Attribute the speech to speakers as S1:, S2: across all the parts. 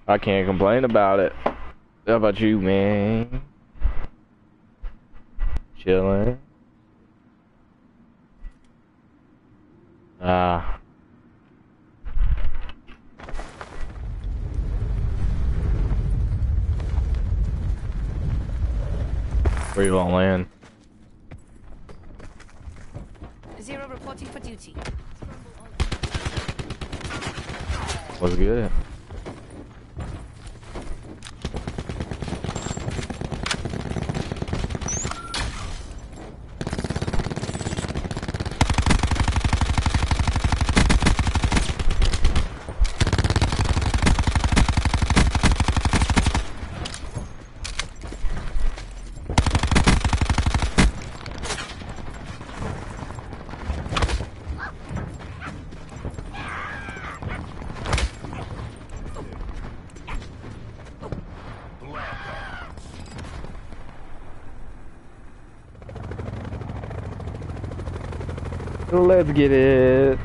S1: I can't complain about it. How about you, man? Chilling. Ah. Where you gonna land?
S2: Zero reporting for duty.
S1: What's good? Let's get it.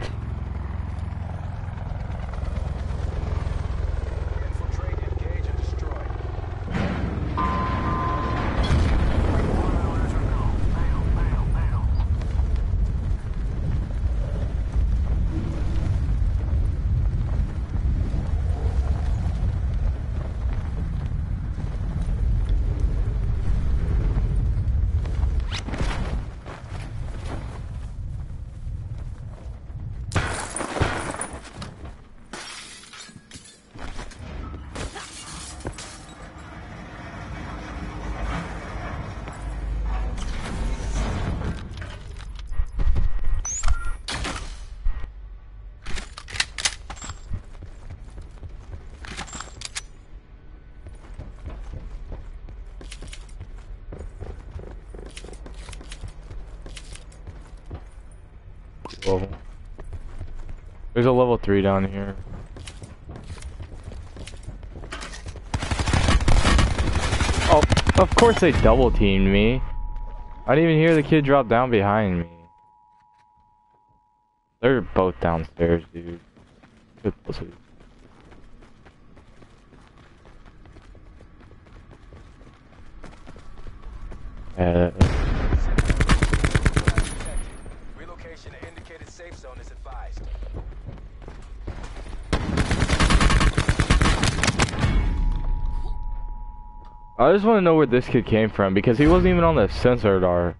S1: Level. There's a level 3 down here. Oh, of course they double teamed me. I didn't even hear the kid drop down behind me. They're both downstairs, dude. Good pussy.
S3: Relocation to indicated safe zone is advised.
S1: I just want to know where this kid came from because he wasn't even on the sensor radar.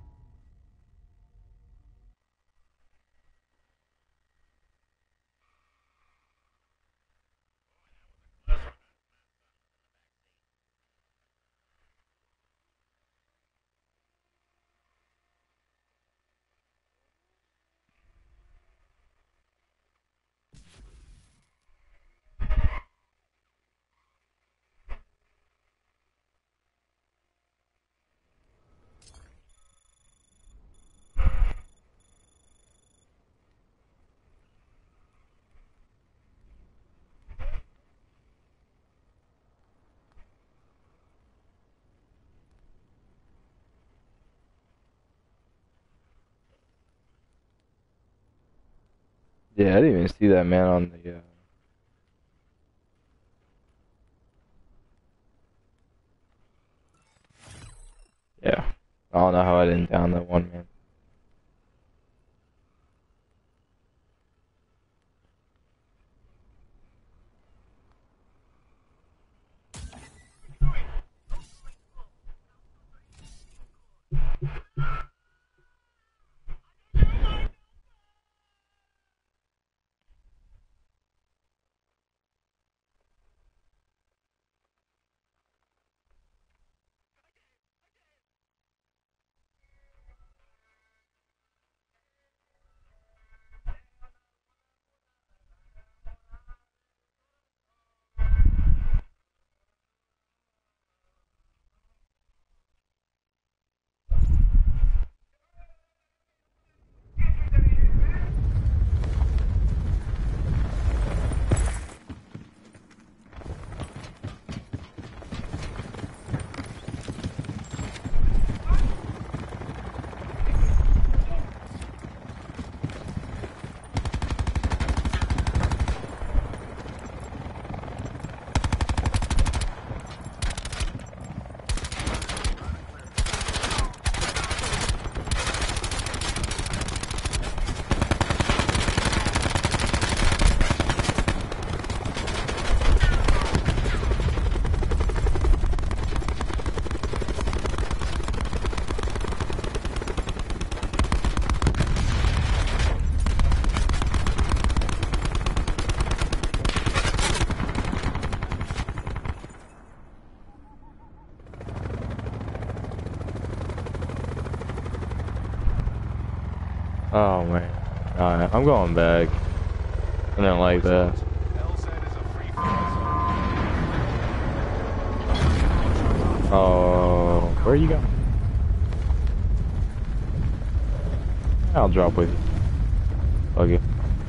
S1: Yeah, I didn't even see that man on the. Yeah, I don't know how I didn't down that one man. Oh man. Alright, I'm going back. I didn't like that.
S3: LZ is a free-for-all zone.
S1: Oh, where you going? I'll drop with you. Okay.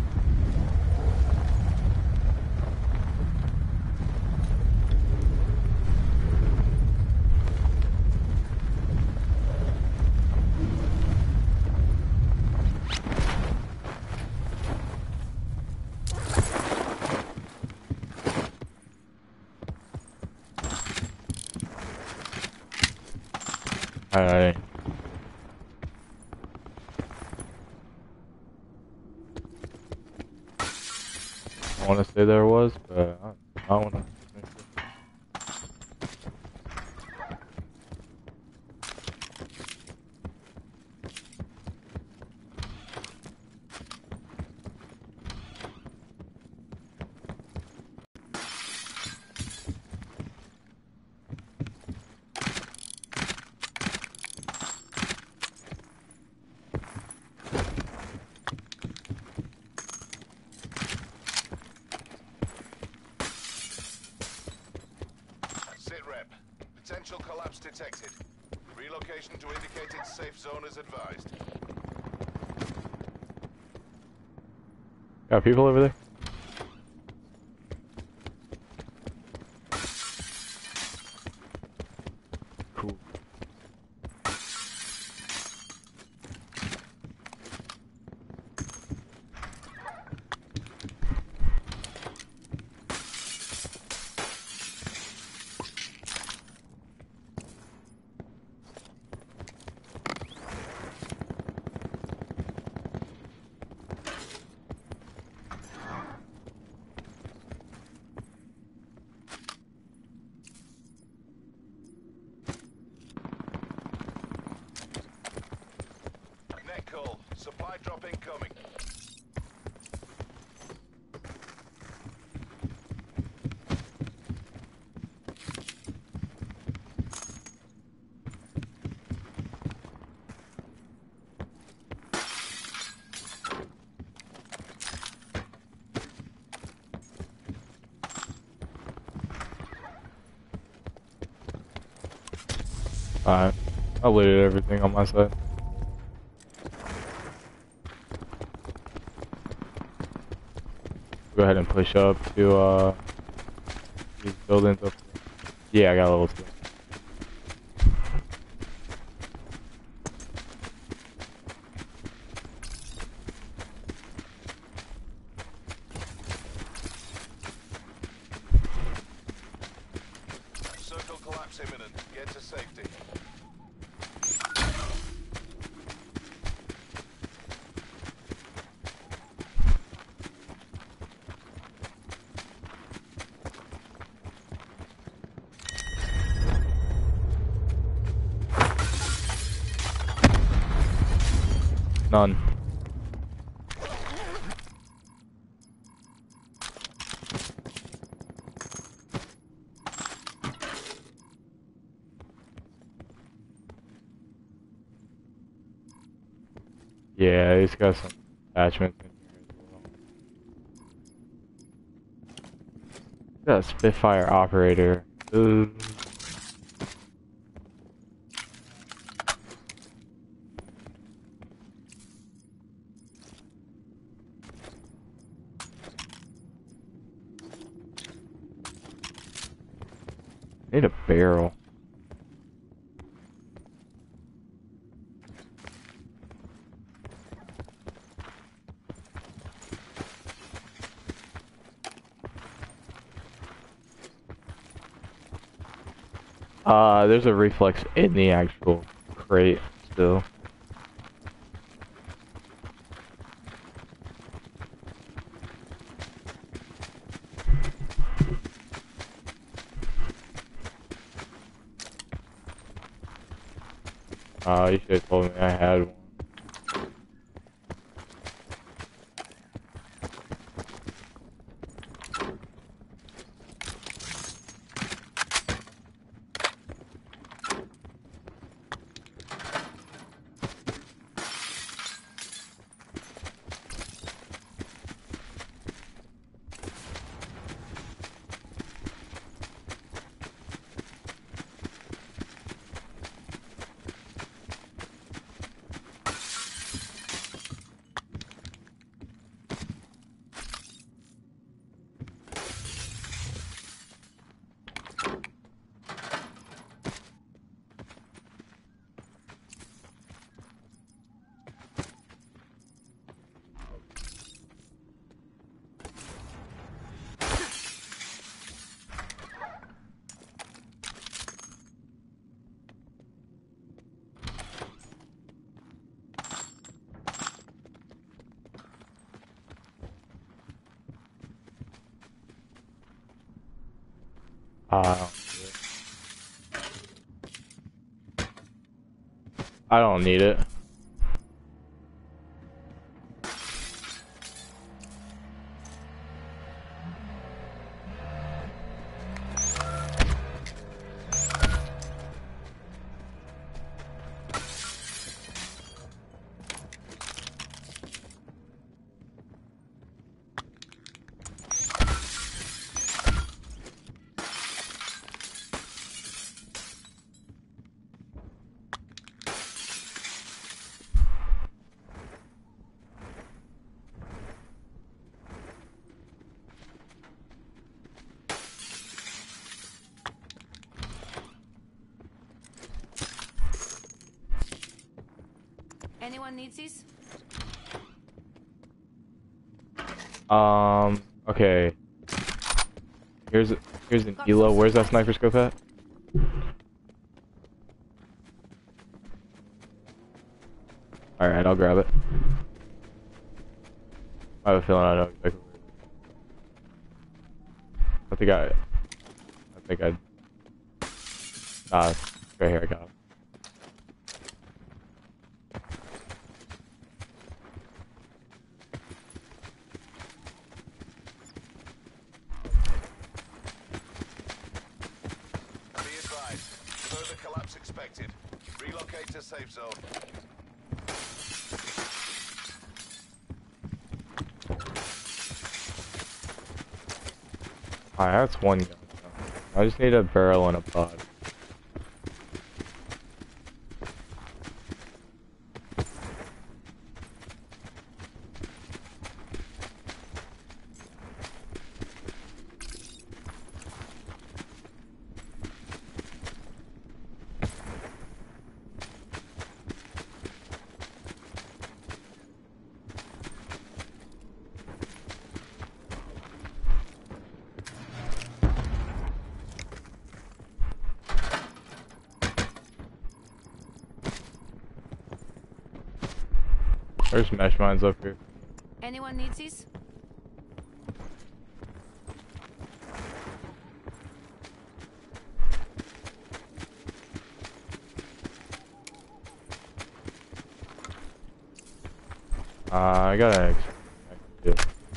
S1: Alright. I want to say there was, but I don't want to.
S3: Sit rep. Potential collapse detected. Relocation to indicated safe zone is advised.
S1: Got people over there? Cool.
S3: Net call. Supply drop incoming.
S1: Alright. I looted everything on my side. Go ahead and push up to these buildings up there. Yeah, I got level 2.
S3: Circle collapse imminent. Get to safety.
S1: None. Yeah, it's got some attachments in here as well. Got a Spitfire operator. Ooh. Need a barrel. There's a reflex in the actual crate still. You should have told me I had one. Uh, I don't need it.
S2: Anyone needs these?
S1: Okay. Here's an
S2: Got
S1: Elo.
S2: some
S1: Where's that
S2: supplies.
S1: sniper scope at? Alright, I'll grab it. I have a feeling I know exactly where it is. I think I... Nah, it's right here, I got it.
S3: Be advised. Further collapse expected. Relocate to safe zone.
S1: Alright, that's one gun. I just need a barrel and a pod. There's mesh mines up here.
S2: Anyone needs these?
S1: I got an extra.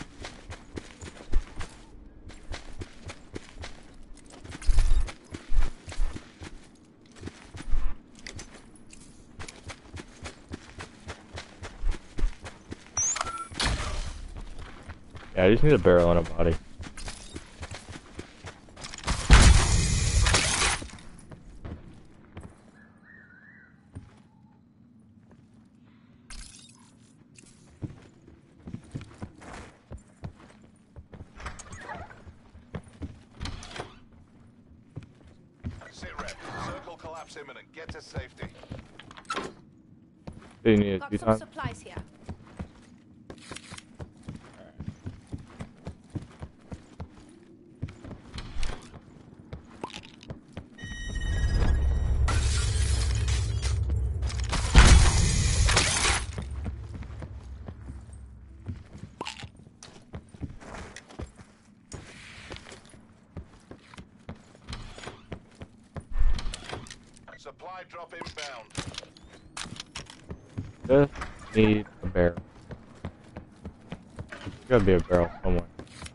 S1: Yeah, I just need a barrel and a body.
S3: Sit rep. Circle collapse imminent. Get to safety.
S1: Do you need it
S2: Got
S1: 2
S2: some
S1: times?
S2: supplies here.
S3: Supply drop inbound.
S1: Just need a barrel. There's gotta be a barrel somewhere.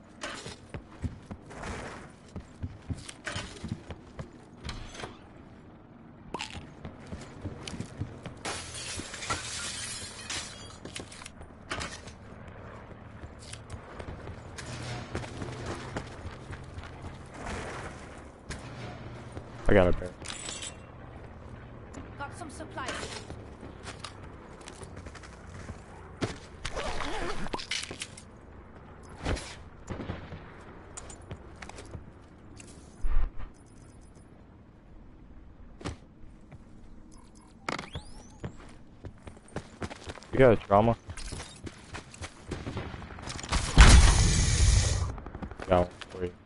S1: I got a barrel.
S2: Got some supplies here.
S1: You got a trauma? Got one for you.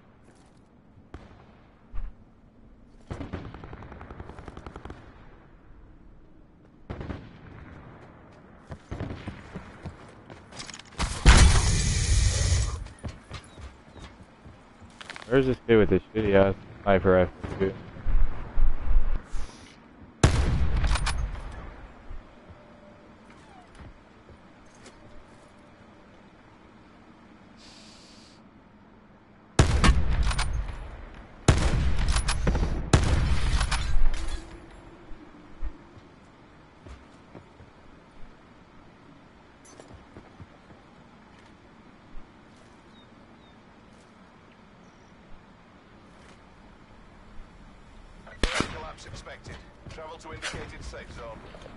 S1: Where's this kid with this shitty ass Sniper rifle, too.
S3: Collapse expected. Travel to indicated safe zone.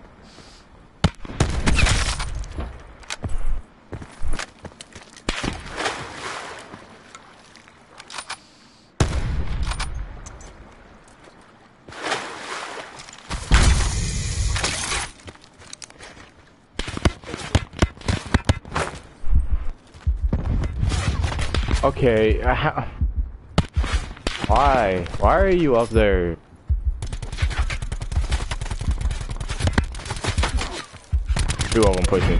S1: Okay, why? Why are you up there? Two of them pushing.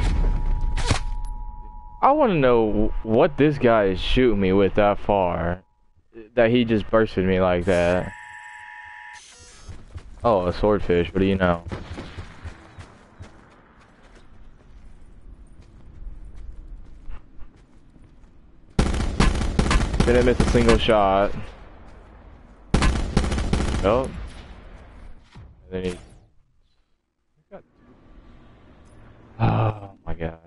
S1: I want to know what this guy is shooting me with that far. That he just bursted me like that. Oh, a swordfish, what do you know? Didn't miss a single shot. Nope. And then he... Oh my god.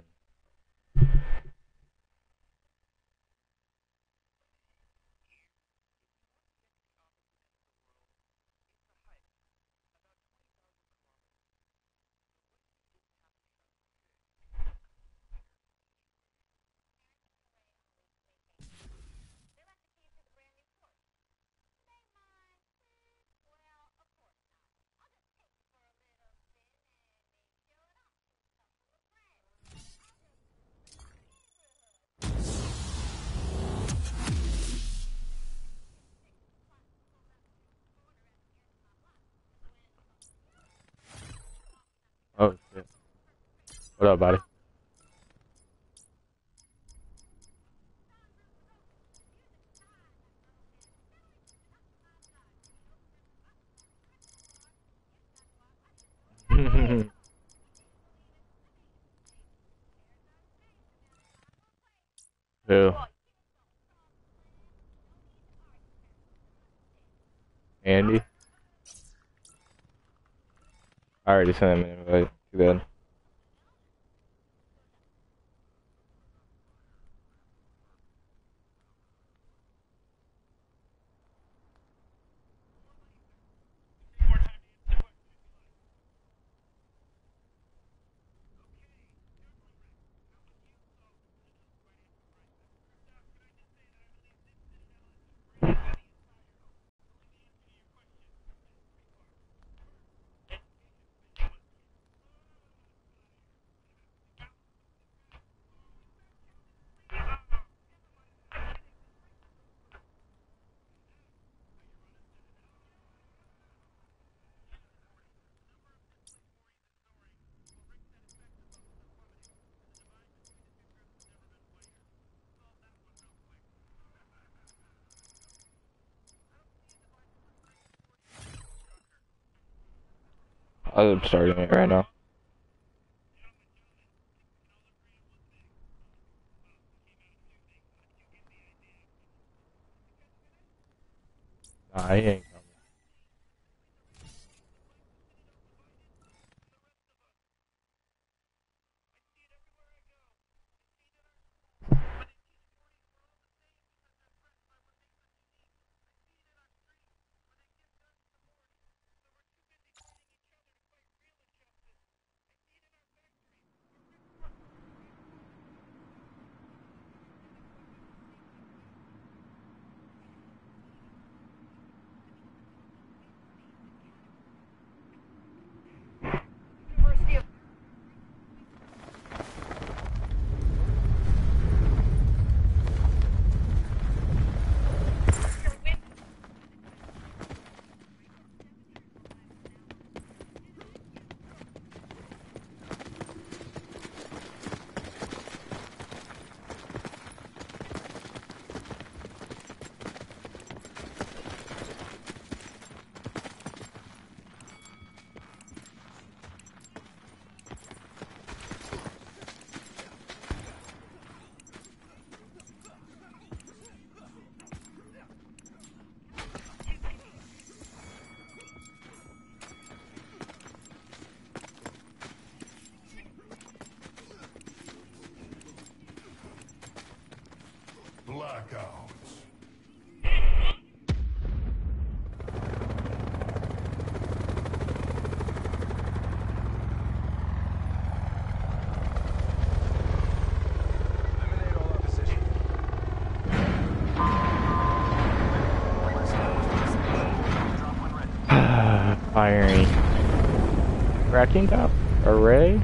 S1: Oh shit. What up, buddy? Who? Andy? I already sent him an invite. Too bad. I'm starting it right now. Nah, he ain't coming. firing. Cracking top? Array?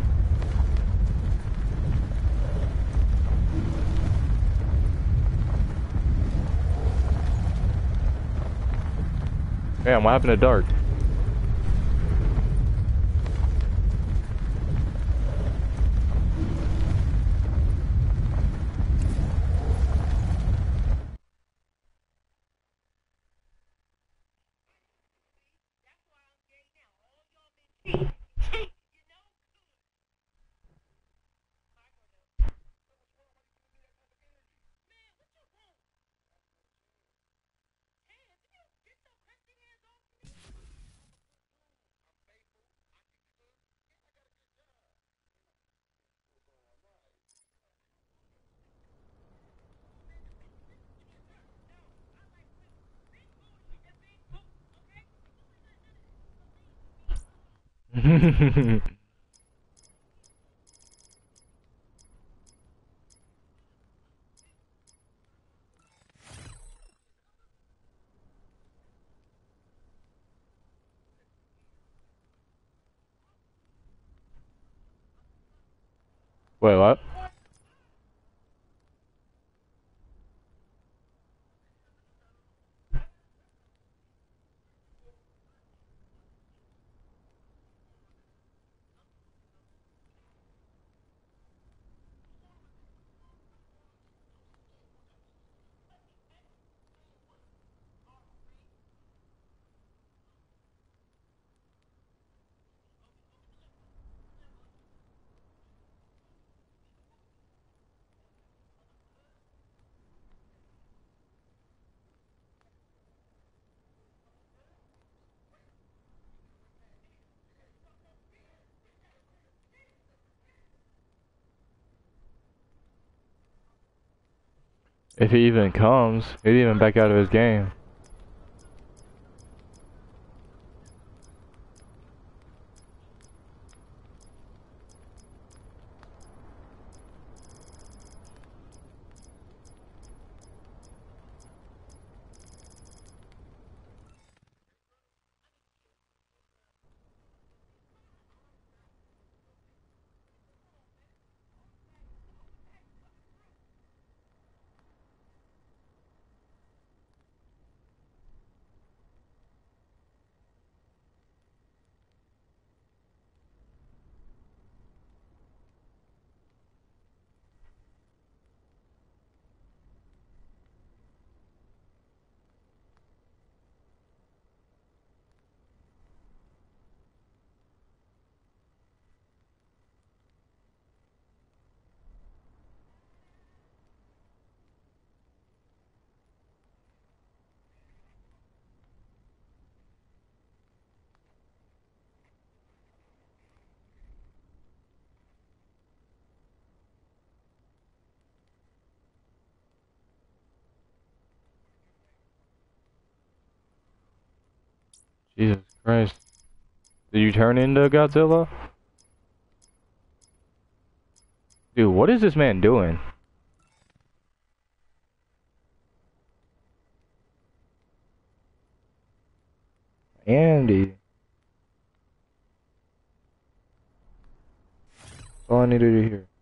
S1: Damn, what happened to Dark? Wait, what? If he even comes, he didn't even back out of his game. Jesus Christ. Did you turn into Godzilla? Dude, what is this man doing? Andy. All I needed to hear.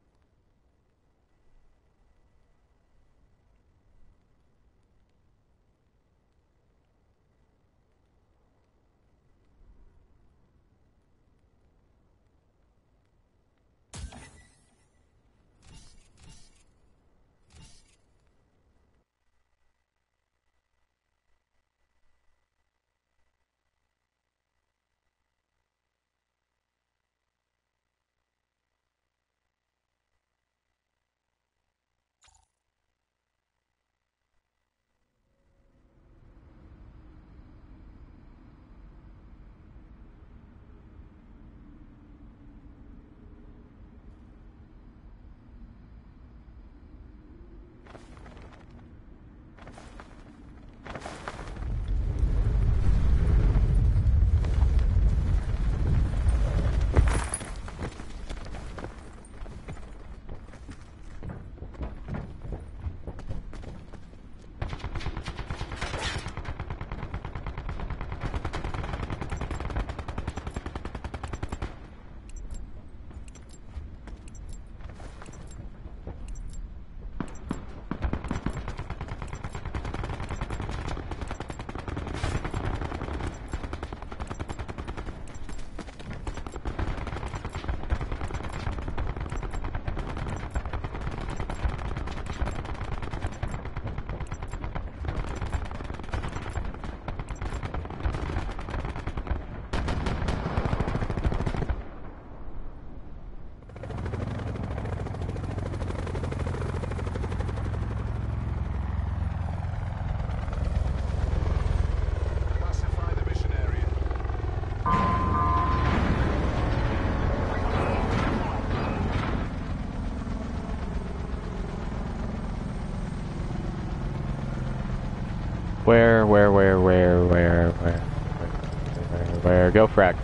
S1: Where? Go frack.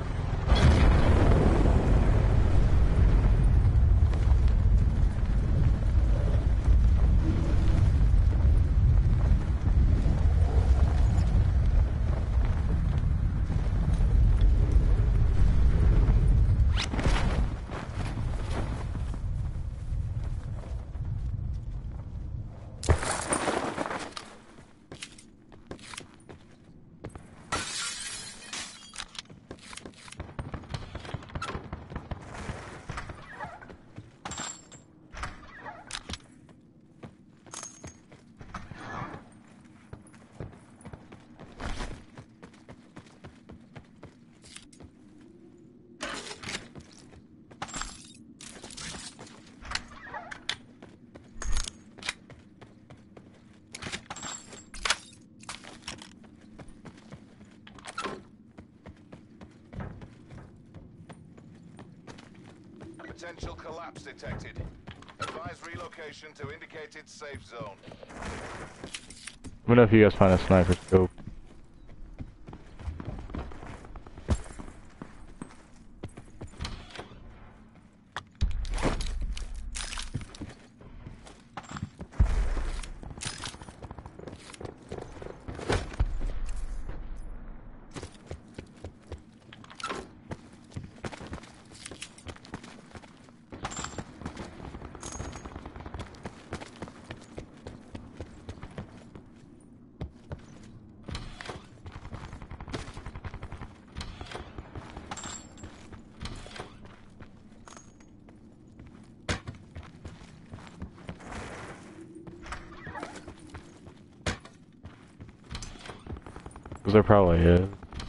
S3: Potential collapse detected. Advise relocation to indicated safe zone.
S1: Let me know if you guys find a sniper scope. Because there probably is.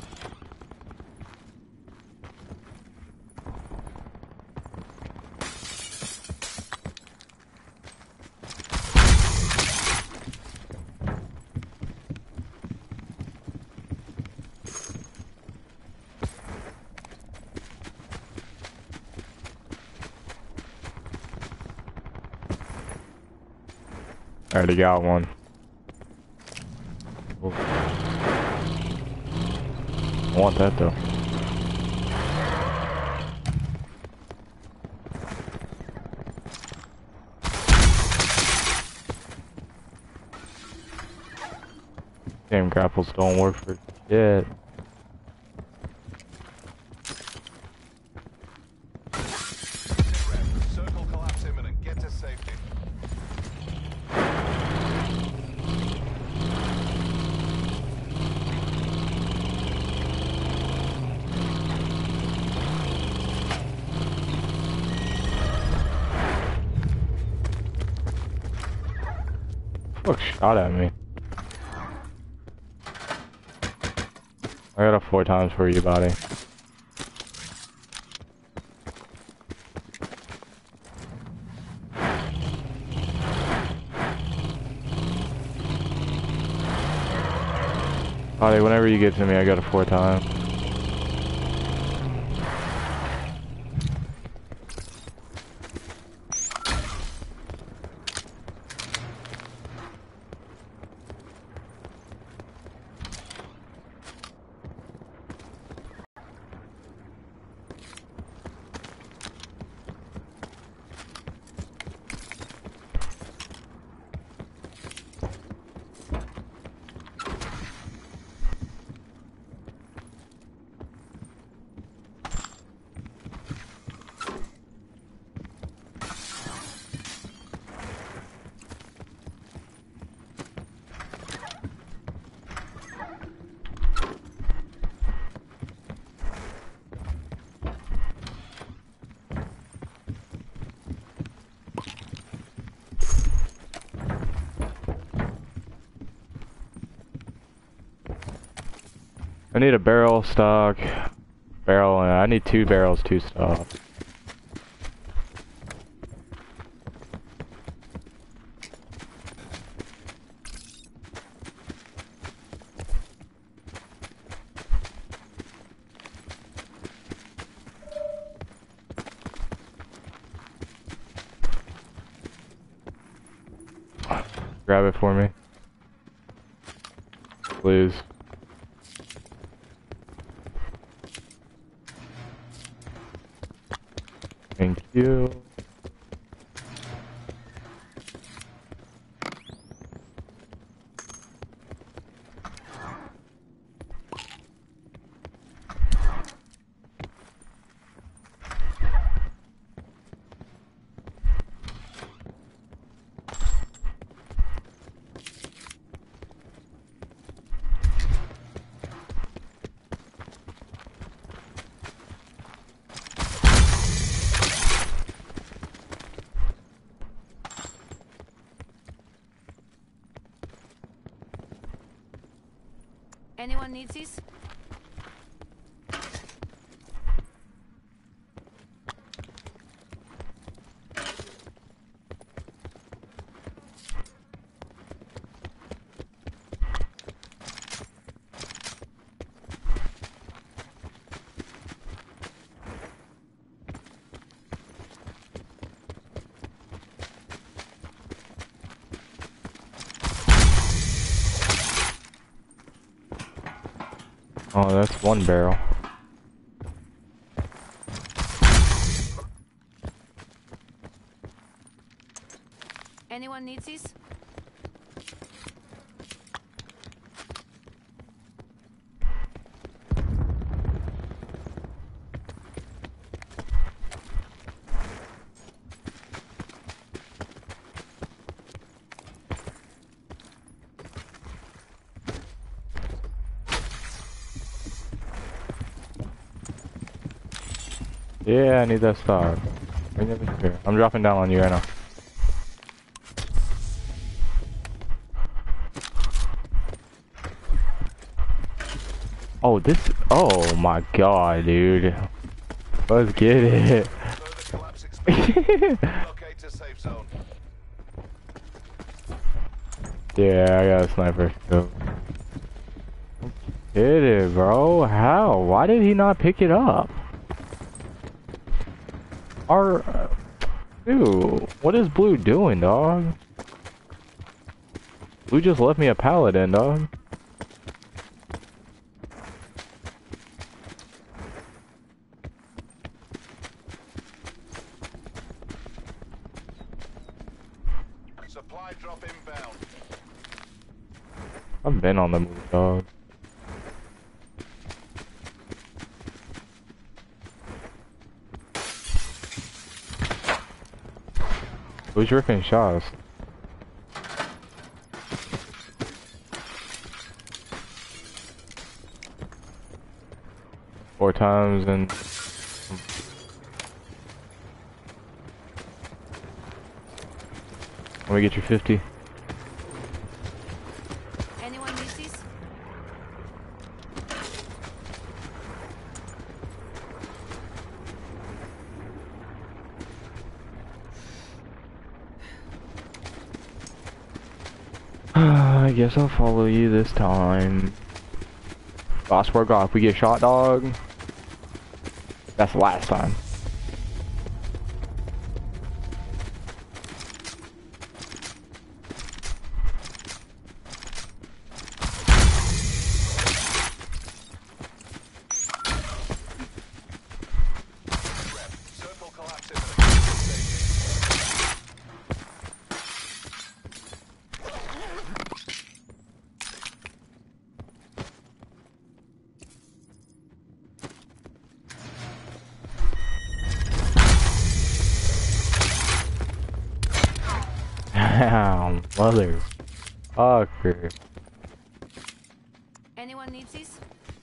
S1: I already got one. I want that though. Damn, grapples don't work for shit.
S3: Circle collapse imminent. Get to safety.
S1: Fuck shot at me. I got a 4 times for you, buddy. Buddy, whenever you get to me, I got a 4 times. I need a barrel stock. Barrel, and I need 2 barrels, 2 stock. Grab it for me. please. Thank you.
S2: Anyone needs these?
S1: Oh, that's one barrel.
S2: Anyone needs these?
S1: Yeah, I need that stock. Bring it here. I'm dropping down on you right now. Oh, this. Oh my god, dude. Let's get it.
S3: Further collapse expected. Relocate to safe zone.
S1: Yeah, I got a sniper. So. Hit it, bro. How? Why did he not pick it up? Dude, what is Blue doing, dog? Blue just left me a paladin, dog.
S3: Supply drop inbound.
S1: I've been on the move, dog. Who's ripping shots? Four times and... Let me get you 50.
S2: Anyone needs these?
S1: I guess I'll follow you this time. I swear to God, if we get shot, dog, that's the last time.
S3: Circle collapse imminent.
S1: Damn, motherfucker.
S2: Anyone needs these?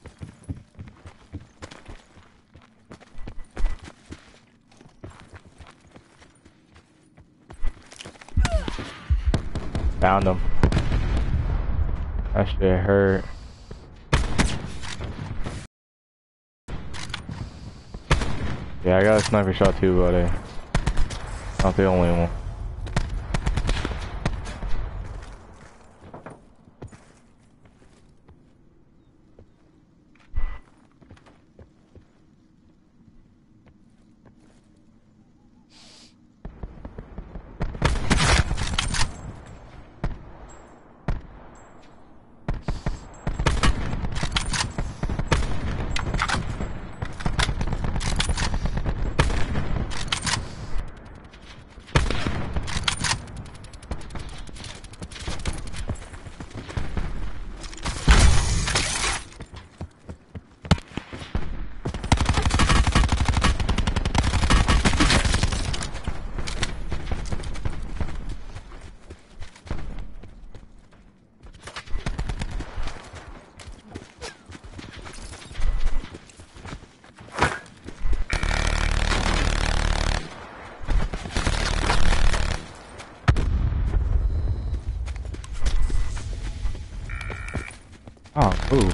S1: Found him. That shit hurt. Yeah, I got a sniper shot too, buddy. Not the only one. Ooh.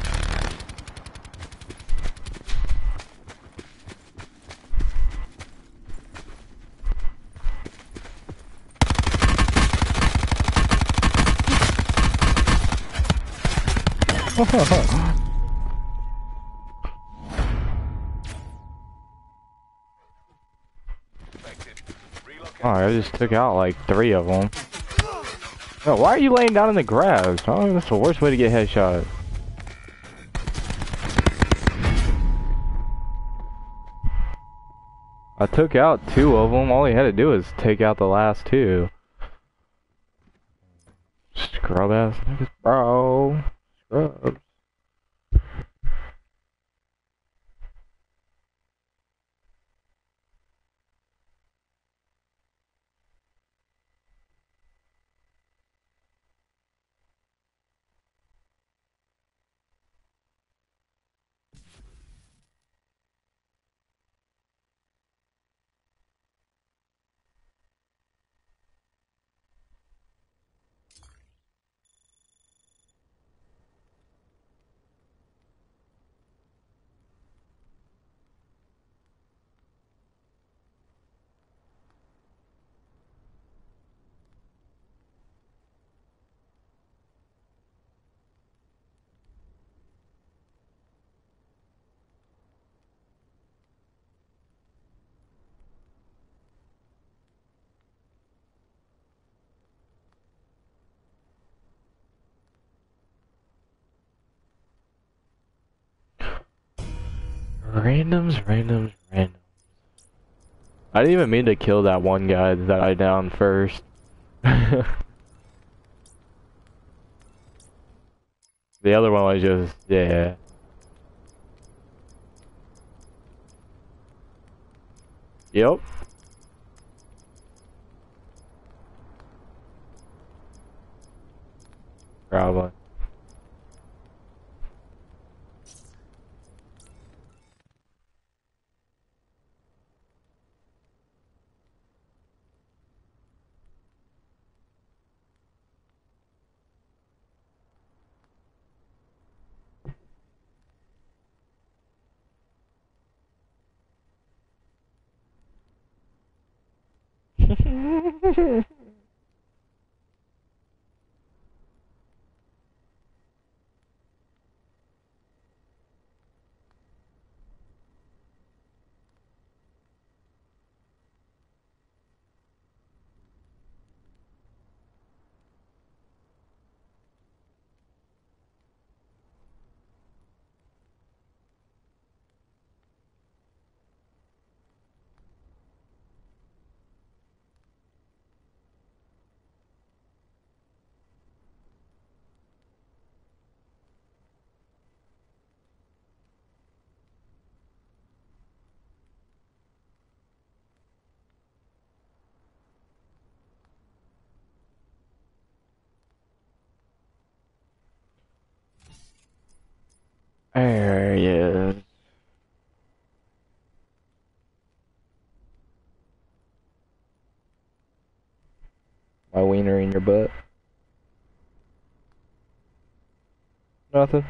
S1: Oh, I just took out like 3 of them. No, why are you laying down in the grass? Oh, that's the worst way to get headshot. I took out 2 of them. All he had to do was take out the last 2. Scrub ass niggas, bro. Scrubs. Randoms, randoms, randoms. I didn't even mean to kill that one guy that I downed first. The other one was just, yeah. Yep. Probably. There he is. My wiener in your butt. Nothing.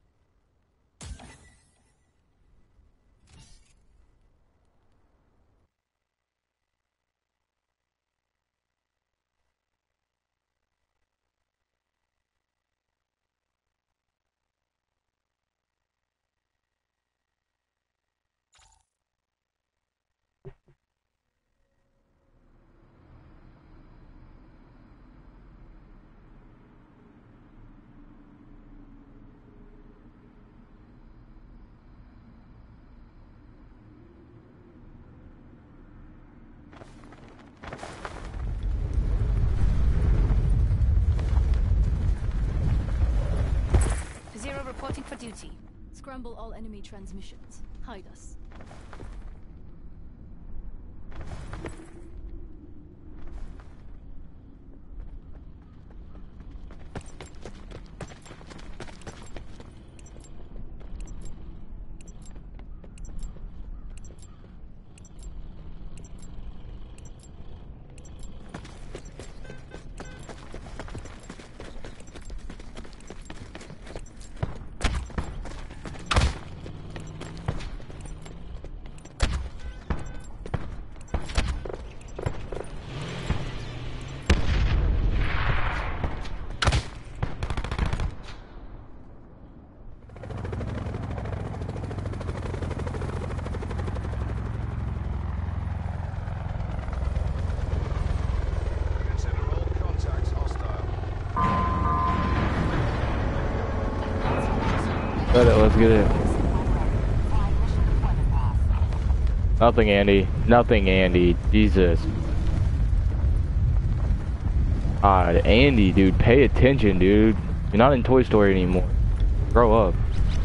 S2: Zero reporting for duty.
S4: Scramble all enemy transmissions. Hide us.
S1: let's get it. Nothing, Andy. Nothing, Andy. Jesus. God, Andy, dude, pay attention, dude. You're not in Toy Story anymore. Grow up.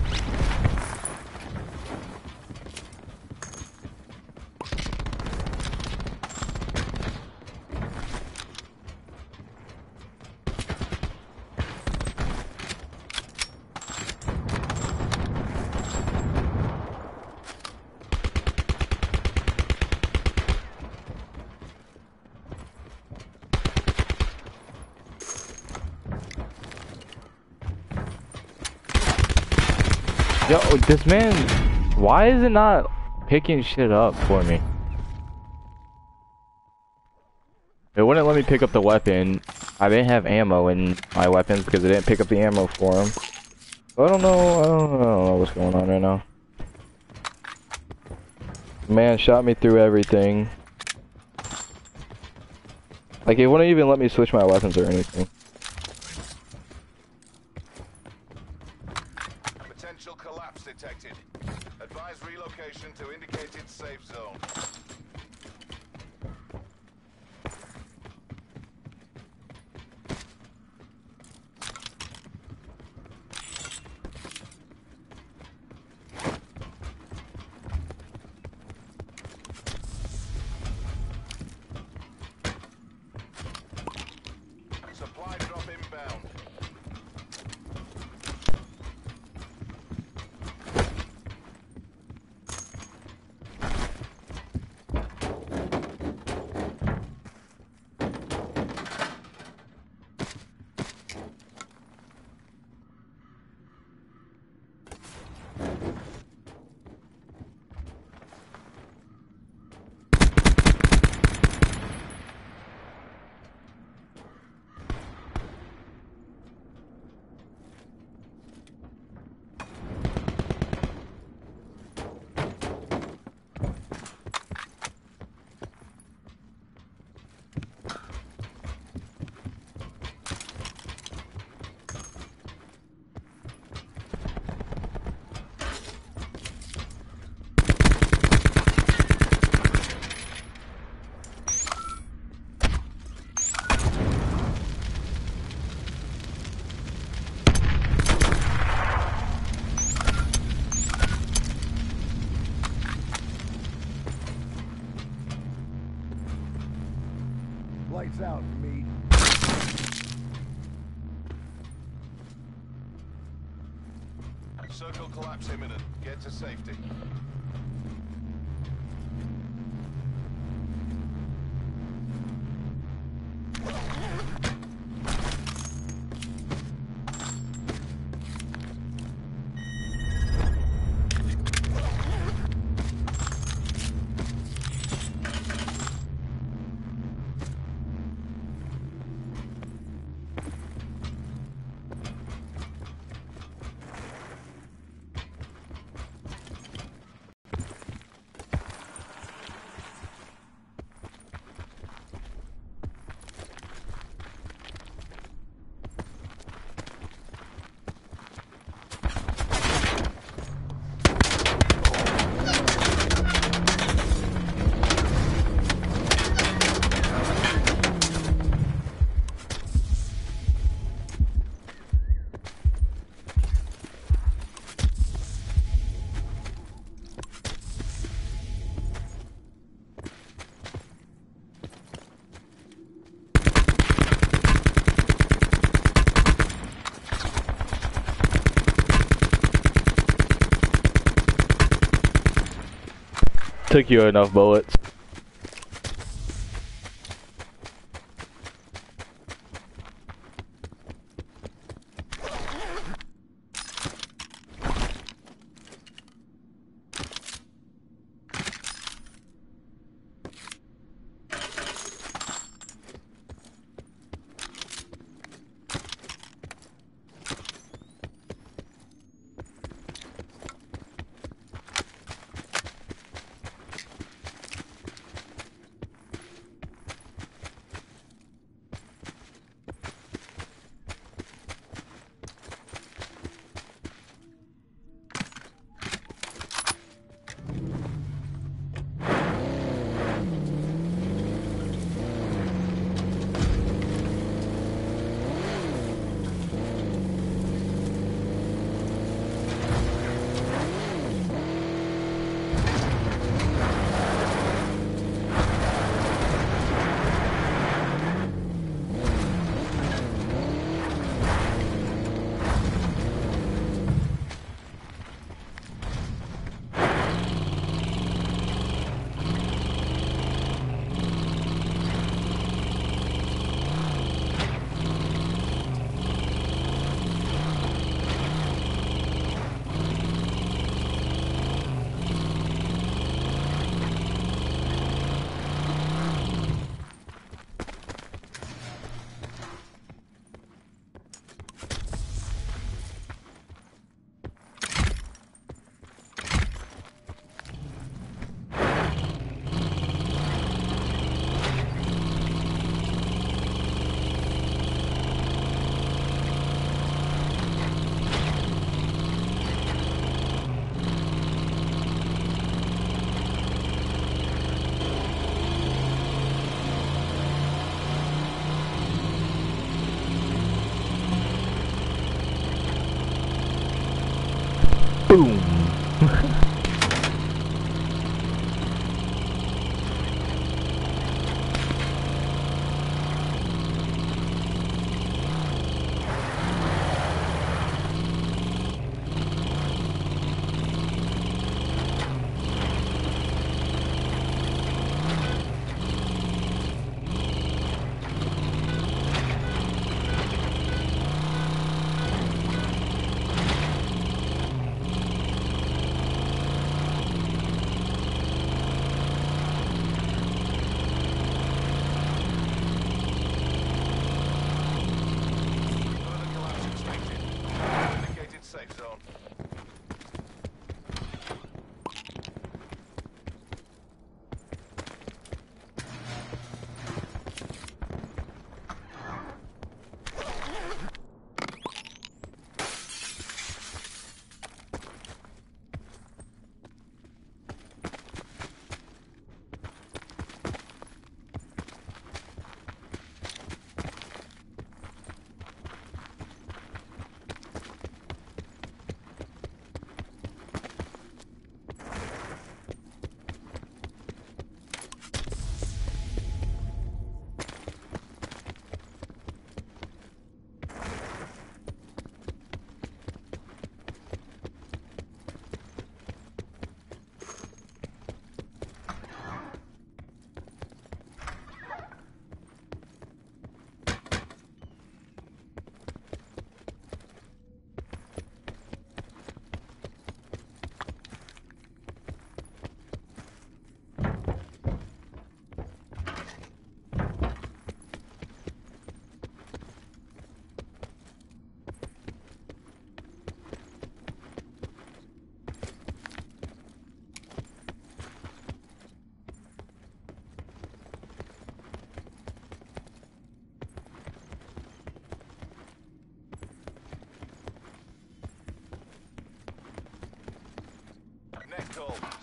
S1: Yo, this man, why is it not picking shit up for me? It wouldn't let me pick up the weapon. I didn't have ammo in my weapons because it didn't pick up the ammo for him. I don't know what's going on right now. Man shot me through everything. Like, it wouldn't even let me switch my weapons or anything.
S3: Potential collapse detected. Advise relocation to indicated safe zone. Supply drop inbound.
S5: Lights out, meat.
S3: Circle collapse imminent. Get to safety.
S1: Took you enough bullets.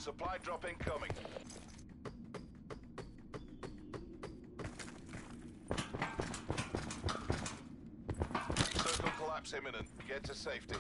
S3: Supply drop incoming. Circle collapse imminent. Get to safety.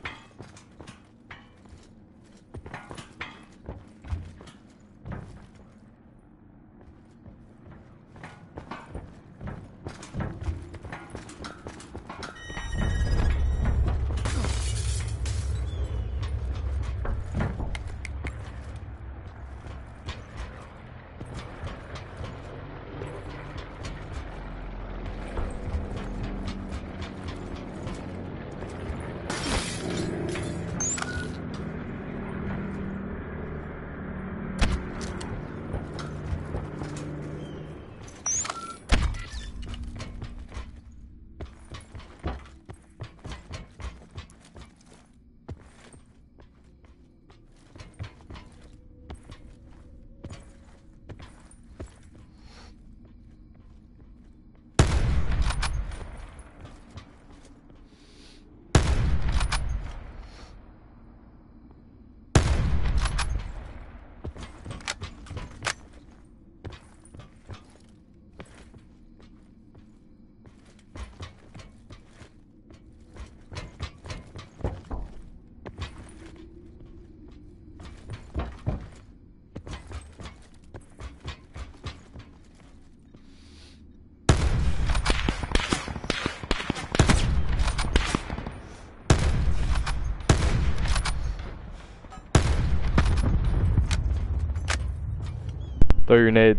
S1: Throw your grenade.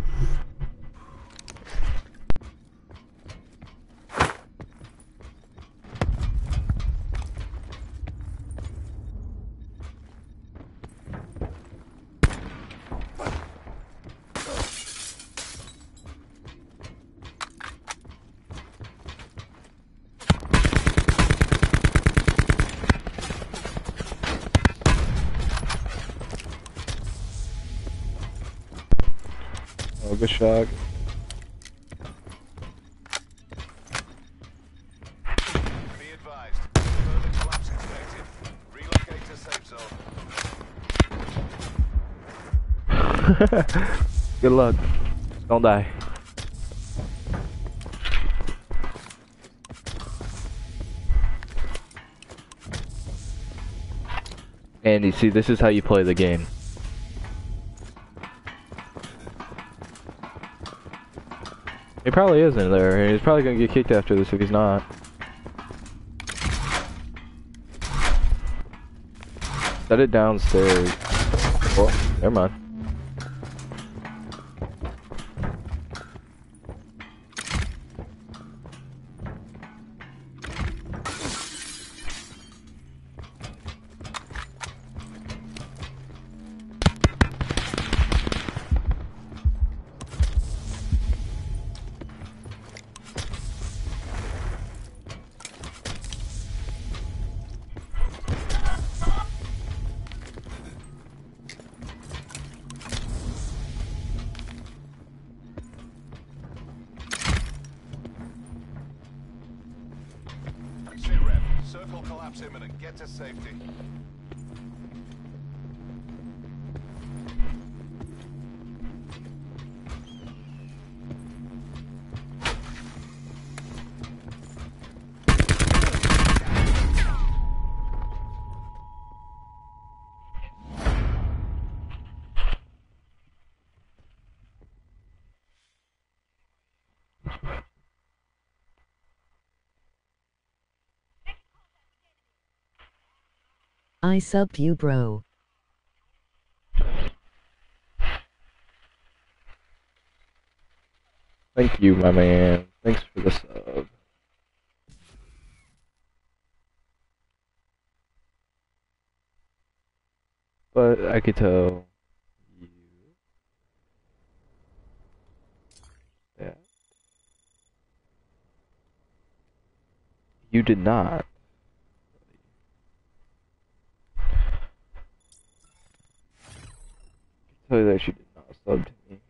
S1: Oh, good shot.
S3: Be advised. Further collapse expected. Relocate to safe zone.
S1: Good luck. Don't die. Andy, see, this is how you play the game. He probably isn't there. He's probably gonna get kicked after this if he's not. Set it downstairs. Oh, never mind.
S3: Circle collapse imminent. Get to safety.
S6: I subbed you, bro.
S1: Thank you, my man. Thanks for the sub. But I could tell you that you did not. I can tell you that you did not sub to me.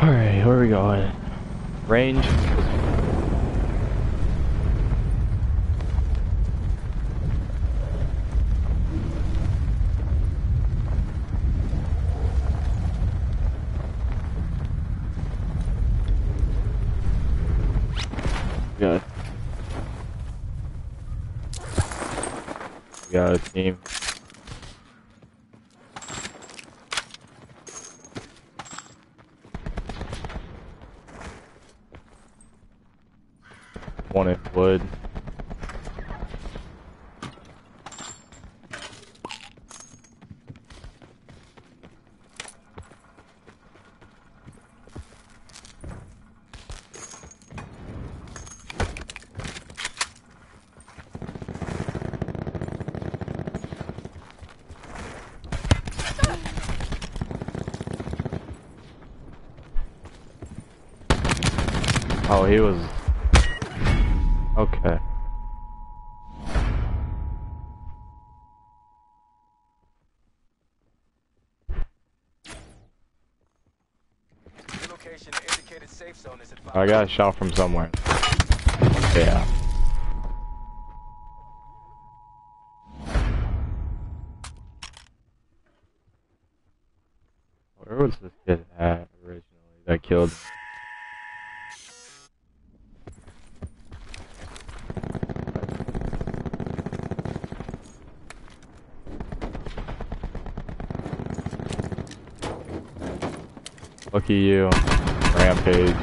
S1: Alright, where are we going? Range? Good. We got a team. One in wood. Oh, he was... Okay.
S7: Location indicated safe zone is advised.
S1: I got a shot from somewhere. Yeah. Where was this kid at originally that killed me? Lucky you. Rampage.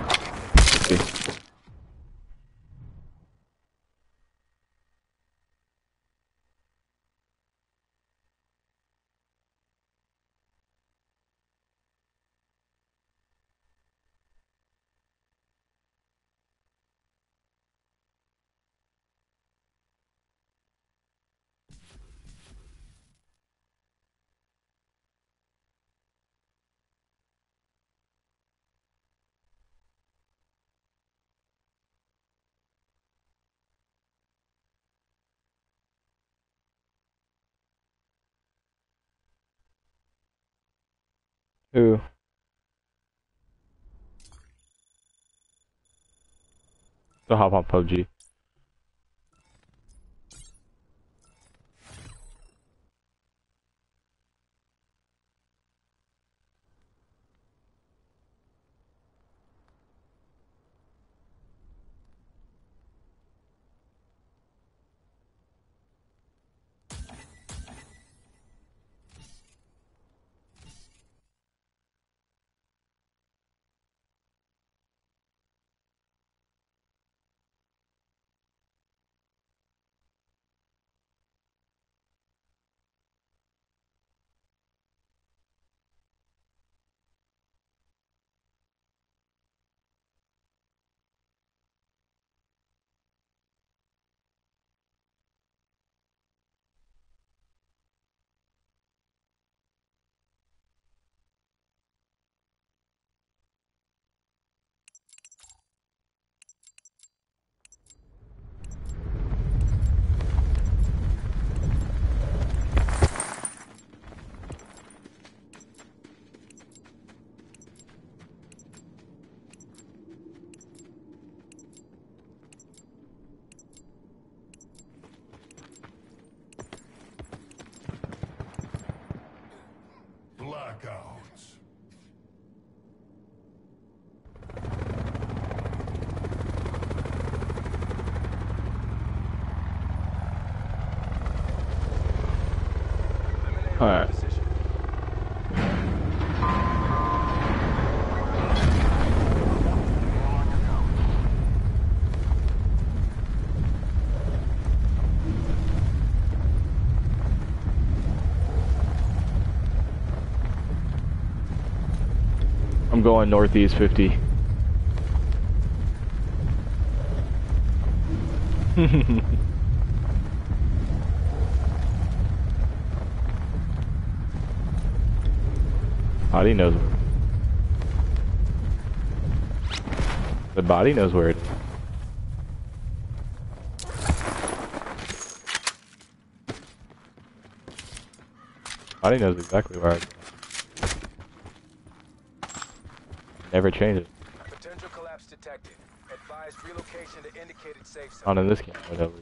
S1: Who? So hop on PUBG.
S3: Blackout.
S1: Alright. I'm going northeast 50. Body knows. The body knows where it is. Body knows exactly where I go. Never changes.
S7: Potential collapse detected. Advise relocation to indicated safe zone.
S1: Not in this game, whatever.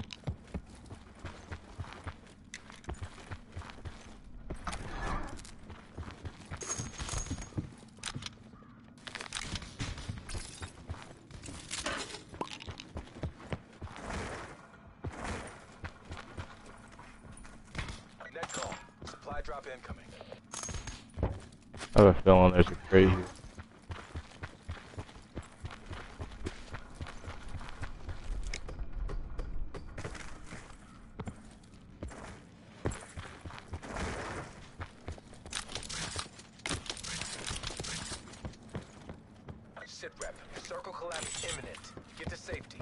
S7: Net call. Supply drop incoming.
S1: I have a feeling there's a crate here.
S7: Sit rep. Circle collapse imminent. Get to safety.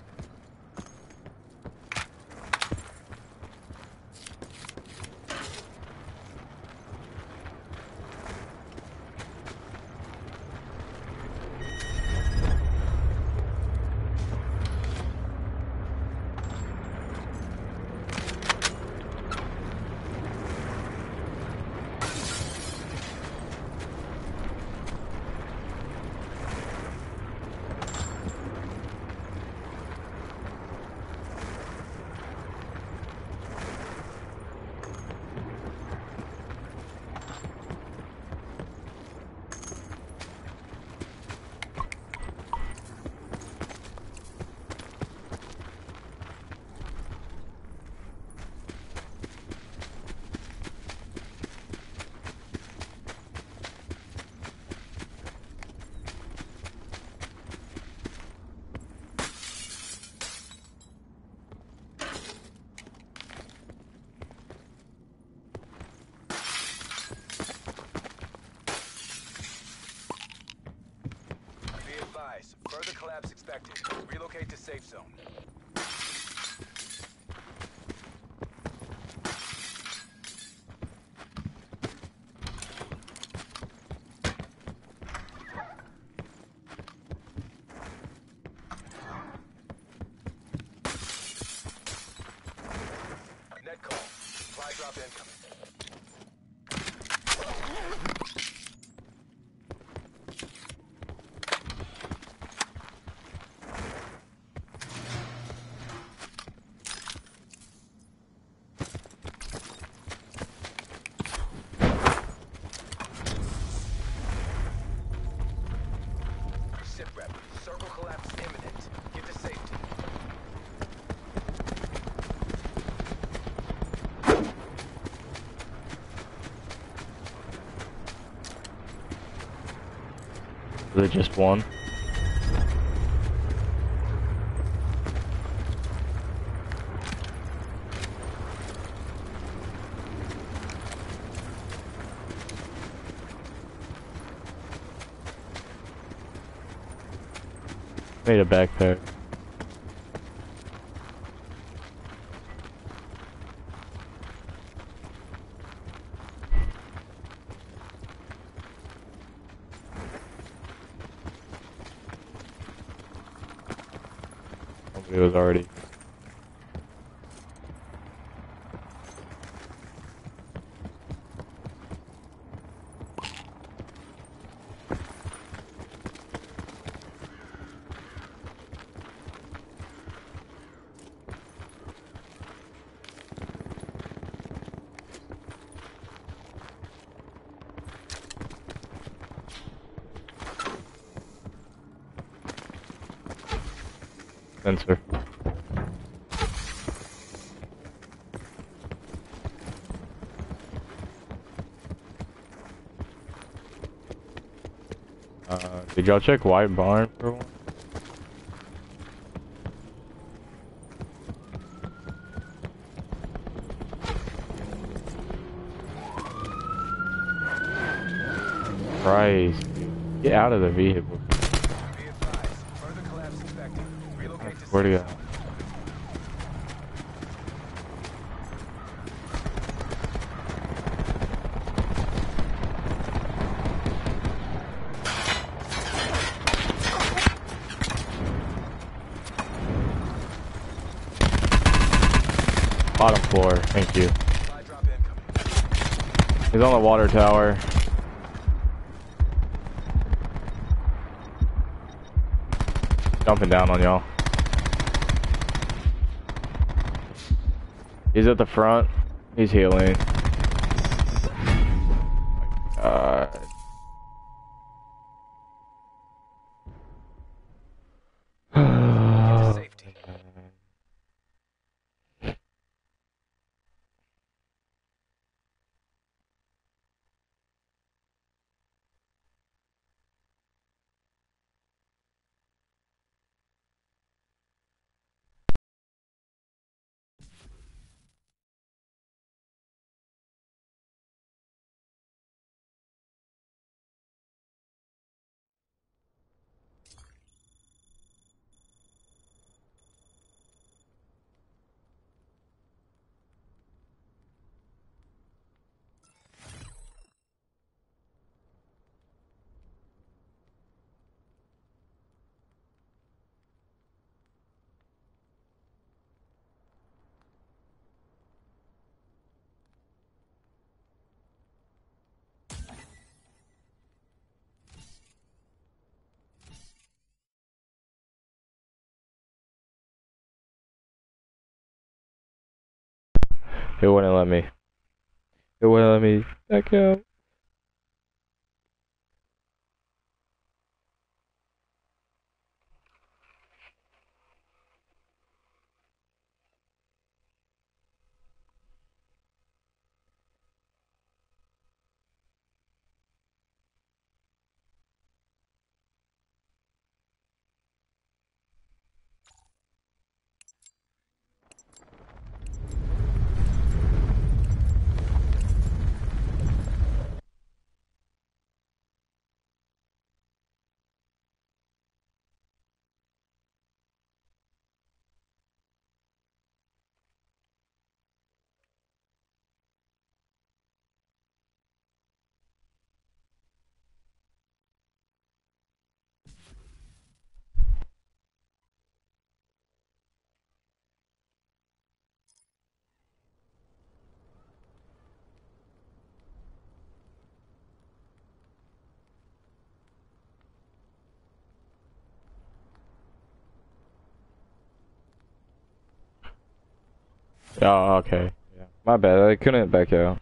S7: Be advised. Further collapse expected. Relocate to safe zone. Net call. Supply drop incoming. Sit rep. Circle collapse imminent. Get to safety.
S1: Is it just one? Made a backpack. Somebody was already. Sensor. Did y'all check White Barn for one? Christ. Get out of the vehicle.
S7: Be advised. Further collapse expected. Relocate to
S1: Where to
S7: safe
S1: go?
S7: zone.
S1: Bottom floor, thank you.
S7: Supply drop incoming.
S1: He's on the water tower. Jumping down on y'all. He's at the front. He's healing.
S7: Get to safety.
S1: It wouldn't let me. It wouldn't let me back out. Oh, okay. Yeah. My bad. I couldn't back out.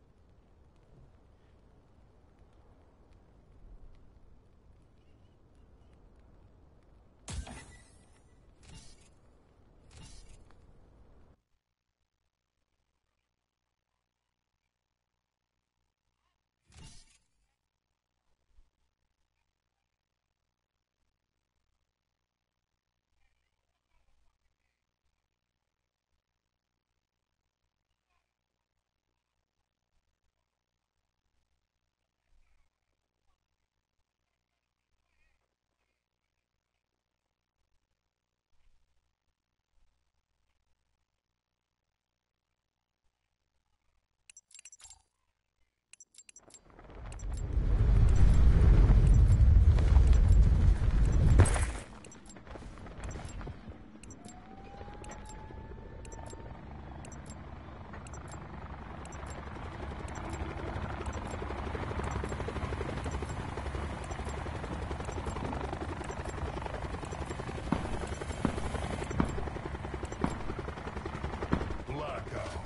S3: Blackout.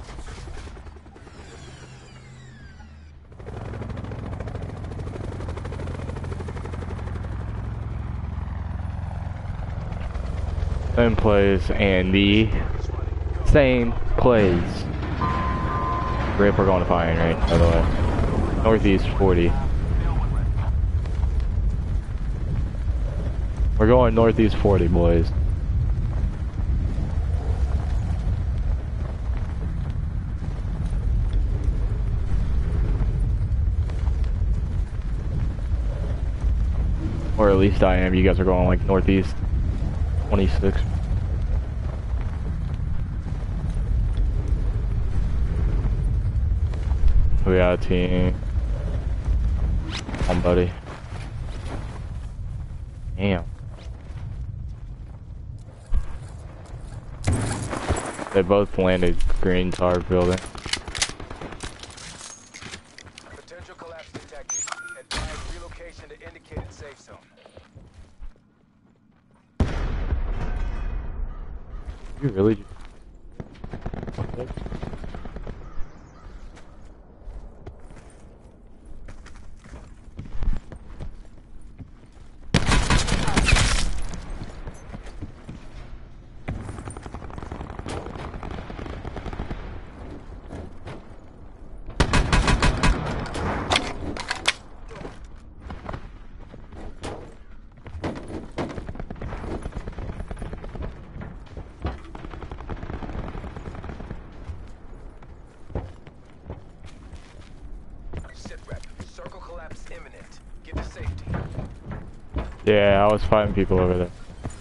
S1: Same plays, Andy. Same plays. Rip, we're going to firing range, by the way. Northeast 40. We're going northeast 40, boys. Or at least I am. You guys are going like northeast 26. We got a team. Come on, buddy. Damn. They both landed green tar building.
S7: Potential collapse detected. Advise relocation to indicated safe zone.
S1: You really just... What?
S7: Sit rep. Circle collapse imminent. Get to safety.
S1: Yeah, I was fighting people over there.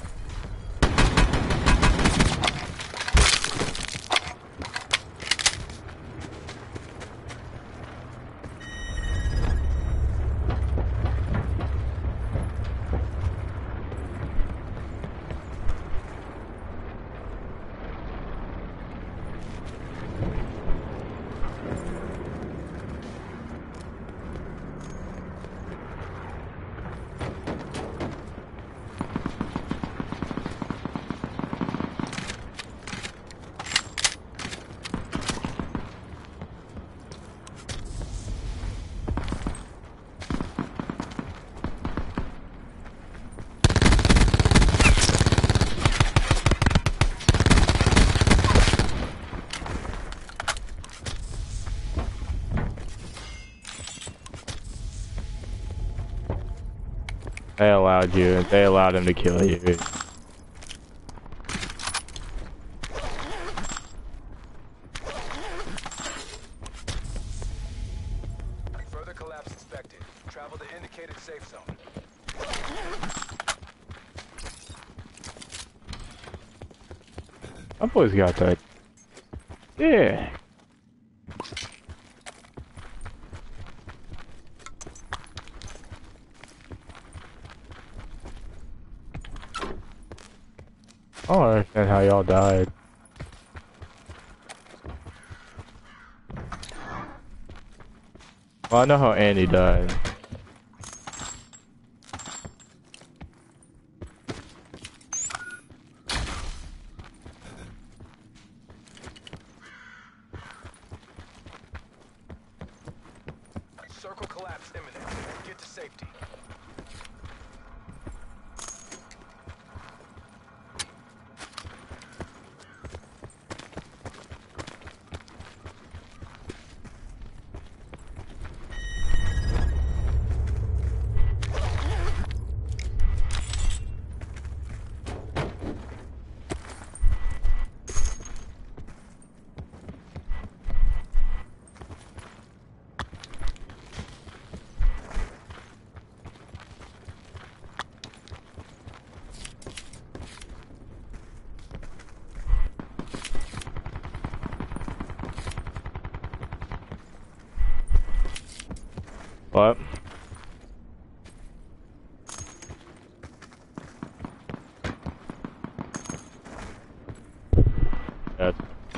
S1: They allowed you. They allowed him to kill you.
S7: Further collapse expected. Travel to indicated safe zone.
S1: My boy's got that. Yeah. I don't understand how y'all died. Well, I know how Andy died.
S7: Circle collapse imminent. Get to safety.
S1: What? Yeah.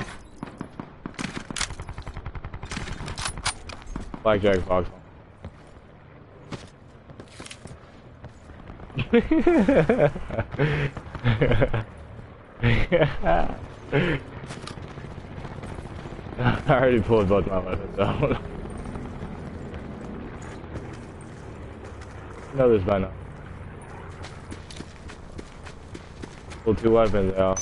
S1: Blackjack box. I already pulled both my weapons out. Know this by now. Pull 2 weapons out.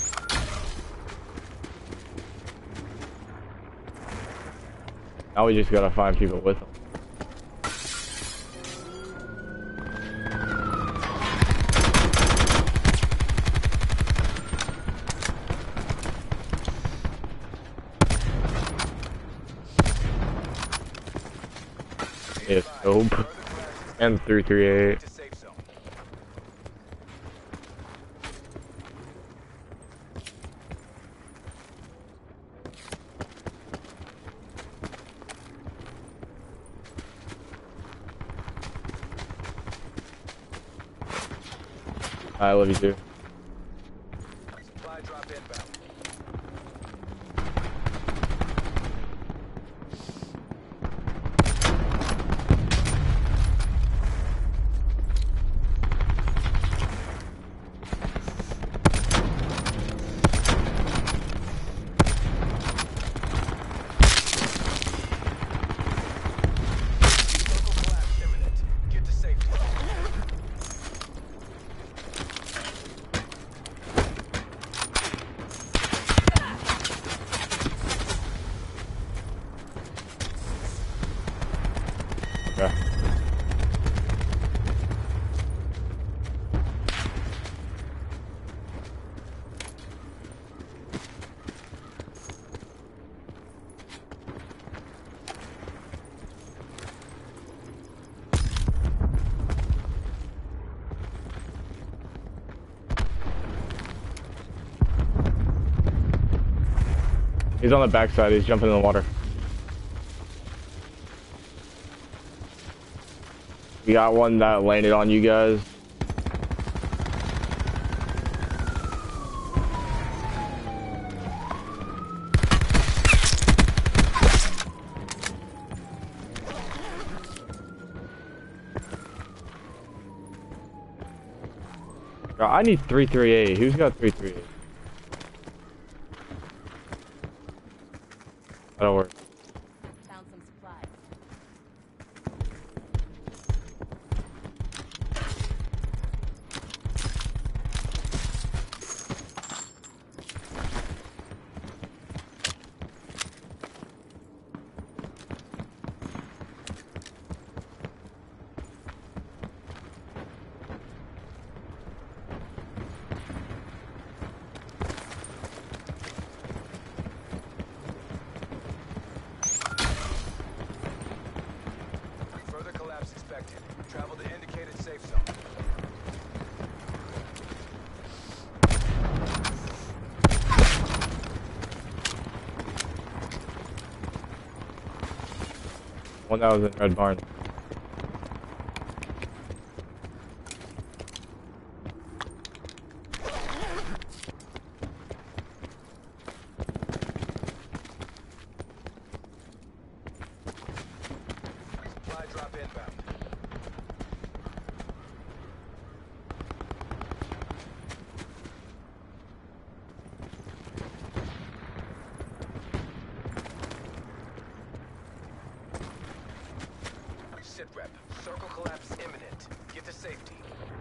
S1: Now we just gotta find people with them. Yes, scope. And 338.
S7: To safe zone.
S1: I love you too.
S7: Supply drop inbound.
S1: Okay. He's on the backside. He's jumping in the water. We got one that landed on you guys. I need 338. Who's got 338? That'll work.
S2: Found some supplies.
S7: Further collapse expected. Travel to indicated safe zone.
S1: One that was in Red Barn.
S7: Supply drop inbound. Sit rep. Circle collapse imminent. Get to safety.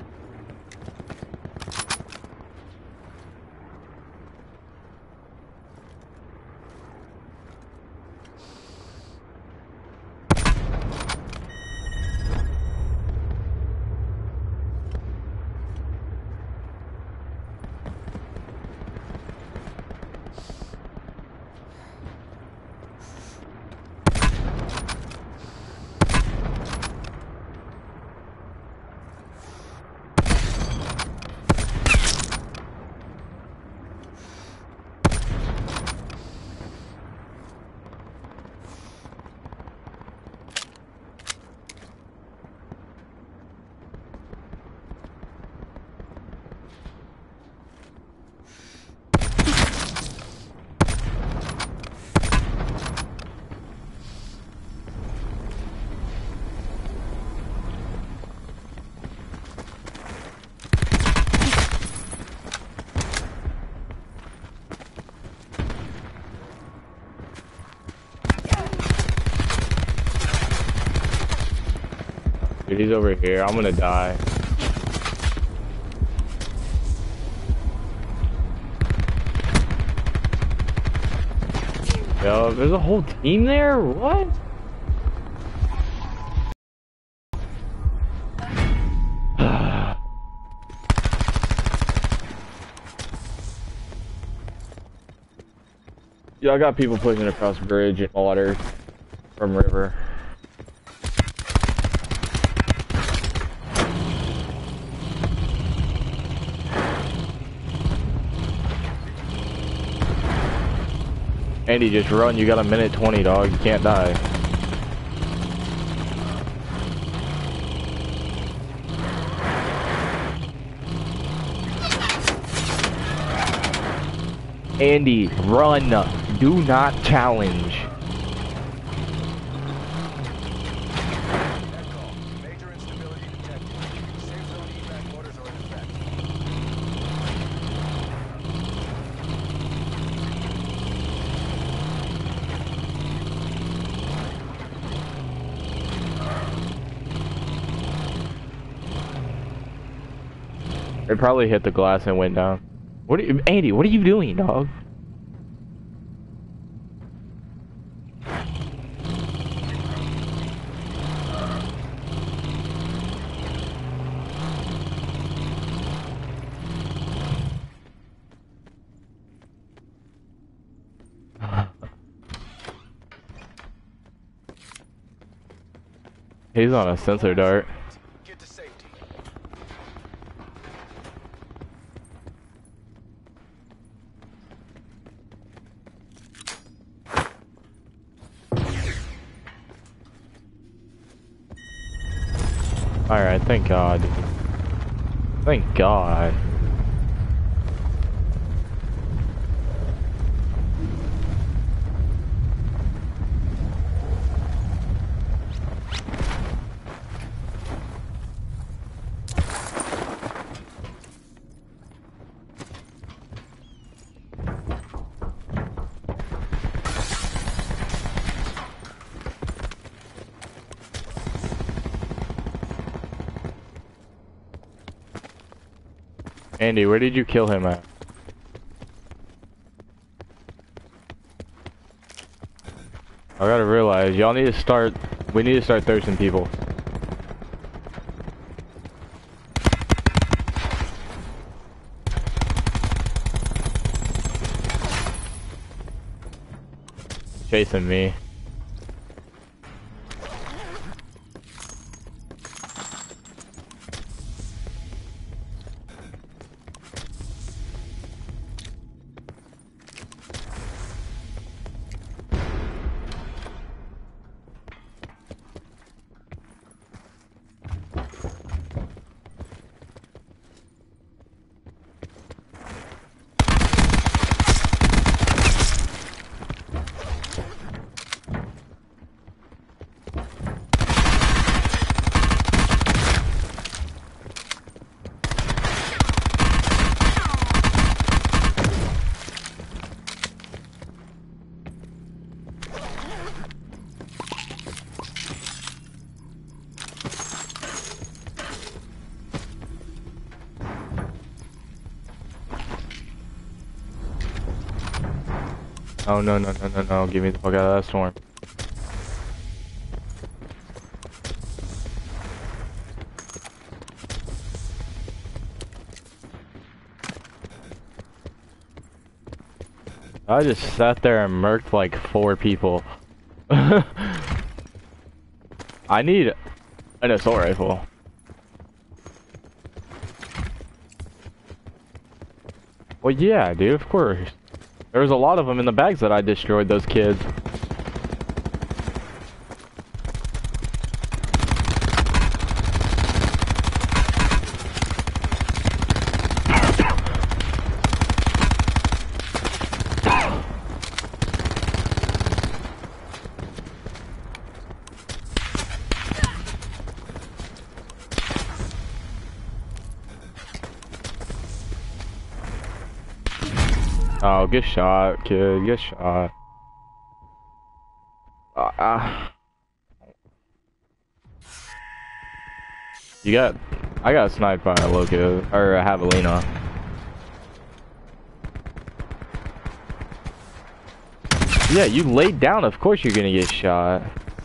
S1: Dude, he's over here. I'm gonna die. Yo, there's a whole team there? What? Yo, I got people pushing across bridge and water from river. Andy, just run. You got a minute 20, dog. You can't die. Andy, run. Do not challenge.
S7: Major instability detected. Safe zone evac orders are in effect.
S1: It probably hit the glass and went down. What are you, Andy, what are you doing, dog? He's on a sensor dart.
S7: Get to safety.
S1: Alright, thank God. Thank God. Andy, where did you kill him at? I gotta realize, y'all need to start, we need to start thirsting people. Chasing me. Oh no no no no no, get me the fuck out of that storm. I just sat there and murked like 4 people. I need an assault rifle. Well yeah, dude, of course. There was a lot of them in the bags that I destroyed, those kids. Oh, get shot, kid. Get shot. You got... I got sniped by a Loco, or a Javelina. Yeah, you laid down, of course you're gonna get shot.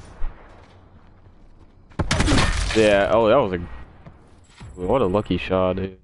S1: Yeah, oh, that was a... What a lucky shot, dude.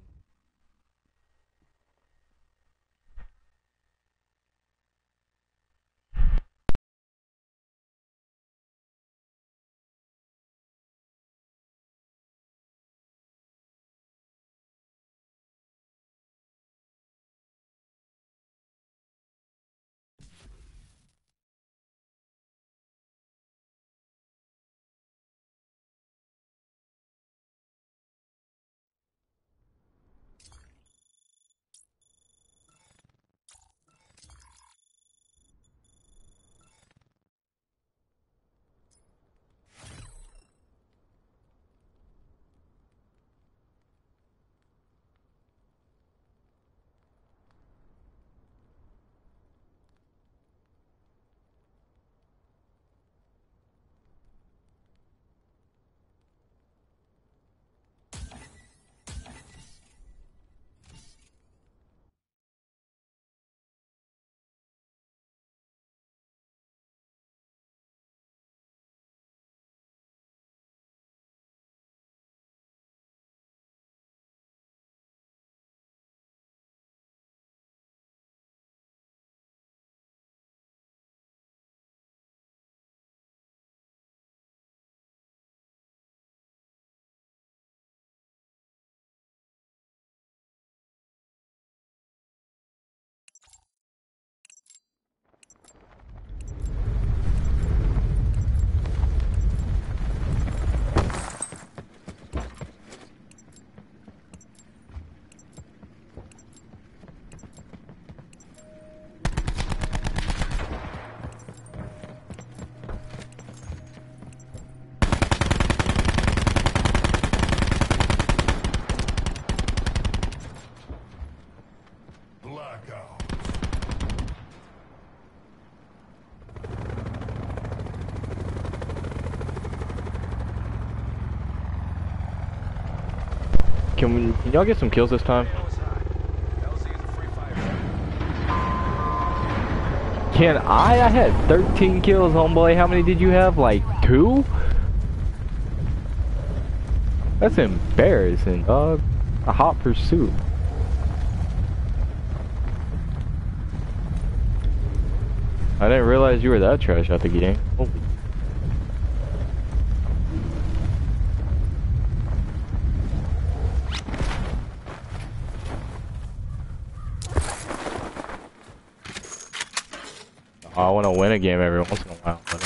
S1: Can y'all get some kills this time?
S7: Ammo is hot. LZ is a free fire zone.
S1: Can I? I had 13 kills, homeboy. How many did you have? Like 2? That's embarrassing, dog. A hot pursuit. I didn't realize you were that trash at the game. Holy. I want to win a game every once in a while, buddy.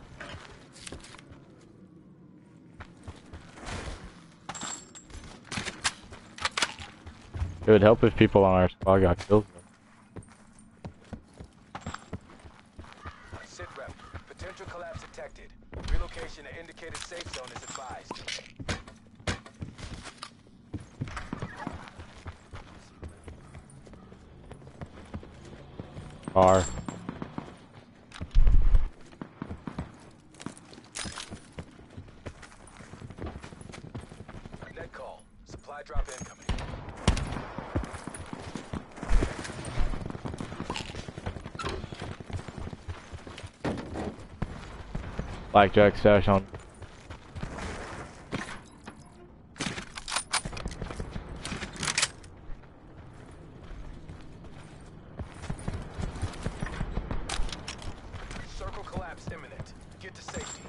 S1: It would help if people on our squad got killed.
S7: Sit rep. Potential collapse detected. Relocation to indicated safe zone is advised.
S1: Car.
S7: Net call. Supply drop incoming.
S1: Blackjack stash on.
S7: Circle collapse imminent. Get to safety.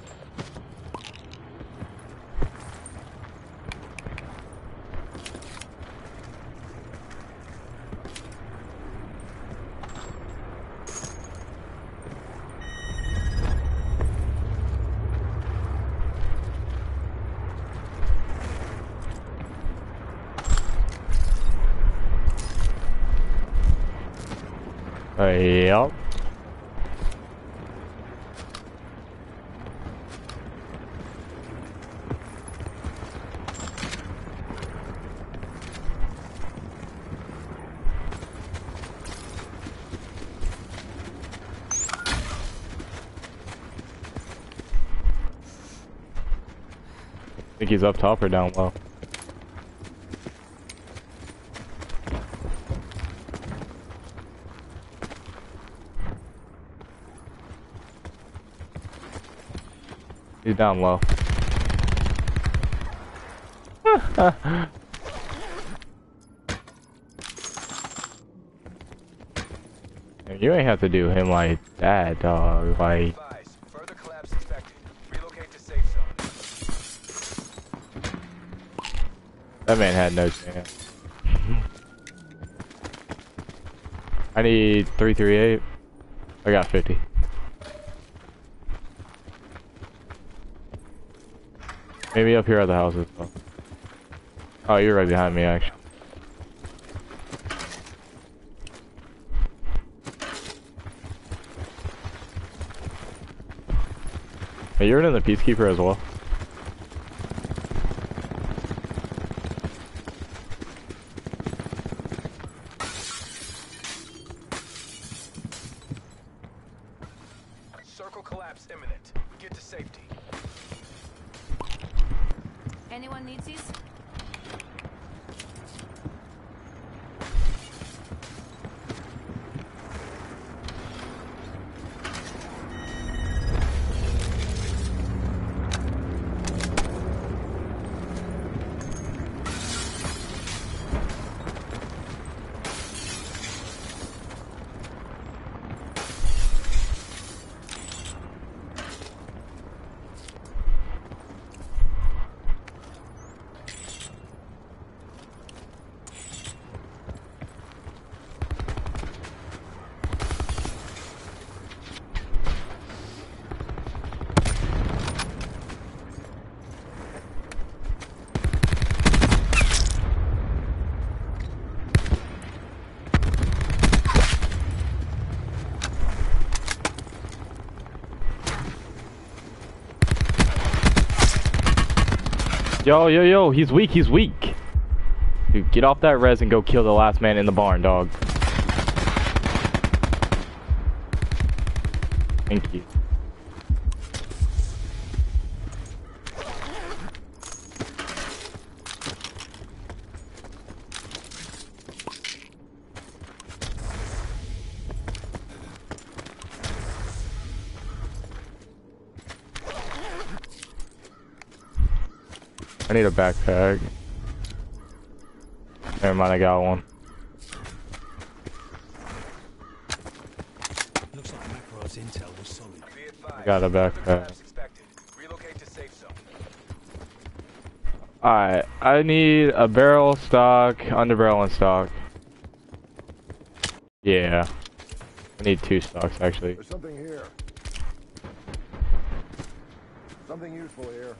S1: Yup. Think he's up top or down low? He's down low. You ain't have to do him like that, dog. Like,
S7: Advise. Further collapse expected. Relocate to safe zone.
S1: that man had no chance. I need 338. I got 50. Maybe up here at the house as well. Oh, you're right behind me, actually. Hey, you're in the Peacekeeper as well.
S7: Circle collapse imminent. Get to safety.
S2: Anyone needs these?
S1: Yo, he's weak, he's weak. Dude, get off that res and go kill the last man in the barn, dog. Thank you. I need a backpack. Never mind, I got one.
S8: Looks like Makarov's intel was solid.
S7: Be advised,
S1: I got a
S7: further
S1: backpack.
S7: collapse expected. Relocate to safe zone.
S1: Alright, I need a barrel stock, underbarrel and stock. Yeah. I need 2 stocks actually.
S5: There's something here. Something useful here.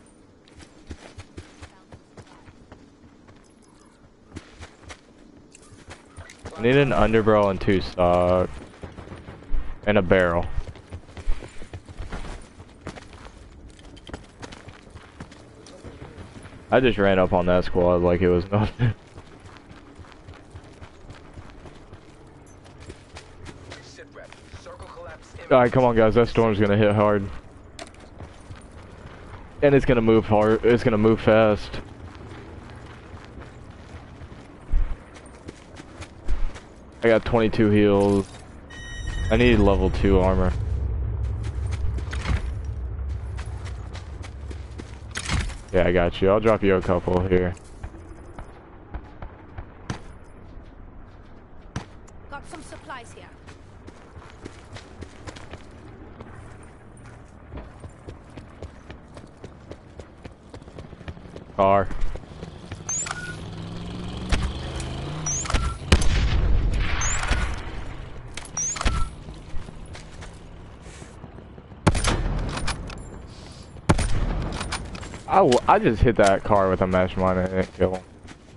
S1: I need an underbarrel and 2 stock. And a barrel. I just ran up on that squad like it was nothing.
S7: Sit rep. Circle collapse imminent.
S1: Alright, come on guys, that storm's gonna hit hard. And it's gonna move hard, it's gonna move fast. I got 22 heals. I need level 2 armor. Yeah, I got you. I'll drop you a couple here.
S2: Got some supplies here.
S1: Car. I just hit that car with a mesh mine and it didn't kill him.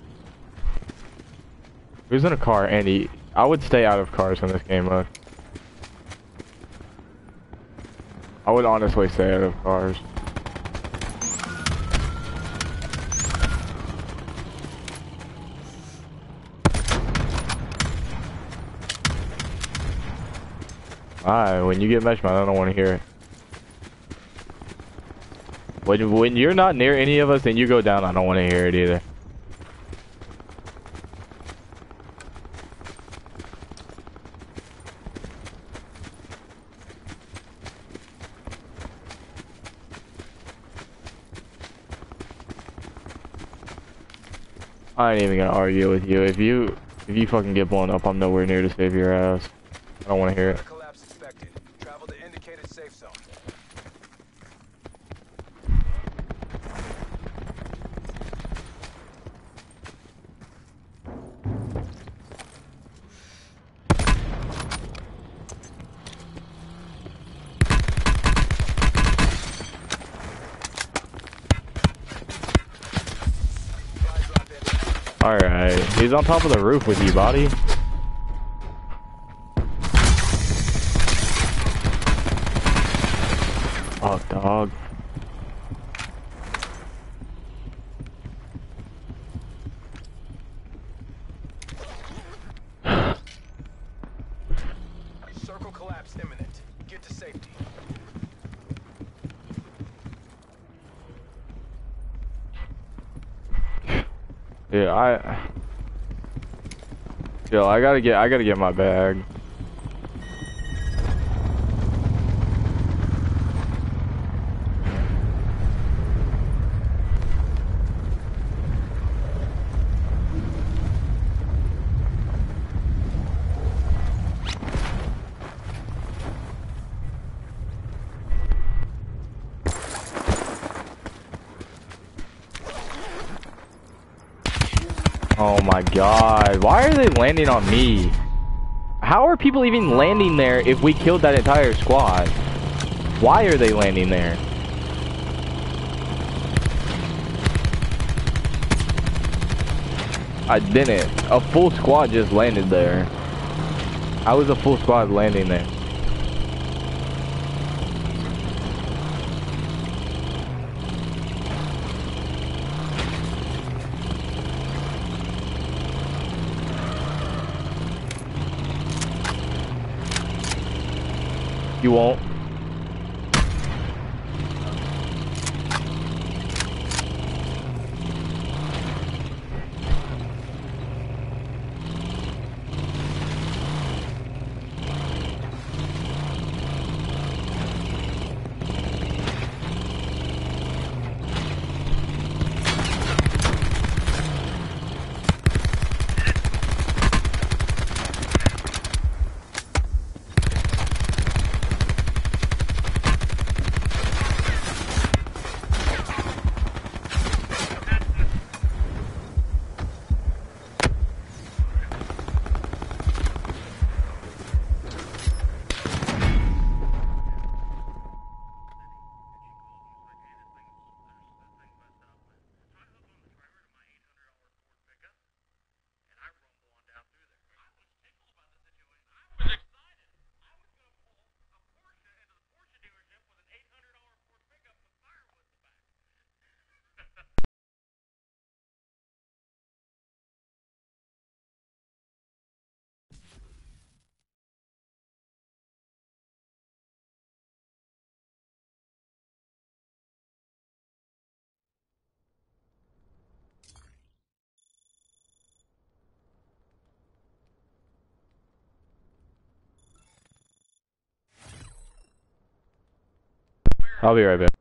S1: He was in a car, and I would stay out of cars in this game mode. I would honestly stay out of cars. Alright, when you get mesh mine, I don't want to hear it. When you're not near any of us and you go down, I don't want to hear it either. I ain't even gonna argue with you. If you fucking get blown up, I'm nowhere near to save your ass. I don't want to hear it.
S7: Further collapse expected. Travel to indicated safe zone.
S1: Alright, he's on top of the roof with you, buddy. Fuck, dog.
S7: Circle collapse imminent. Get to safety.
S1: Yeah, I gotta get my bag. Oh my god, why are they landing on me? How are people even landing there if we killed that entire squad? Why are they landing there? I didn't. A full squad just landed there. How was a full squad landing there? You won't. I'll be right back.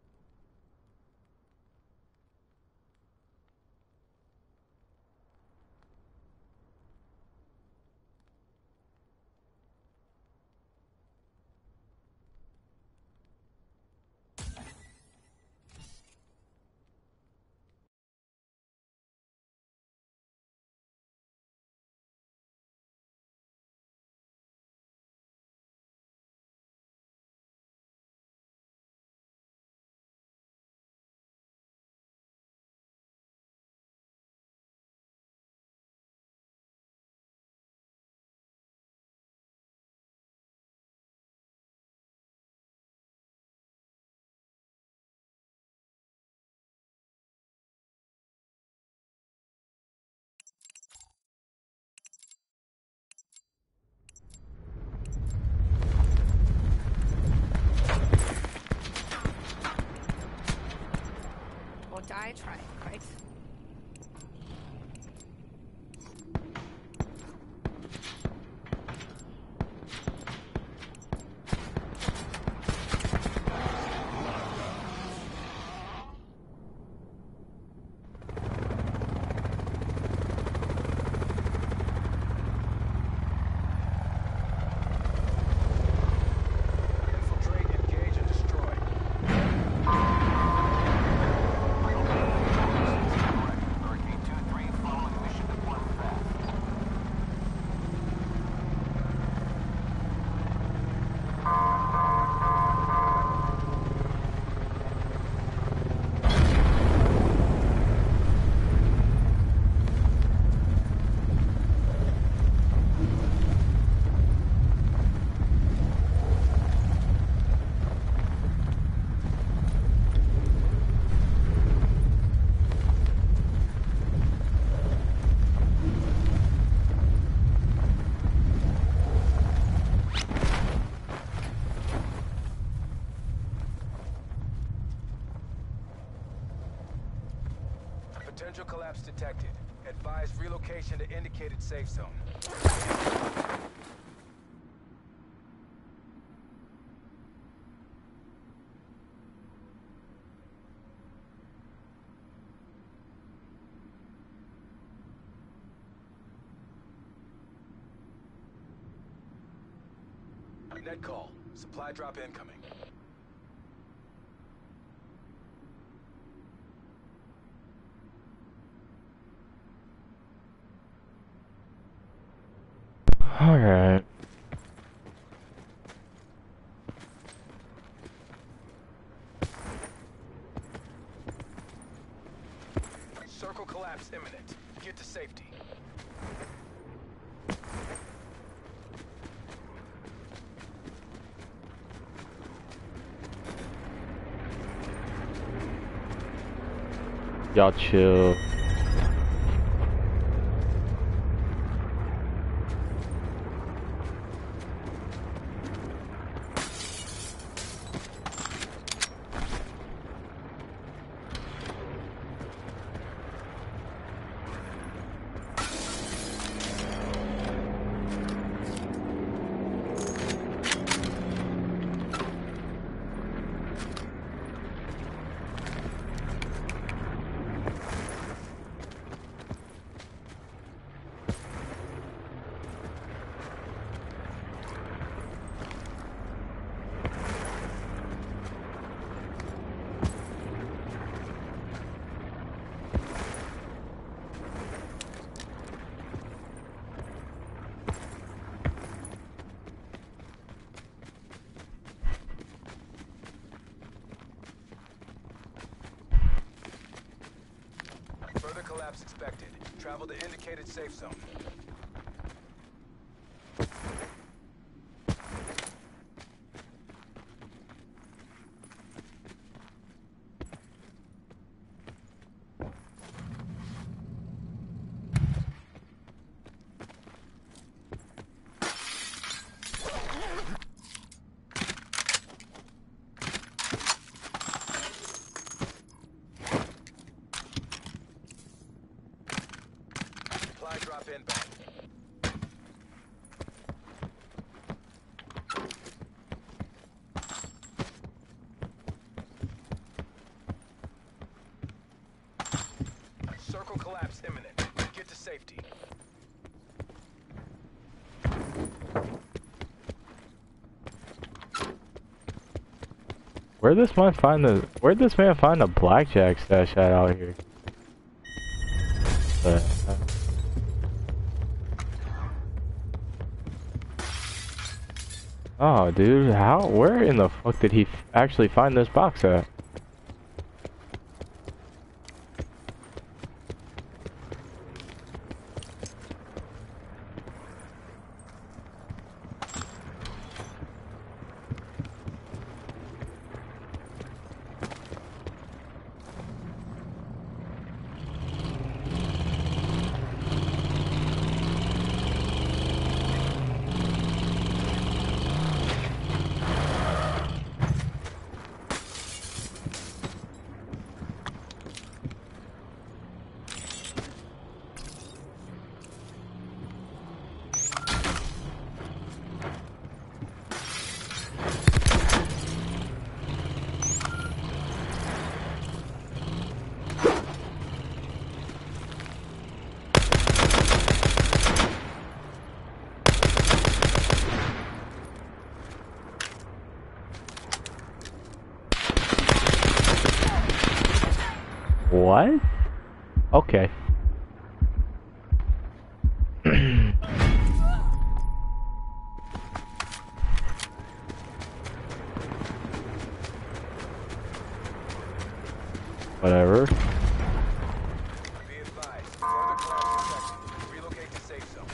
S2: Or die trying, right?
S7: Infiltrate, engage, and destroy. Hurricane 2-3 following mission deployment path. Potential collapse detected. Advise relocation to indicated safe zone. Net call. Supply drop incoming.
S1: Alright.
S7: Circle collapse imminent. Get to safety.
S1: Y'all chill.
S7: Further collapse expected. Travel to indicated safe zone. Supply drop inbound. Circle collapse imminent. Get to safety.
S1: Where'd this man find a blackjack stash at out here? Oh, dude, where in the fuck did he actually find this box at? What? Okay. Whatever.
S7: Be advised. Further collapse detected. Relocate to safe zone.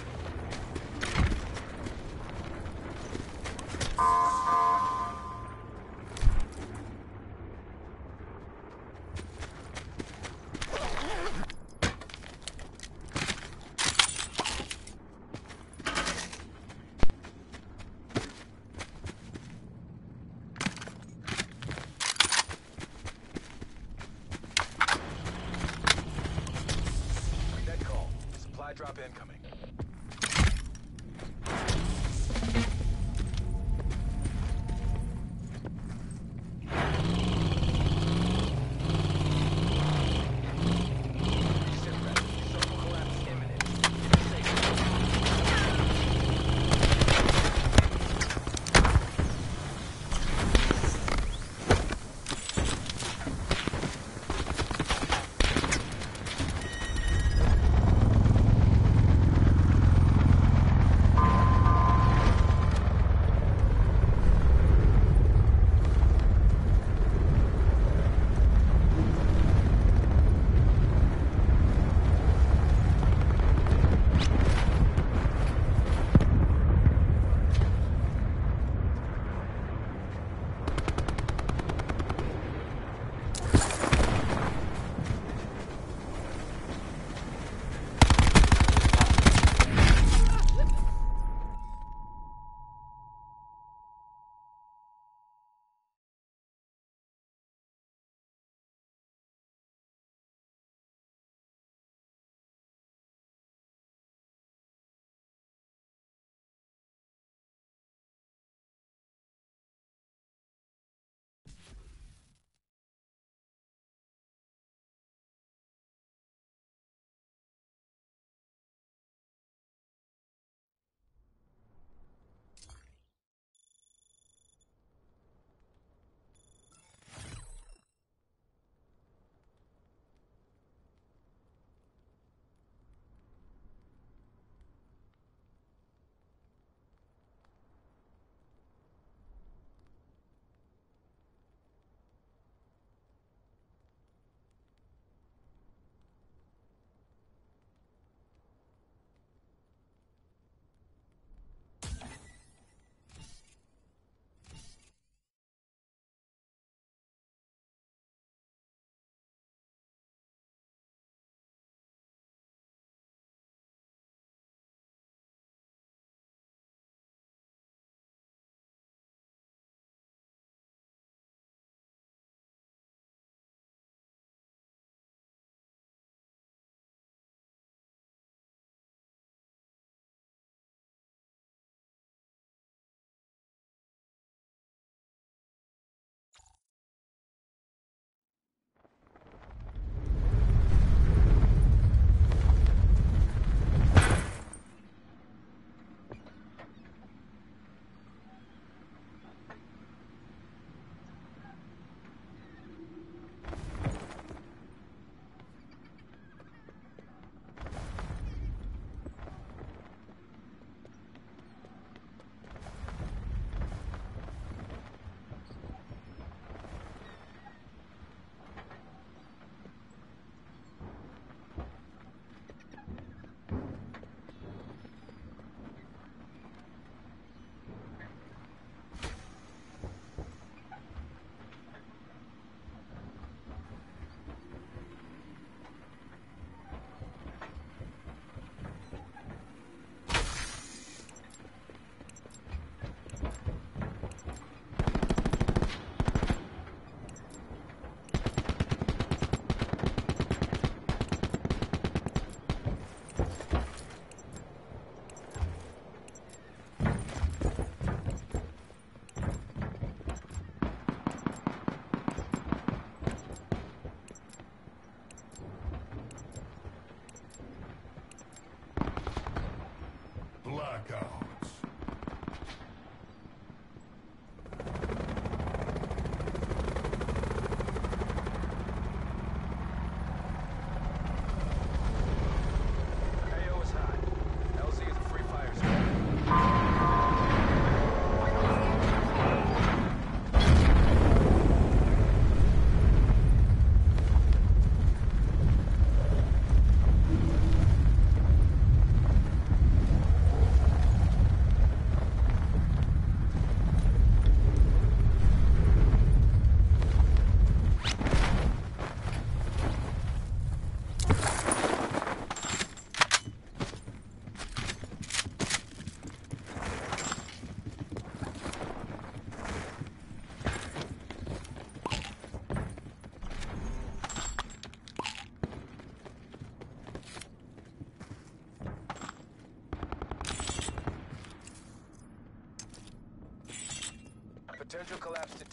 S7: Net call. Supply drop incoming. Sit rep. Circle collapse imminent. Get to safety.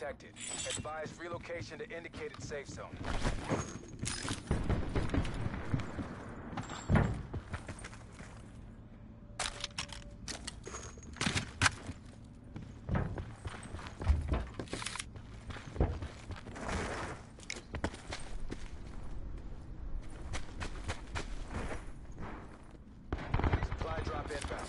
S7: detected. Advise relocation to indicated safe zone. Supply drop inbound.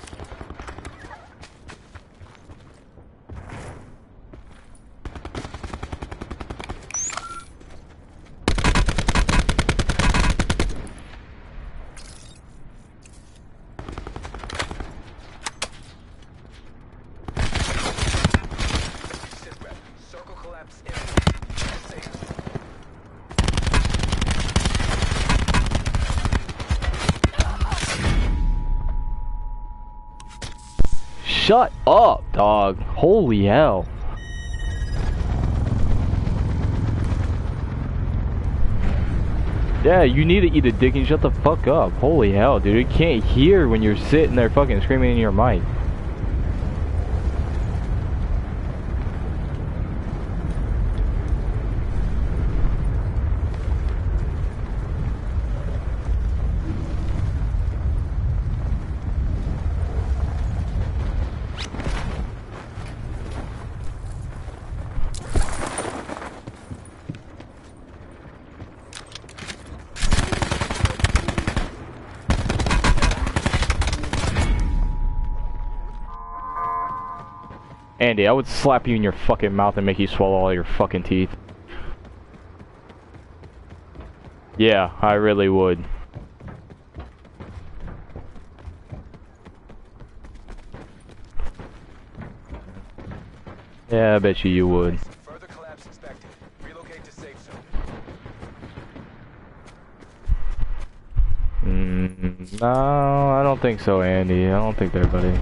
S7: Sit rep. Circle collapse imminent. Safe.
S1: Shut up, dog. Holy hell. Yeah, you need to eat a dick and shut the fuck up. Holy hell, dude. You can't hear when you're sitting there fucking screaming in your mic. Andy, I would slap you in your fucking mouth and make you swallow all your fucking teeth. Yeah, I really would. Yeah, I bet you would.
S7: Further collapse expected. Relocate to safe zone.
S1: No, I don't think so, Andy. I don't think they're buddy.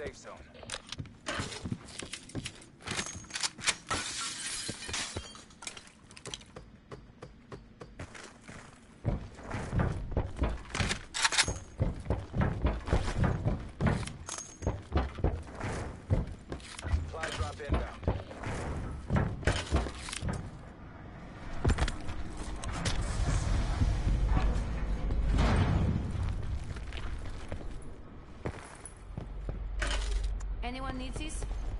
S7: safe zone. Supply drop inbound.
S2: Anyone needs these?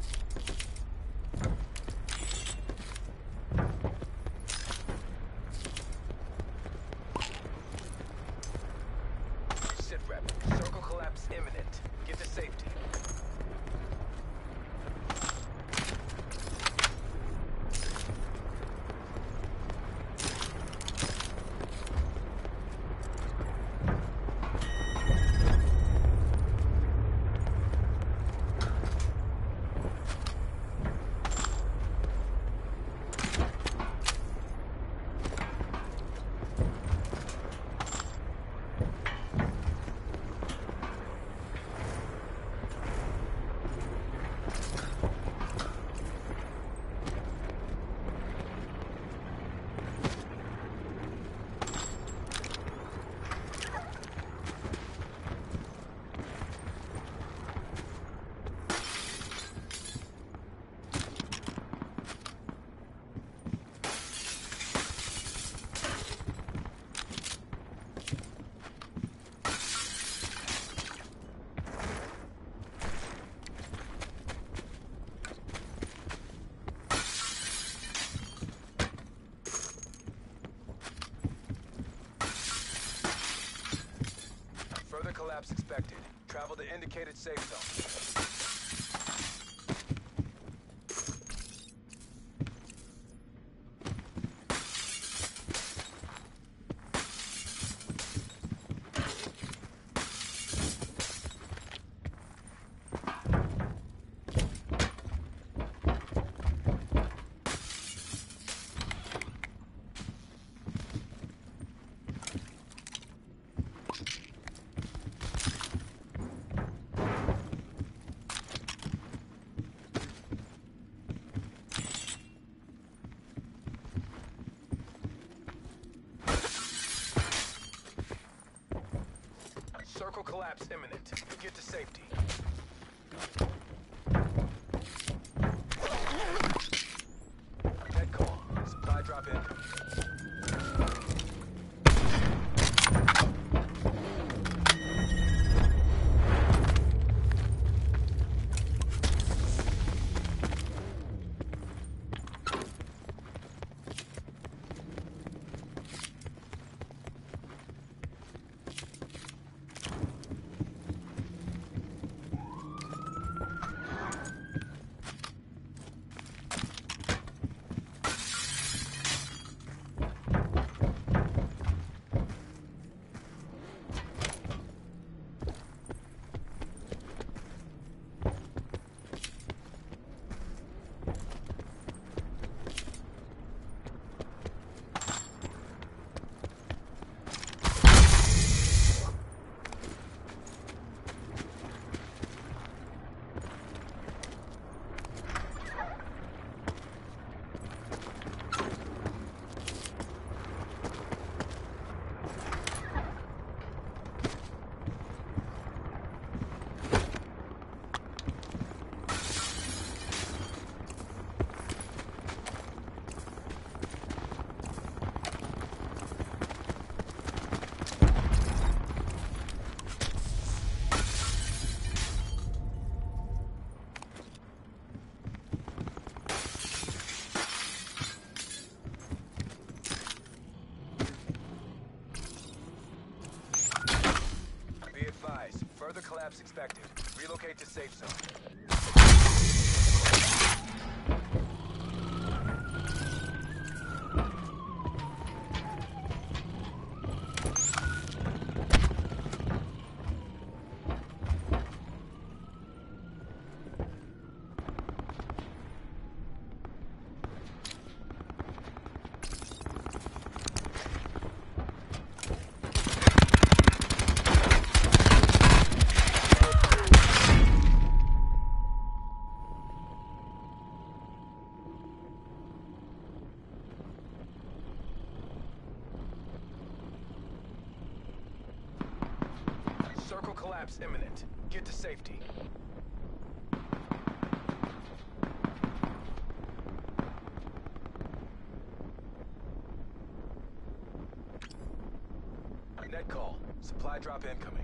S7: Sit rep. Circle collapse imminent. Get to safety. Further collapse expected. Travel to indicated safe zone. Circle collapse imminent. Get to safety. Dead call. Supply drop in. Further collapse expected. Relocate to safe zone. Circle collapse imminent. Get to safety. Net call. Supply drop incoming.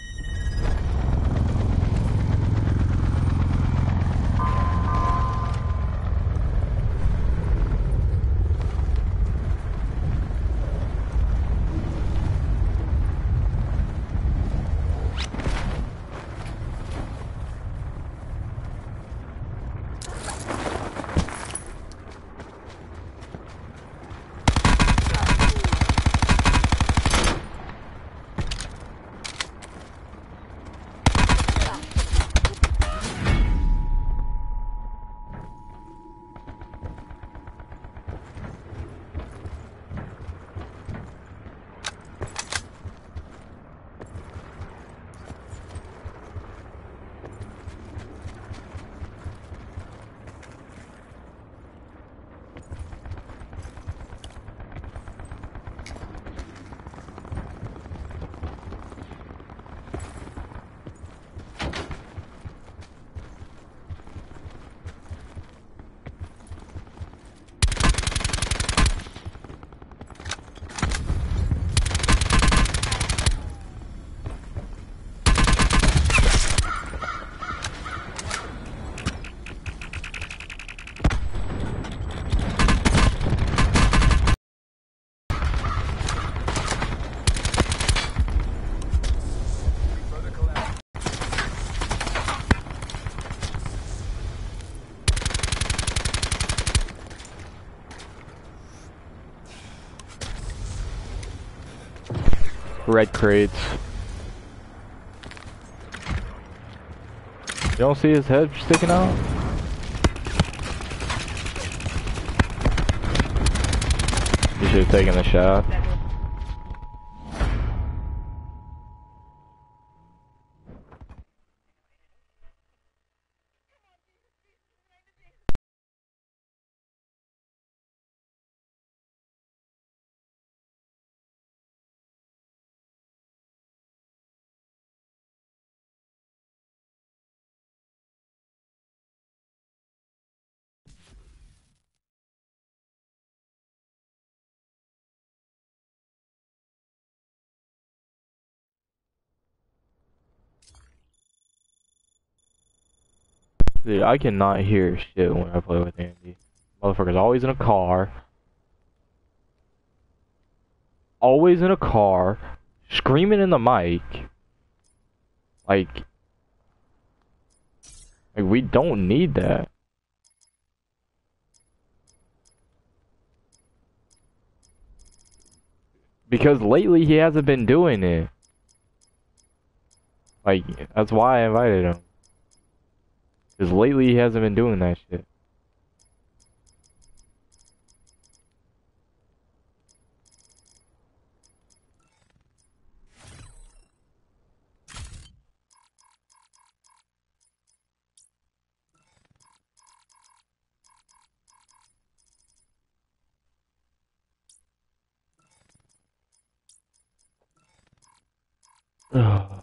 S1: Red crates. You don't see his head sticking out? You should have taken the shot. Dude, I cannot hear shit when I play with Andy. Motherfucker's always in a car. Always in a car. Screaming in the mic. Like we don't need that. Because lately he hasn't been doing it. Like, that's why I invited him. Because lately he hasn't been doing that shit. Ugh.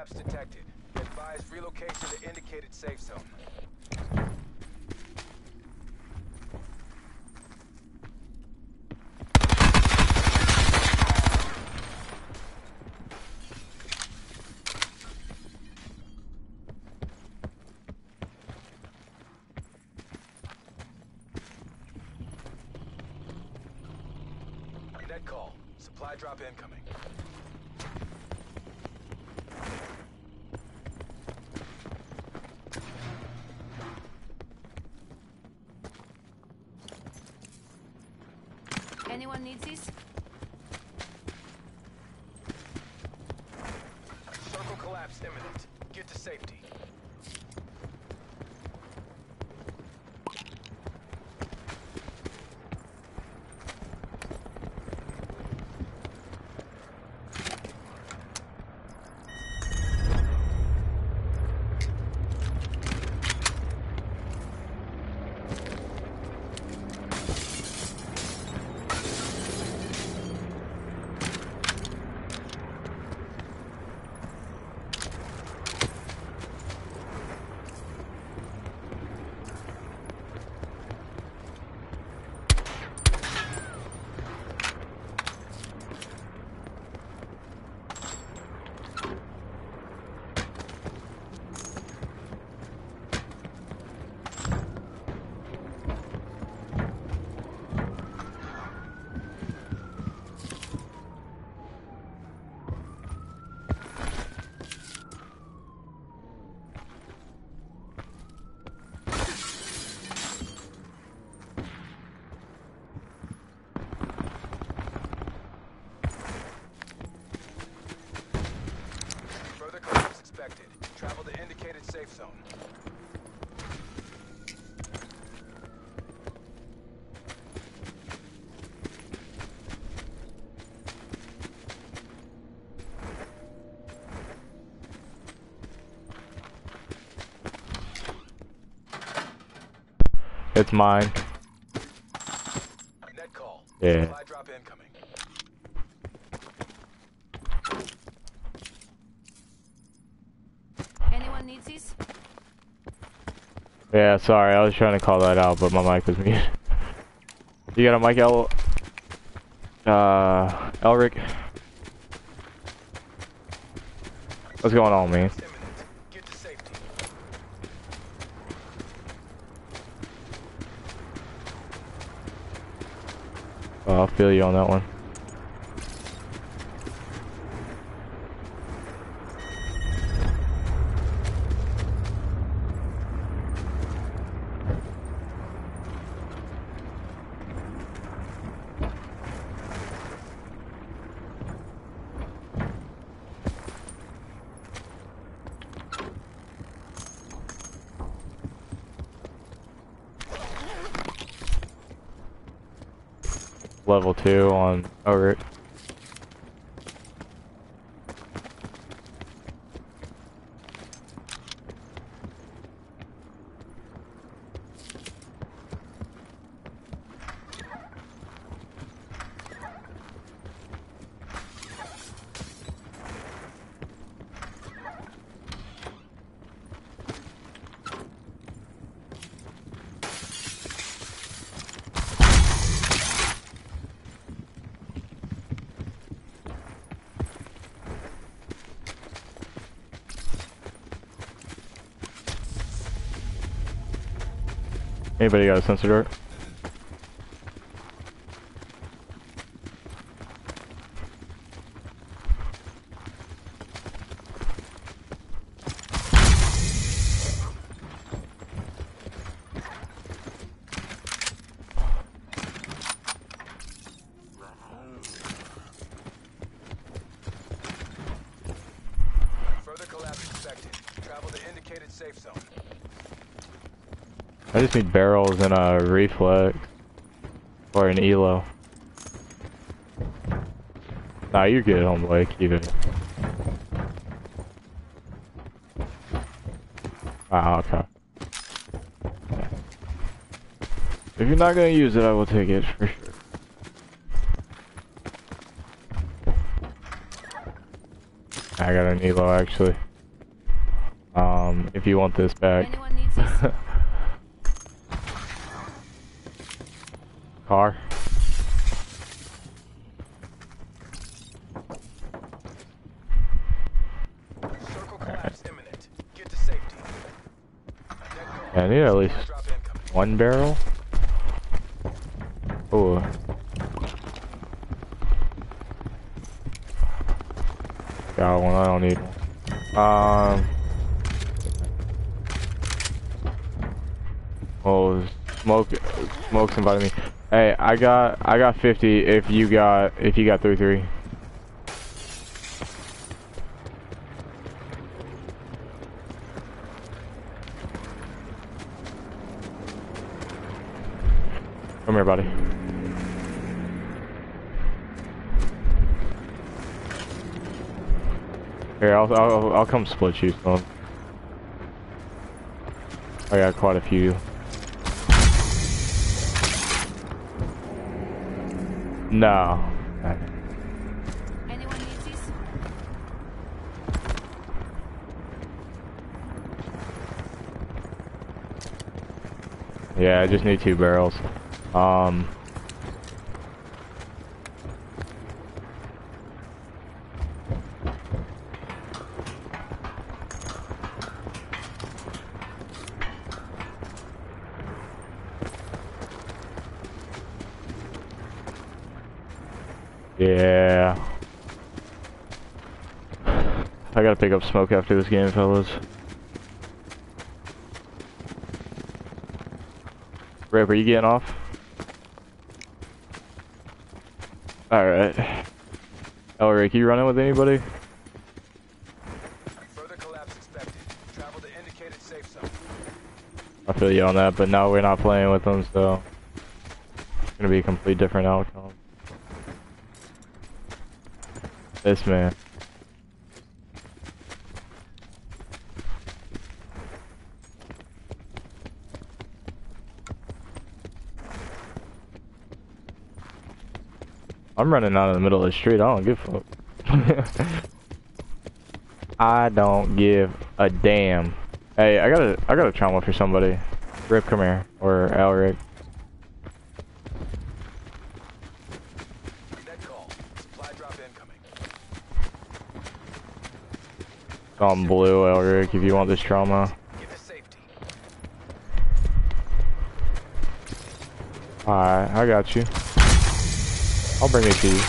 S7: collapse detected. Advise relocation to indicated safe zone. Net call. Supply drop incoming.
S2: Anyone needs these?
S7: Circle collapse imminent. Get to safety. Further collapse expected. Travel to indicated safe zone.
S1: It's mine.
S7: Net call.
S1: Yeah.
S7: Supply drop incoming.
S2: Anyone needs these?
S1: Yeah, sorry, I was trying to call that out, but my mic was muted. You got a mic, Elric? What's going on, man?
S7: Imminent. Get to safety.
S1: Oh, I'll feel you on that one. Level 2 on Ogre. Anybody got a sensor dart?
S7: Further collapse expected. Travel to indicated safe zone.
S1: I just need barrels and a reflex. Or an elo. Nah, you're good, homeboy. Keep it. Ah, okay. If you're not gonna use it, I will take it for sure. I got an elo actually. if you want this back.
S2: Anyone needs this?
S1: Car.
S7: Circle collapse imminent. Get to safety.
S1: Yeah, I need at least
S7: Drop incoming.
S1: one barrel. Oh. Got one, I don't need one. Oh, smoke's inviting me. Hey, I got 50 if you got 3-3. Come here, buddy. Here, I'll come split you some. I got quite a few. No.
S2: Anyone needs this?
S1: Yeah, I just need 2 barrels. Yeah. I gotta pick up smoke after this game, fellas. Rip, are you getting off? Alright. Elric, you running with anybody?
S7: Further collapse expected. Travel to indicated safe zone.
S1: I feel you on that, but no, we're not playing with them, so it's gonna be a complete different outcome. This man. I'm running out in the middle of the street. I don't give a fuck. I don't give a damn. Hey, I got a trauma for somebody. Rip, come here, or Elric.
S7: Net call. Supply drop incoming.
S1: It's on blue, Elric, if you want this trauma.
S7: Get to safety.
S1: Alright, I got you. I'll bring it to you.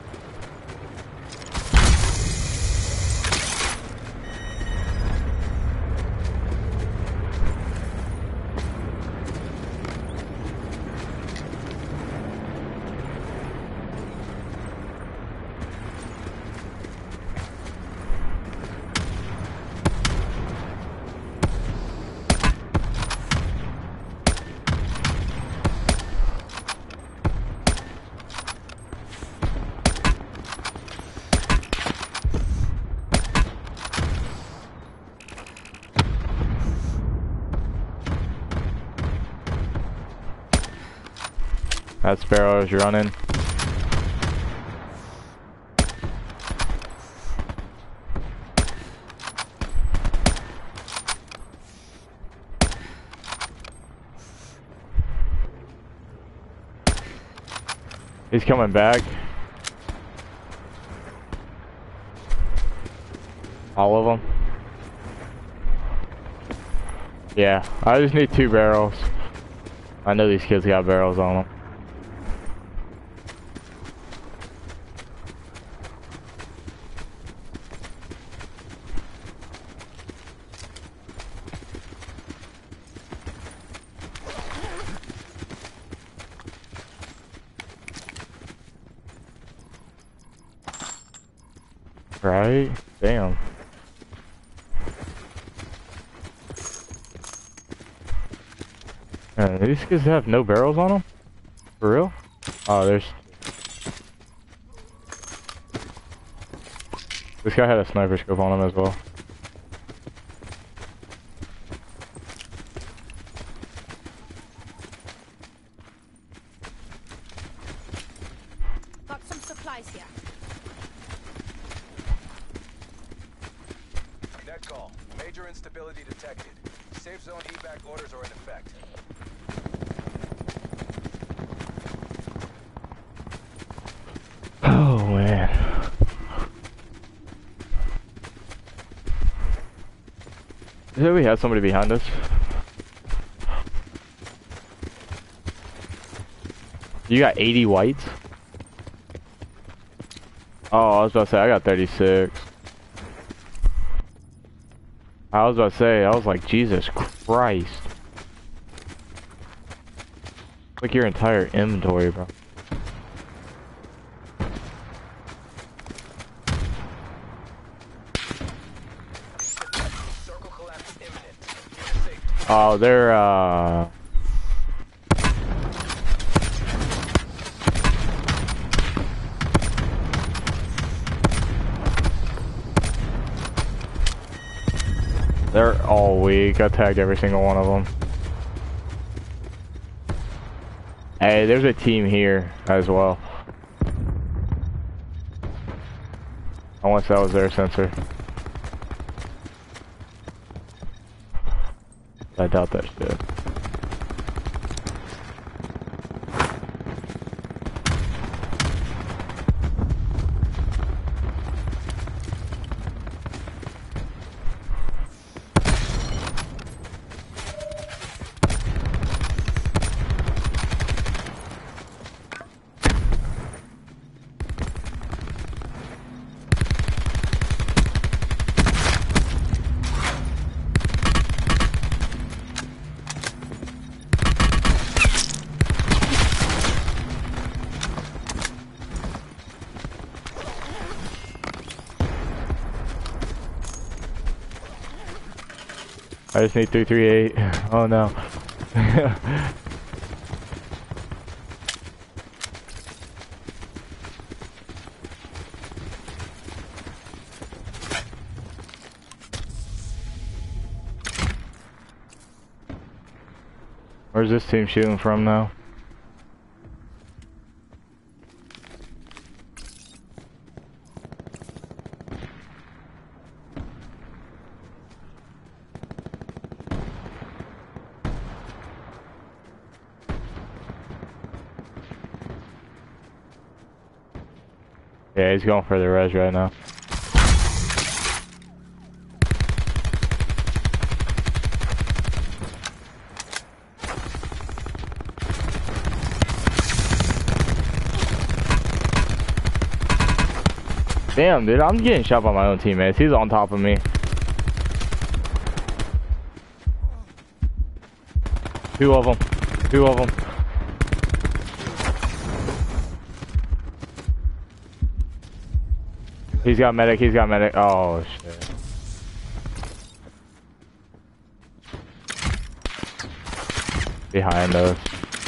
S1: That Sparrow is running. He's coming back. All of them. Yeah, I just need 2 barrels. I know these kids got barrels on them. Right? Damn. Man, these kids have no barrels on them? For real? Oh, there's... This guy had a sniper scope on him as well.
S2: Got some supplies here.
S7: Net call. Major Major instability detected. Safe zone evac orders are in effect.
S1: Oh man. Did we have somebody behind us? You got 80 whites? Oh, I was about to say, I got 36. I was about to say, I was like, Jesus Christ. Like your entire inventory, bro.
S7: Circle collapse is imminent. Get to safety.
S1: Oh, they're, they're all weak. I tagged every single one of them. Hey, there's a team here as well. Unless that was their sensor. I doubt that shit. I just need 338. Oh no. Where's this team shooting from now? Yeah, he's going for the res right now. Damn, dude, I'm getting shot by my own teammates. He's on top of me. Two of them. Two of them. He's got medic, he's got medic. Oh, shit. Behind us.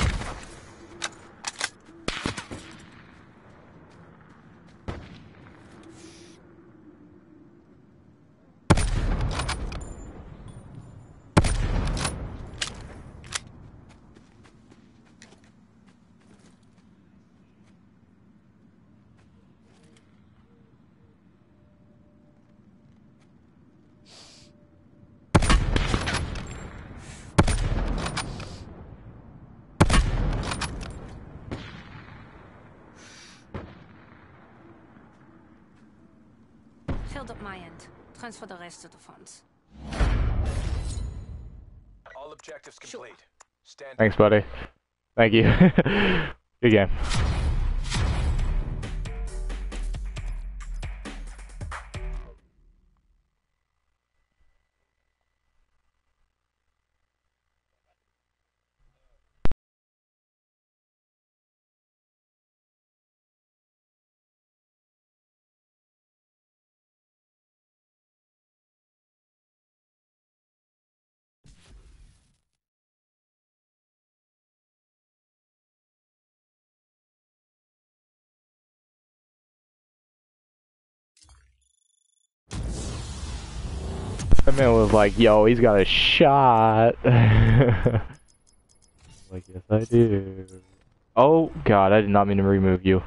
S2: Filled up my end. Transfer the rest to the funds.
S7: All objectives complete. Stand.
S1: Thanks, buddy. Thank you. Good game. That man was like, yo, he's got a shot. Like, yes, I do. Oh, God, I did not mean to remove you.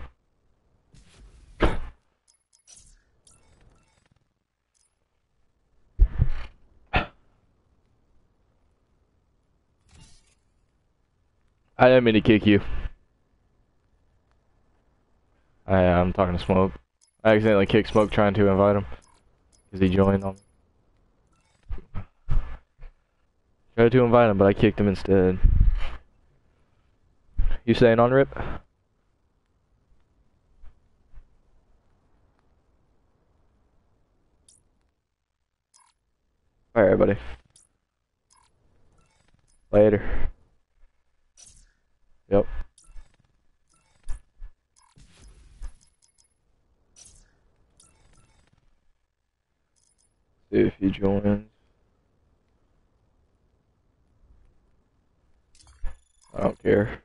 S1: I didn't mean to kick you. I'm talking to Smoke. I accidentally kicked Smoke trying to invite him. Because he joined on me. Tried to invite him, but I kicked him instead. You saying on rip? Alright, buddy. Later. Yep. See if he joins. I don't care.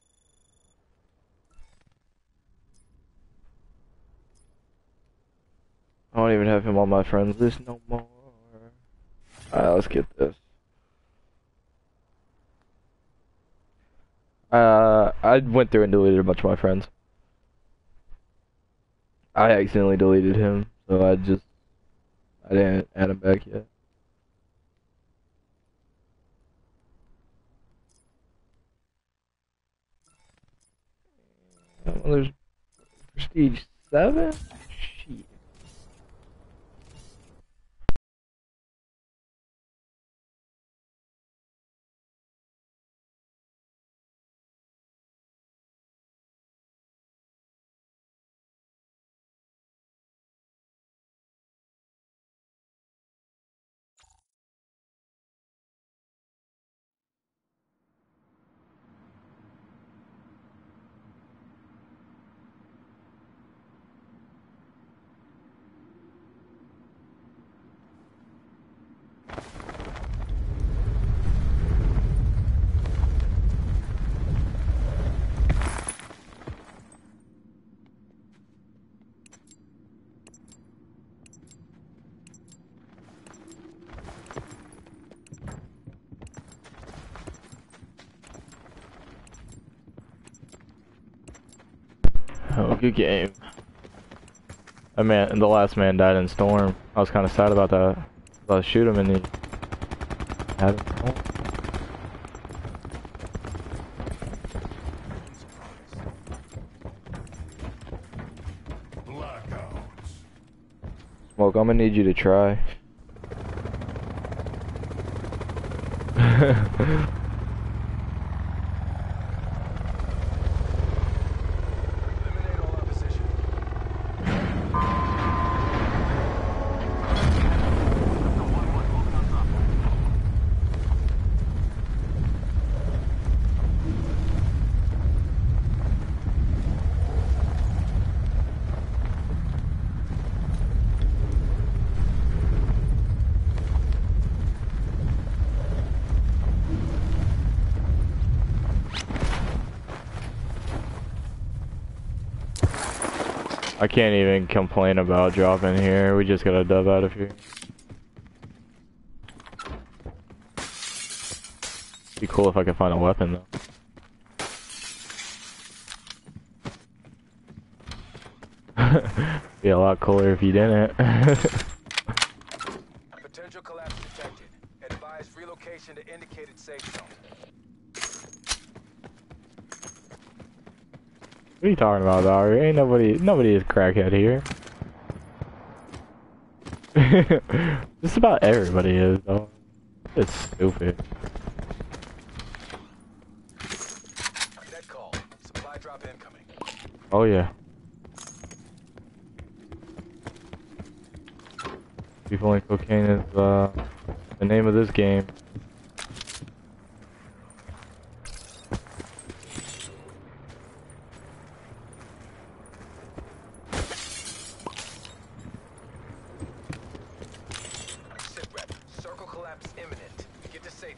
S1: I don't even have him on my friends list no more. Alright, let's get this. I went through and deleted a bunch of my friends. I accidentally deleted him, so I didn't add him back yet. Well, there's Prestige 7? Shit. Oh, good game. The last man died in Storm. I was kind of sad about that. I shoot him and he had him.
S3: Blackout.
S1: Smoke, I'm gonna need you to try.
S7: Eliminate all opposition.
S1: I can't even complain about dropping here. We just got a dub out of here. Be cool if I could find a weapon though. Be a lot cooler if you didn't.
S7: Potential collapse detected. Advise relocation to indicated safe zone.
S1: What are you talking about, dog? Ain't nobody is crackhead here. Just about everybody is, though. It's stupid.
S7: Net call. Supply drop incoming.
S1: Oh yeah. People and cocaine is the name of this game.
S7: Sit rep. Circle collapse imminent. Get to safety.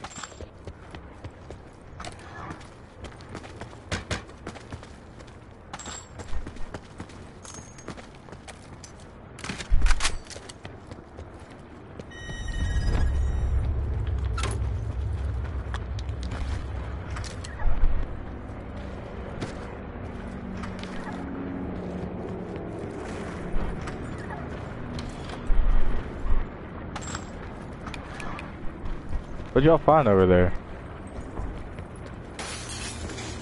S1: What'd y'all find over there?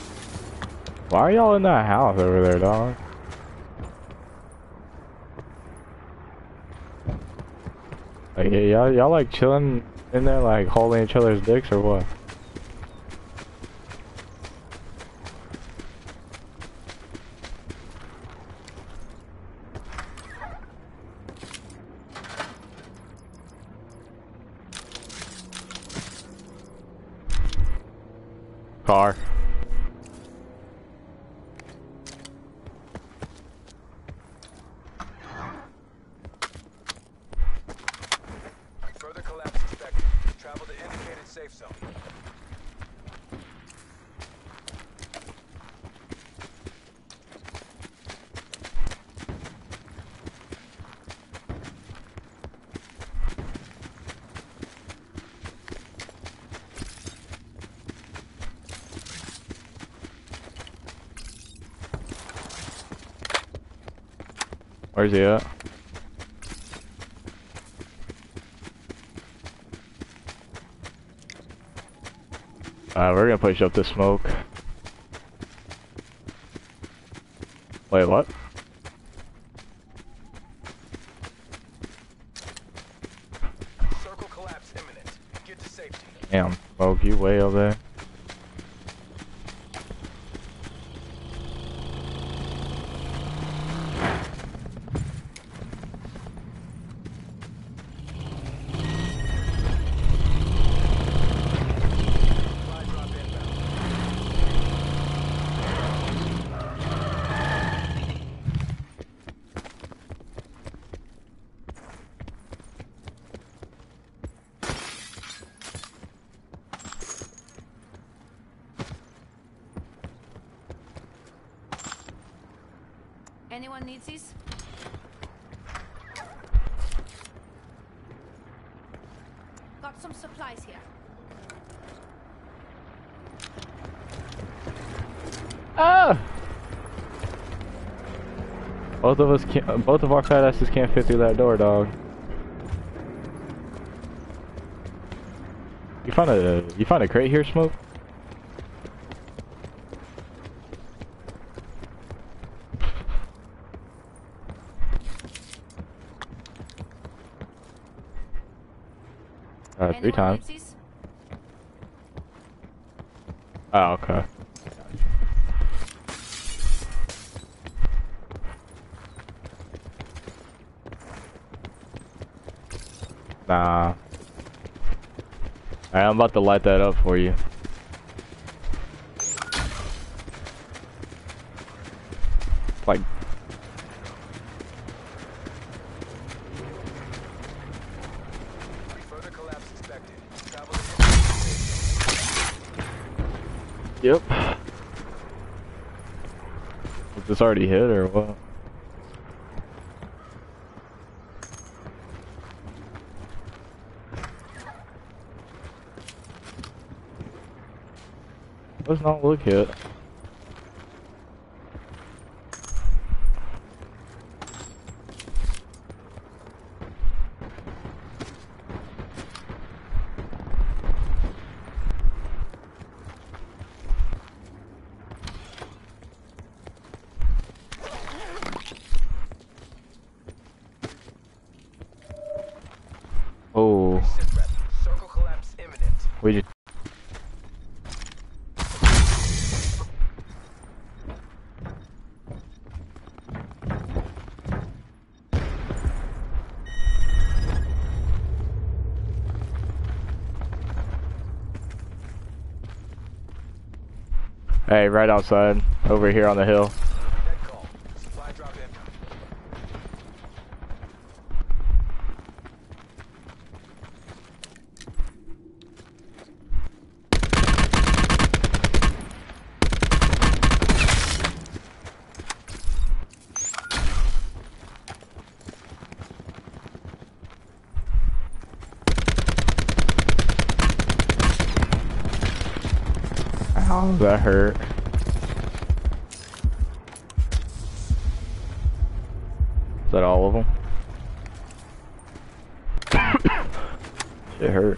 S1: Why are y'all in that house over there, dog? Like, yeah, y'all like chilling in there, like holding each other's dicks or what? Car.
S7: Further collapse expected. Travel to indicated safe zone.
S1: Where's he at? We're gonna push up the smoke. Wait, what?
S7: Circle collapse imminent. Get to safety.
S1: Damn, smoke, you way over there.
S7: Supply drop inbound.
S2: Anyone needs these? Got some supplies here.
S1: Ah! Both of us can't. Both of our fat asses can't fit through that door, dog. You find a crate here, Smoke? Three
S2: Anyone
S1: times.
S2: needs these?
S1: Oh, okay. Nah. Alright, I'm about to light that up for you. Like,
S7: Further collapse expected. Travel to
S1: yep. Was this already hit or what? Does not look hit. Oh,
S7: sit rep. Circle collapse imminent.
S1: we just. Hey, right outside, over here on the hill.
S7: Dead call. Supply drop inbound.
S1: Ow, that hurt. Is that all of them? It hurt.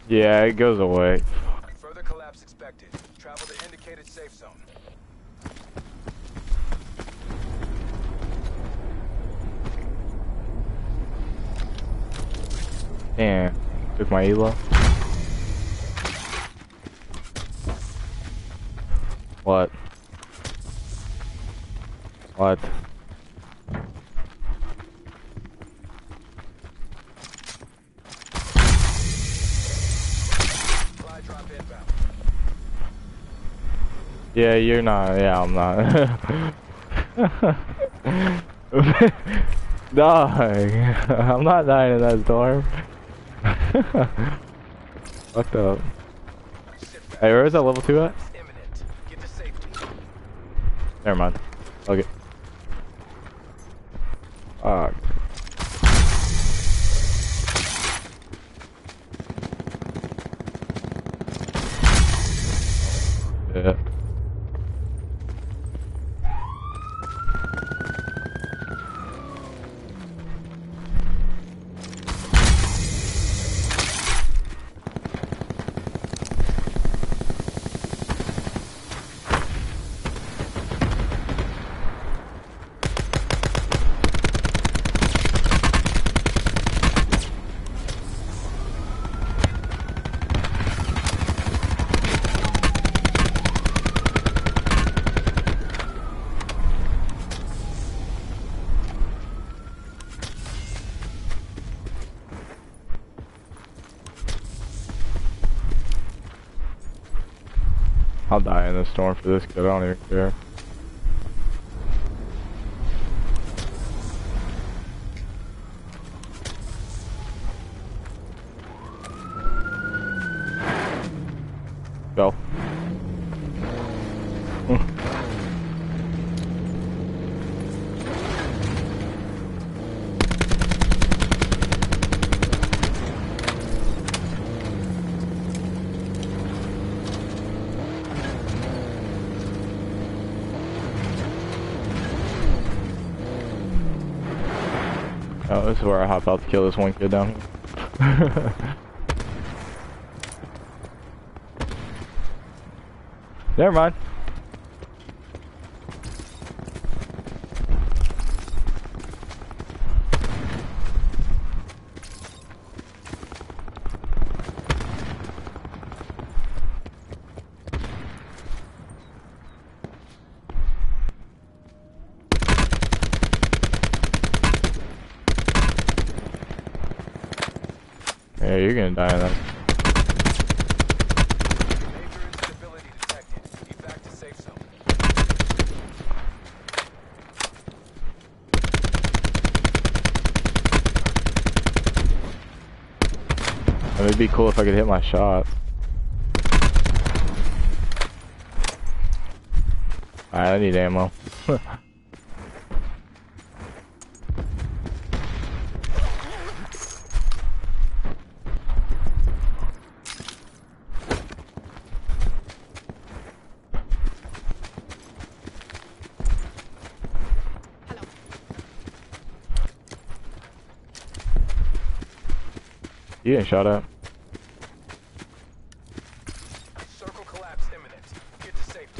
S1: Yeah, it goes away.
S7: Further collapse expected. Travel to indicated safe zone.
S1: Damn. Took my elo. What? What?
S7: Fly drop inbound.
S1: Yeah, you're not. Yeah, I'm not. Dog. I'm not dying in that storm. Fucked up. Hey, where is that level 2 at?
S7: Imminent. Get to safety.
S1: Never mind. Okay. Fuck. Yeah. I'll die in the storm for this kid, I don't even care. Go. Oh, this is where I hop out to kill this one kid down here. Never mind. Yeah, you're gonna die in that.
S7: Major instability detected. Get back to safe zone.
S1: It'd be cool if I could hit my shot. Alright, I need ammo. You getting shot at?
S7: Circle collapse imminent. Get to safety.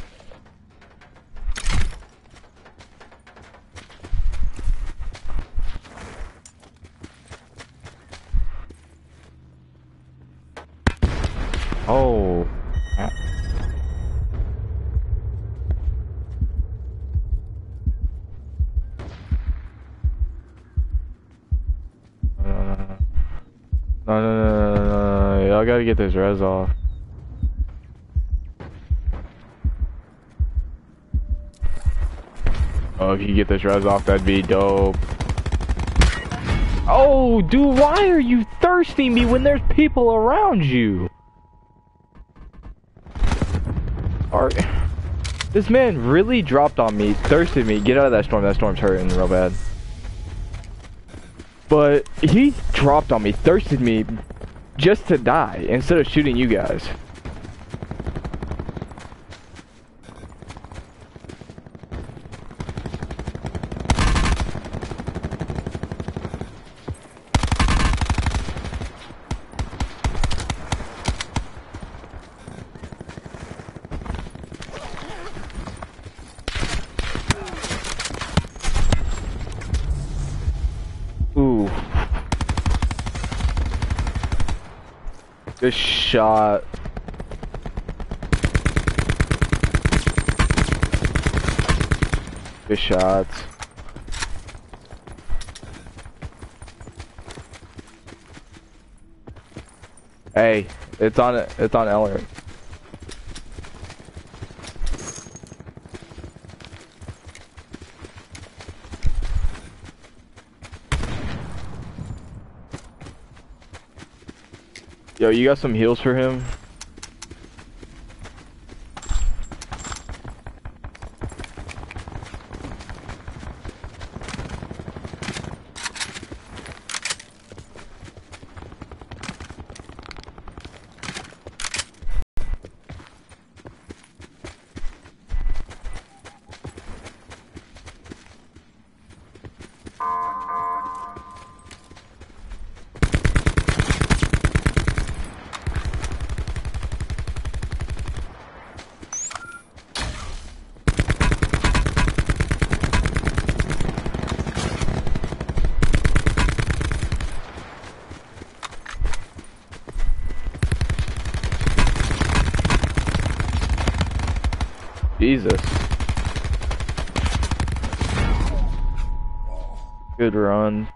S1: Oh. No. Y'all gotta get this res off. Oh, if you get this res off, that'd be dope. Oh, dude, why are you thirsting me when there's people around you? This man really dropped on me, thirsted me. Get out of that storm. That storm's hurting real bad. But he dropped on me, thirsted me just to die instead of shooting you guys. Good shot. Good shots. Hey, it's on Elliot. Yo, you got some heals for him? Jesus. Good run.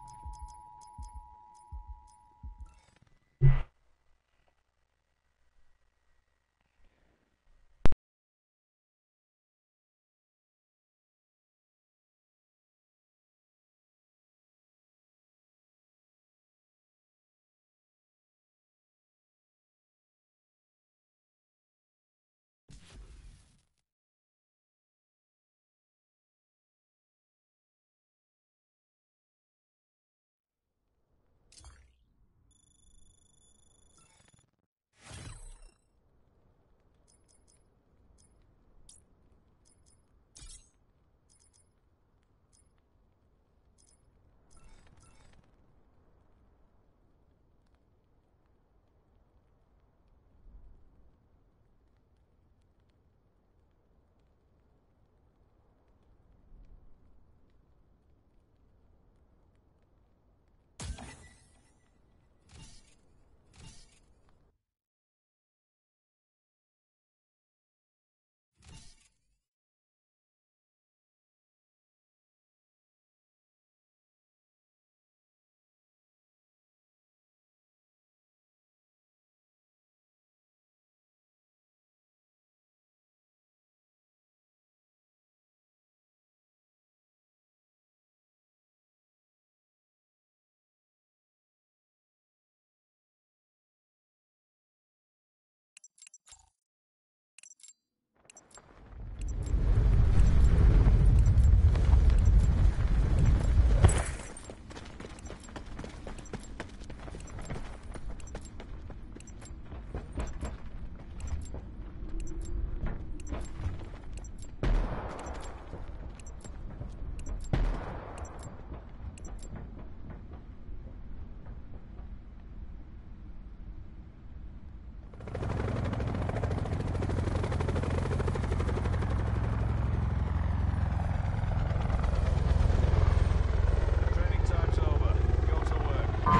S3: Training time's over. Go to work.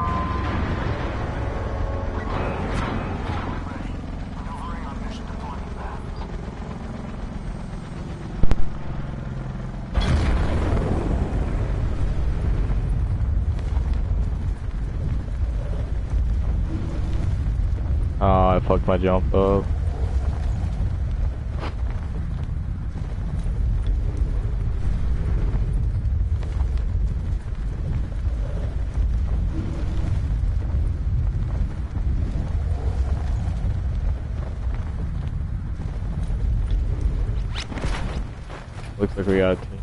S1: Oh, I fucked my jump up. Looks like we got a team.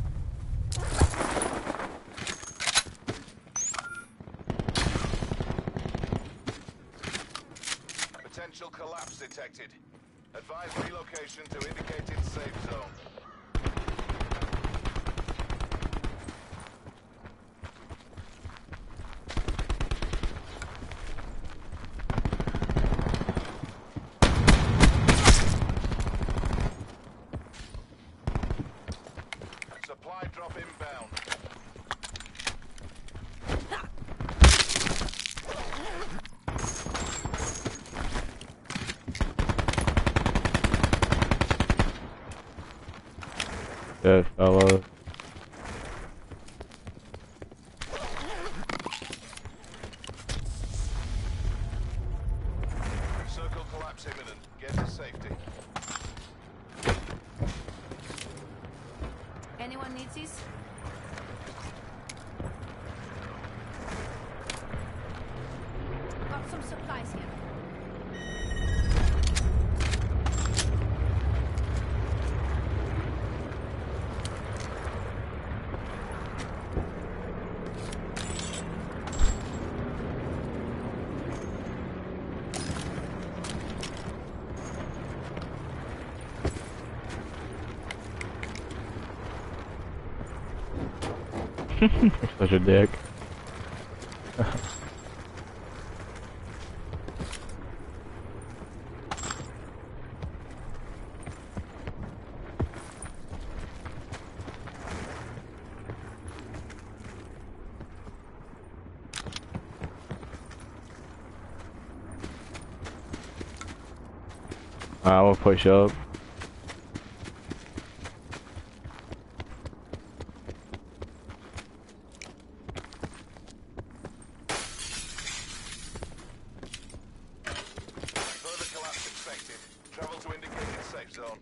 S3: Potential collapse detected. Advise relocation to indicated safe zone. Supply drop inbound.
S1: shit, fellas.
S3: Circle collapse imminent. Get to safety.
S2: Anyone needs these? Got some supplies here.
S1: Such a dick. I will push up.
S3: Further collapse expected. Travel to indicated safe zone.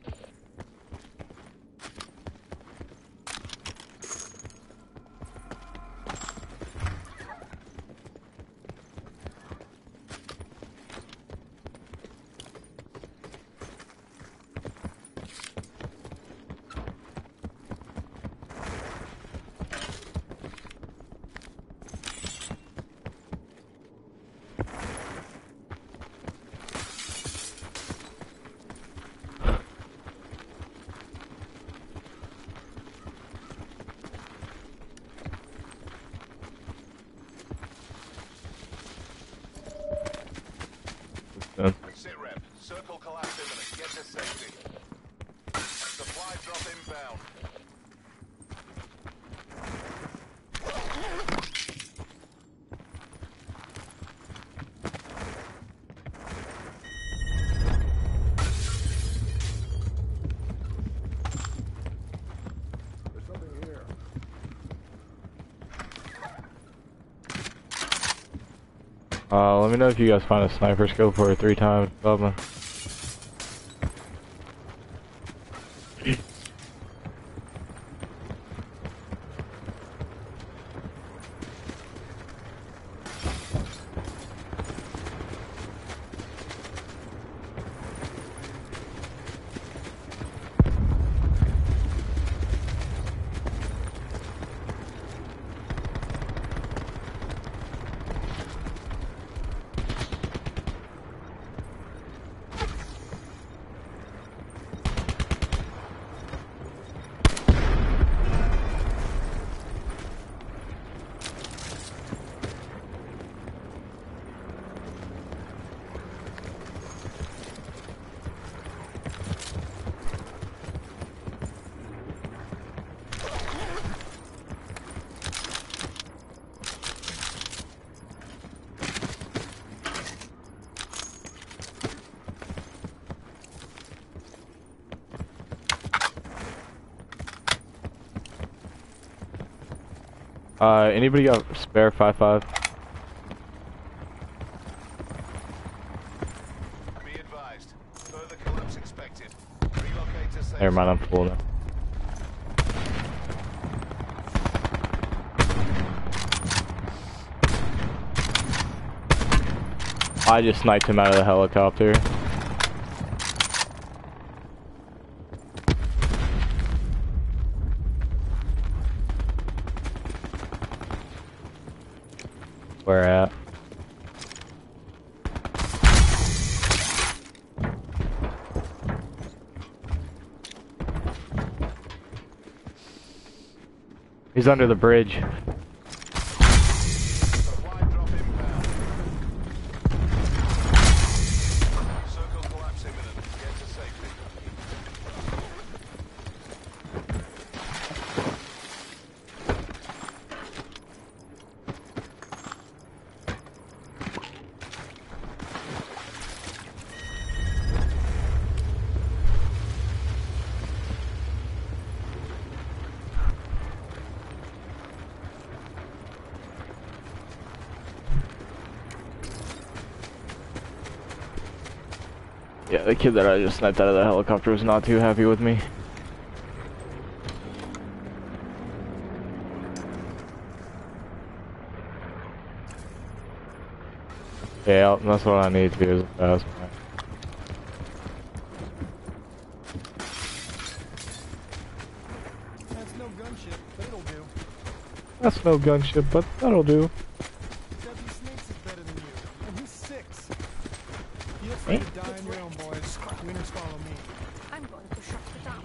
S3: Sit rep. Circle collapse imminent. Get to safety. Supply drop inbound.
S5: There's something here.
S1: Let me know if you guys find a sniper scope for 3 times, Bubba. Anybody got spare 5.5?
S3: Be advised. Further collapse expected. Relocate to safe
S1: Never mind, I'm full now. I just sniped him out of the helicopter. Where at? He's under the bridge.
S3: Supply drop inbound. Circle collapse imminent. Get to safety.
S1: Yeah, the kid that I just sniped out of the helicopter was not too happy with me. Yeah, that's what I need to do is a fast one.
S5: That's no gunship, but it'll do.
S1: That's no gunship, but that'll do.
S5: Deadly Snakes is better than you, and he's 6. Feel free to die on your own, boys. Winners follow me.
S2: I'm going to shut it down.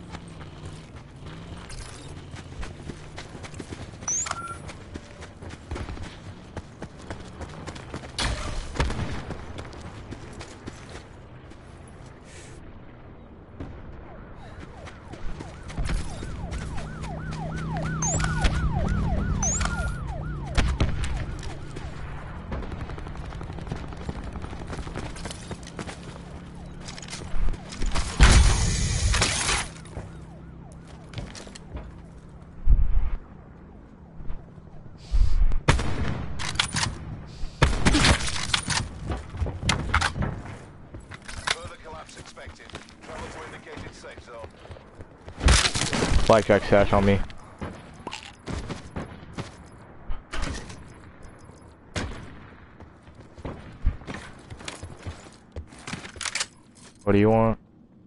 S3: Further collapse expected. Travel to indicated safe zone.
S1: Blackjack sash on me. What do you want?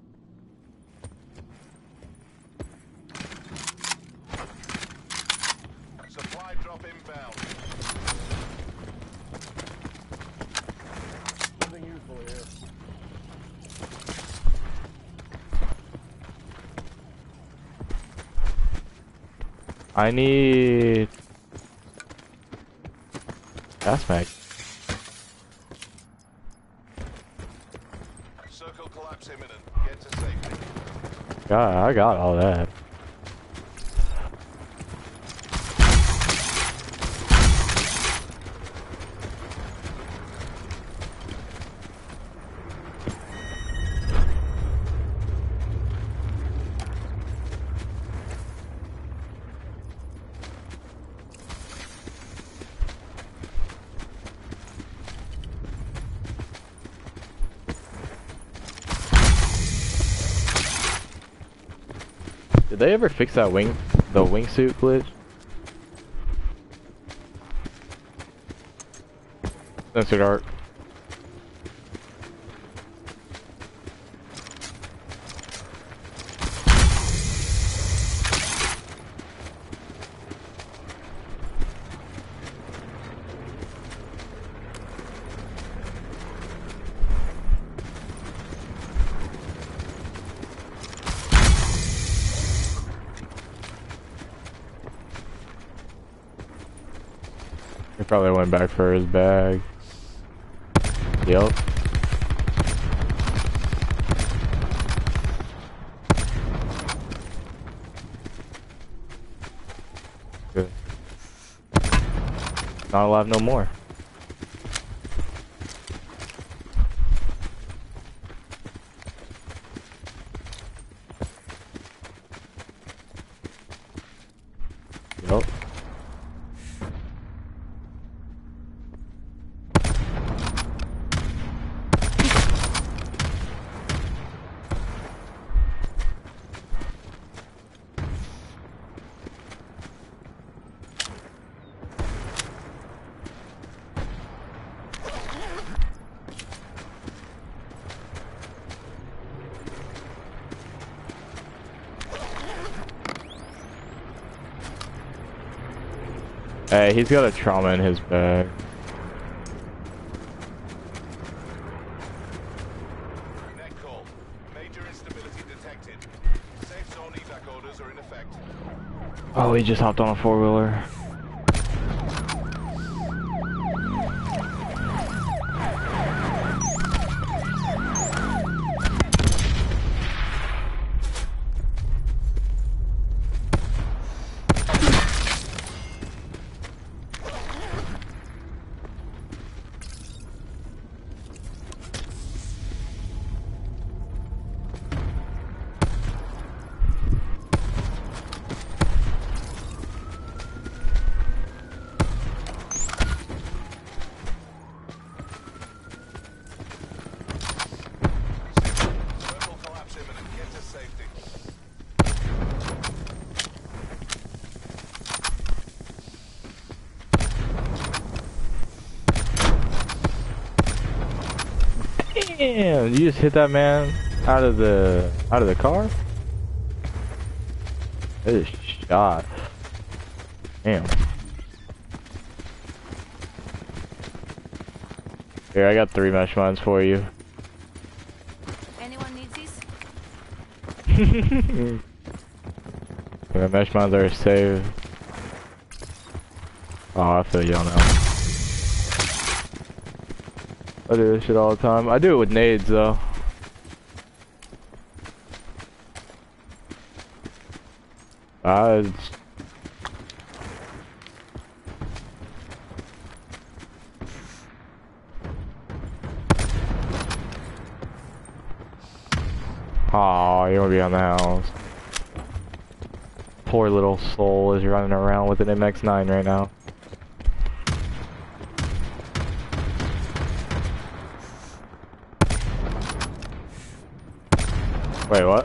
S3: Supply drop inbound.
S5: Something useful here.
S1: I need gas mag.
S3: Circle collapse imminent. Get to safety.
S1: God, I got all that. Did they ever fix that the wingsuit glitch? Censored art. He probably went back for his bag. Yep. Good. Not alive no more. Yep. Hey, he's got a trauma in his bag.
S3: Net call. Major instability detected. Safe zone evac orders are in effect.
S1: Oh, he just hopped on a four-wheeler. Damn, you just hit that man out of the car? That is shot. Damn. Here, I got 3 mesh mines for you.
S2: Anyone needs these?
S1: The mesh mines are saved. Oh, I feel y'all now. I do this shit all the time. I do it with nades though. Aw, you wanna be on the house. Poor little soul is running around with an MX-9 right now. Wait, what?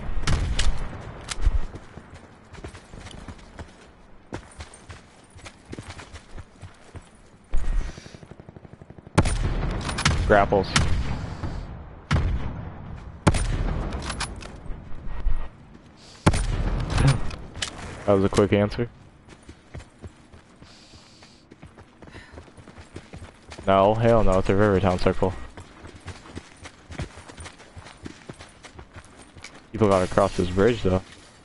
S1: Grapples. That was a quick answer. No, hell no, it's a Rivertown circle. People gotta cross this bridge though.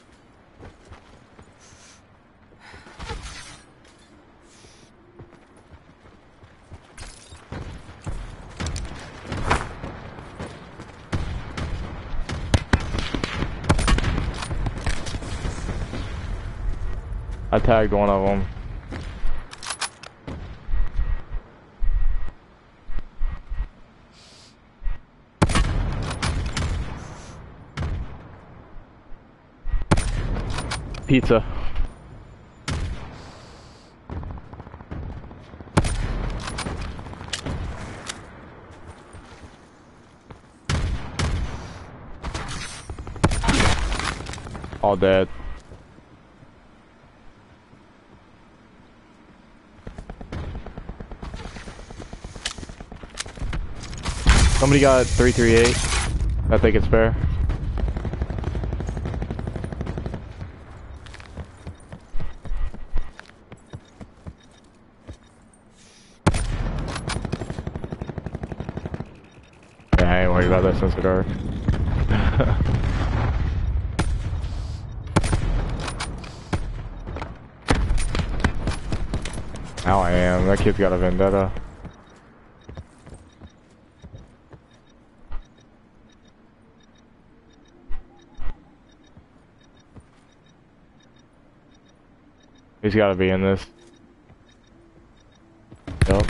S1: I tagged one of them. Pizza. All dead. Somebody got 338. I think it's fair. Yeah, I ain't worried about that sensor dark. Now I am. That kid's got a vendetta. He's gotta be in this. Yep.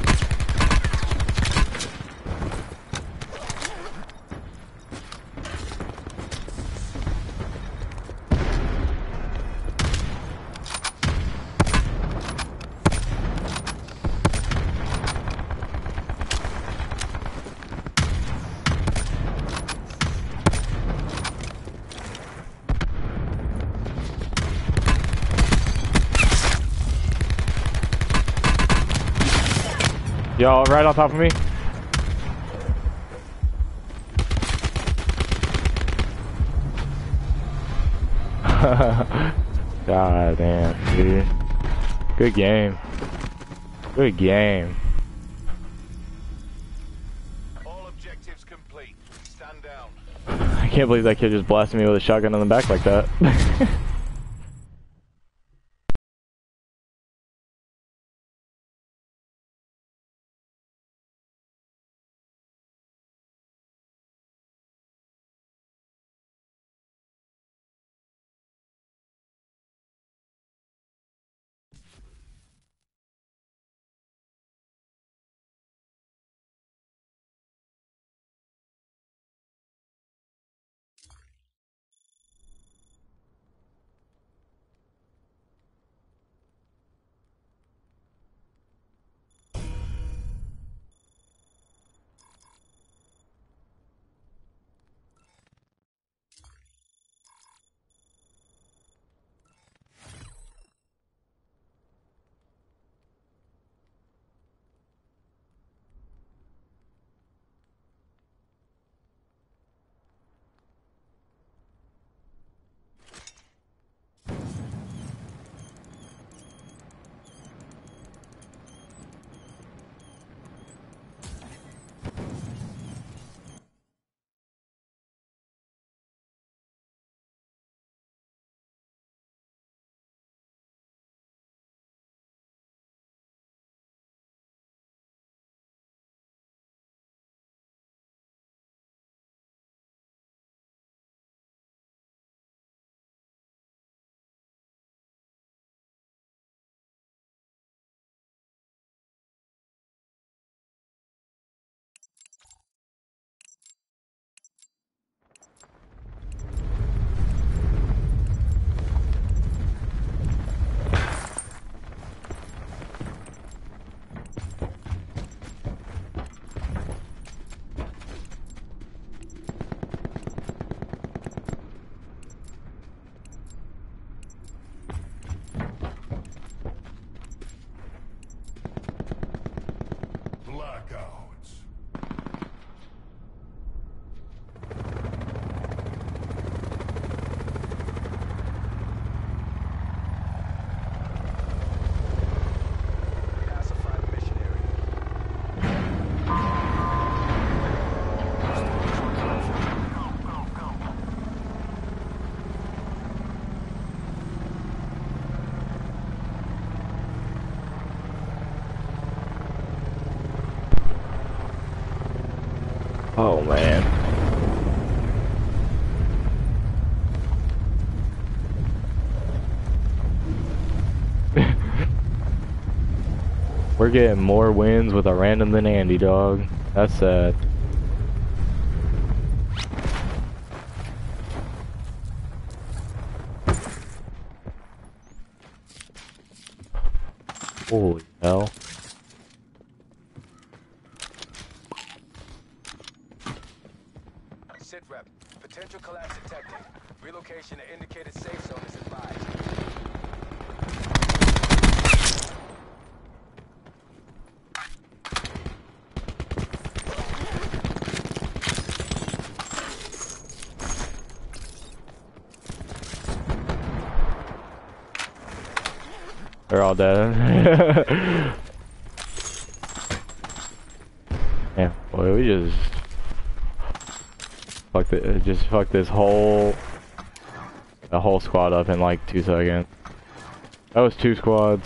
S1: Yo, right on top of me. God damn, dude. Good game. Good game.
S3: All objectives complete. Stand down.
S1: I can't believe that kid just blasted me with a shotgun in the back like that. Oh man. We're getting more wins with a random than Andy, dog. That's sad. Holy hell.
S7: Sit rep. Potential collapse detected. Relocation to indicated safe zone is advised.
S1: They're all dead. Yeah, boy, we just fucked this whole squad up in like 2 seconds. That was 2 squads.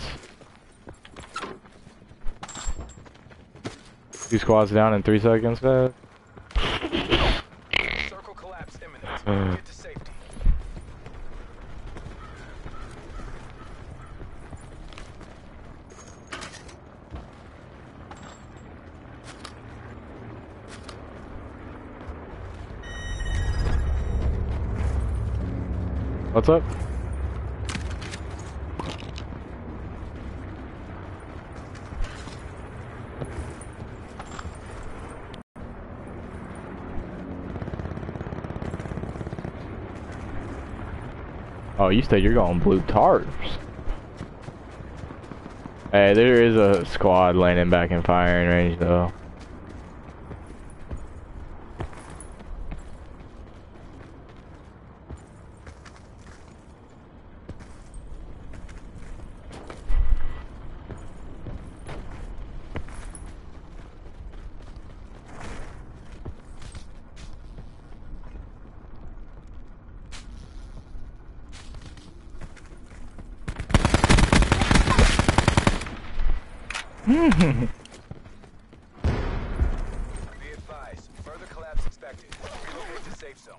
S1: 2 squads down in 3 seconds, man.
S7: Circle collapse imminent. Get to safety.
S1: What's up? Oh, you said you're going blue tarps. Hey, there is a squad landing back in firing range though.
S7: Be advised. Further collapse expected. Relocate to safe zone.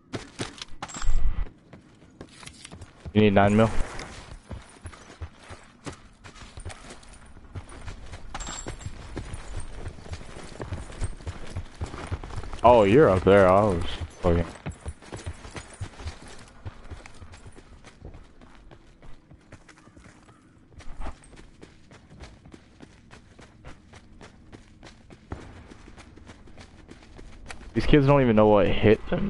S1: You need 9 mil? Oh, you're up there. I was fucking. These kids don't even know what hit them.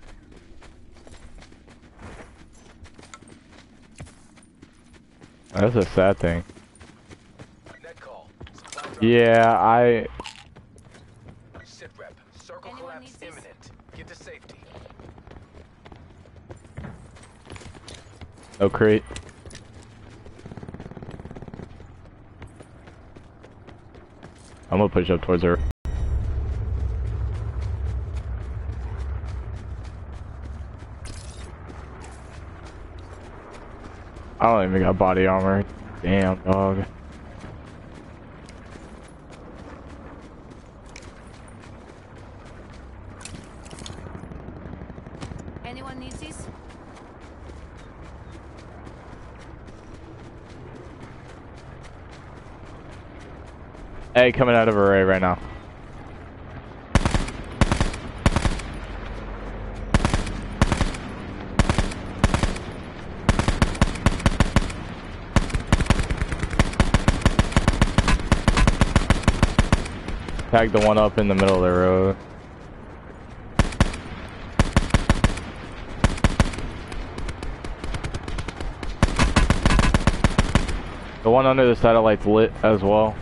S1: That's a sad thing.
S7: Net call. Supply drop.
S1: Yeah,
S7: Sit rep. Circle
S2: Anyone
S7: collapse
S2: needs this?
S7: imminent. Get to safety.
S1: no crate. I'm gonna push up towards her. I don't even got body armor. Damn, dog.
S2: Anyone needs this?
S1: Hey, coming out of array right now. Tag the one up in the middle of the road. The one under the satellite's lit as well.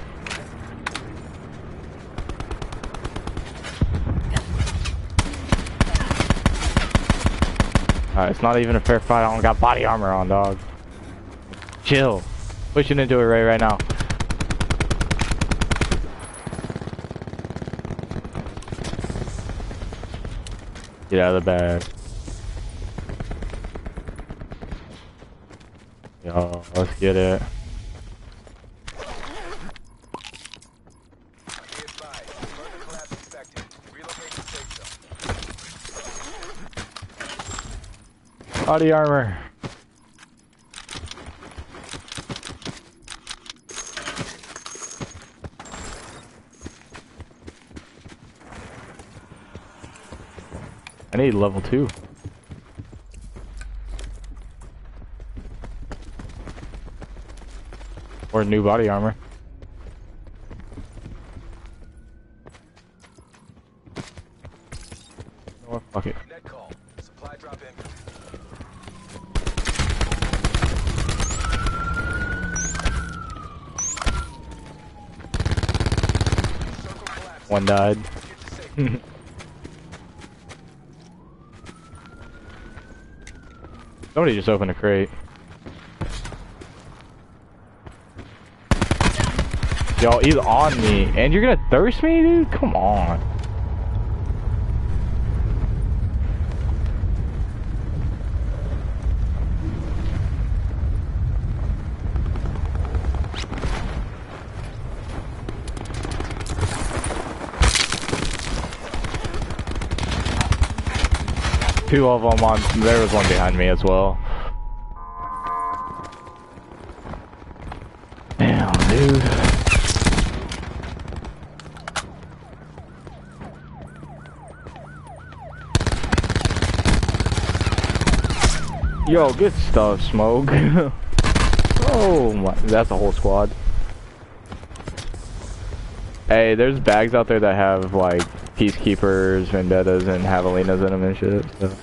S1: Alright, it's not even a fair fight. I don't got body armor on, dog. Chill. Pushing into it right now. Get out of the bag. Yo, let's get it.
S7: Be advised. Further collapse expected. Relocate to safe
S1: Body armor. I need level 2. Or new body armor. Oh, fuck it.
S7: Net call. Supply drop in. Circle collapse.
S1: One died.
S7: Get to safety.
S1: Somebody just opened a crate. Yo, he's on me. And you're gonna thirst me, dude? Come on. Two of them on. There was one behind me as well. Damn, dude. Yo, good stuff, Smoke. Oh my, that's a whole squad. Hey, there's bags out there that have like Peacekeepers, Vendettas, and Javelinas in them and shit. So.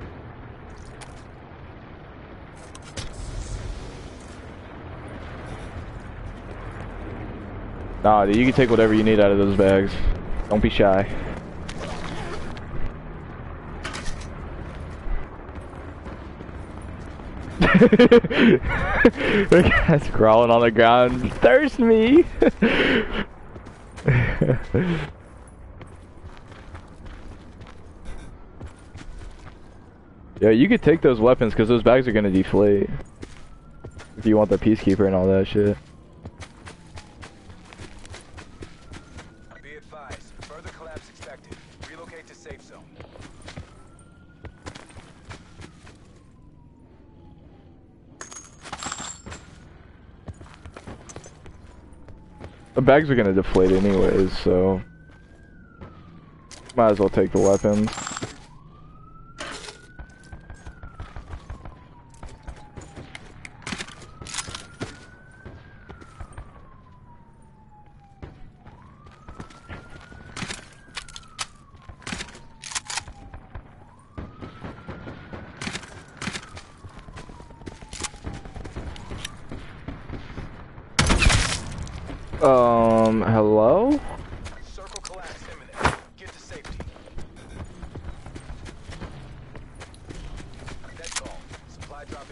S1: Nah, dude, you can take whatever you need out of those bags. Don't be shy. The guy's crawling on the ground. Thirst me! Yeah, you could take those weapons because those bags are gonna deflate. If you want the Peacekeeper and all that shit.
S7: Be advised. Further collapse expected. Relocate to safe zone.
S1: The bags are gonna deflate anyways, so might as well take the weapons. Hello?
S7: Circle collapse imminent. Get to safety. Net call. Supply drop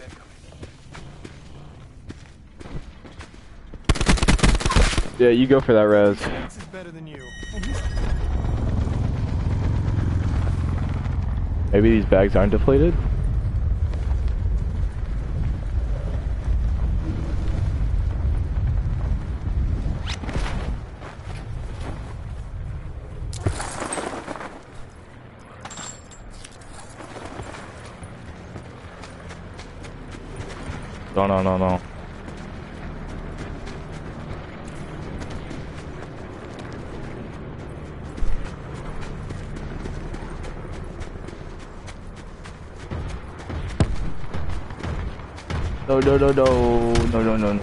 S7: incoming.
S1: Yeah, you go for that res.
S5: This is better than you.
S1: Maybe these bags aren't deflated? No. No.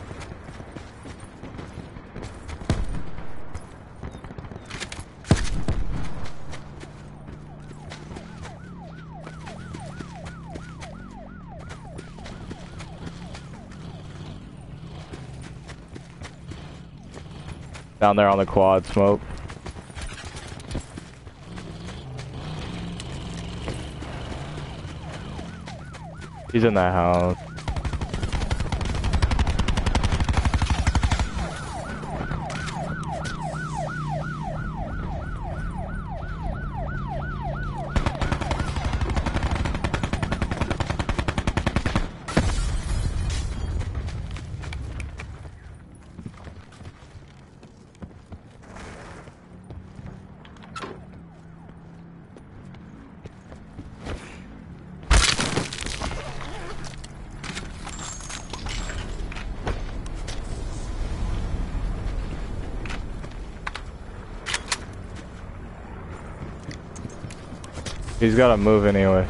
S1: Down there on the quad, Smoke. He's in that house. He's gotta move anyway.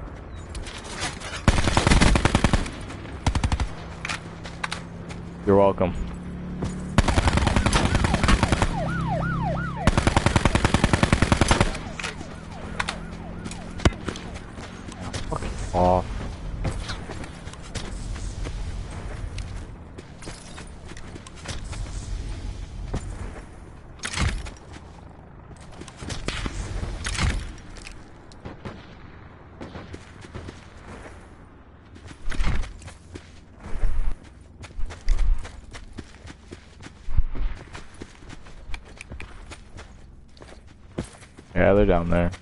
S1: You're welcome. Fuck off. Yeah, they're down there.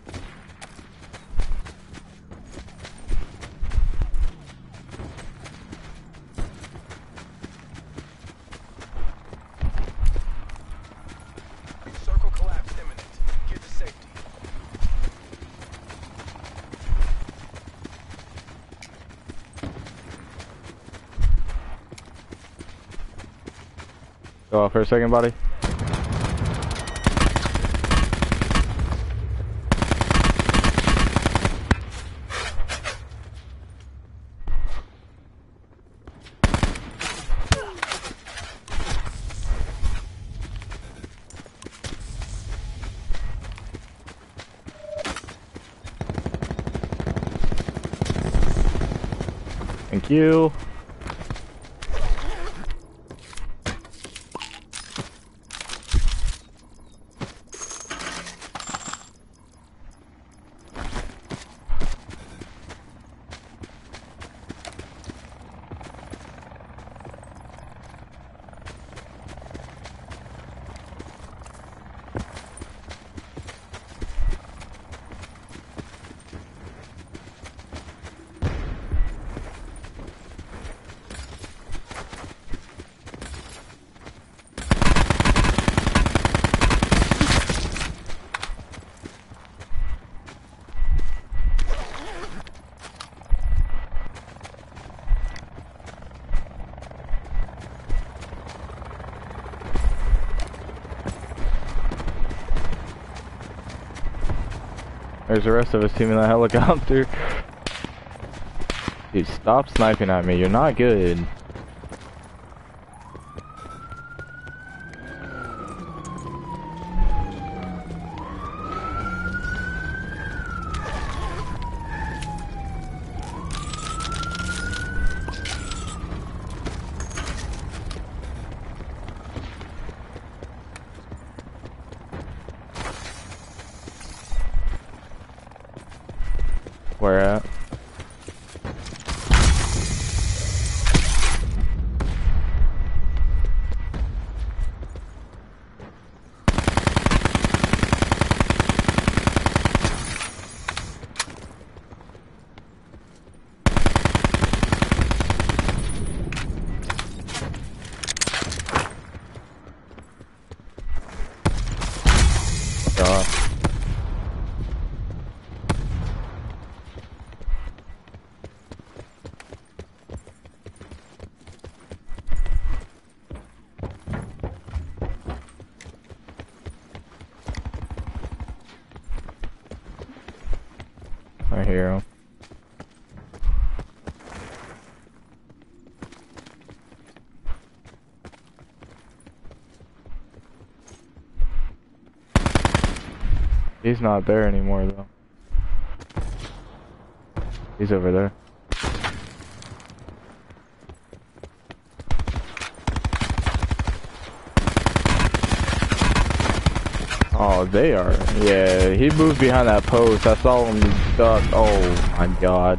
S7: Circle collapse imminent. Get to safety.
S1: Go off for a second, buddy. Thank you. There's the rest of us team in that helicopter. Dude, stop sniping at me. You're not good. Where at? God. I hear him. He's not there anymore though. He's over there. Oh, they are. Yeah, he moved behind that post. I saw him duck. Oh my god.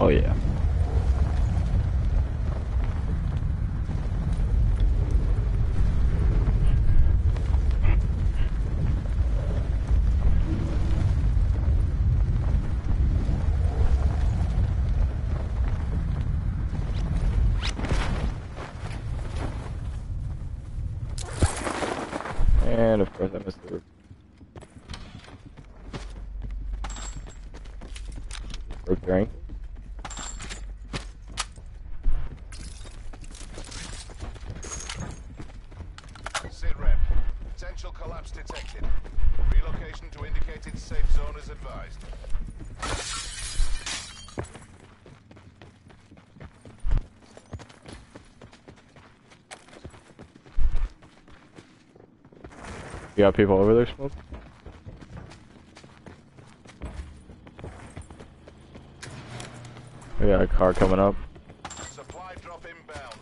S1: Oh yeah. And of course I missed the roof. Broke their ankle.
S3: Sit rep. Potential collapse detected. Relocation to indicated safe zone is advised.
S1: You got people over there, Smoke? We got a car coming up.
S3: Supply drop inbound.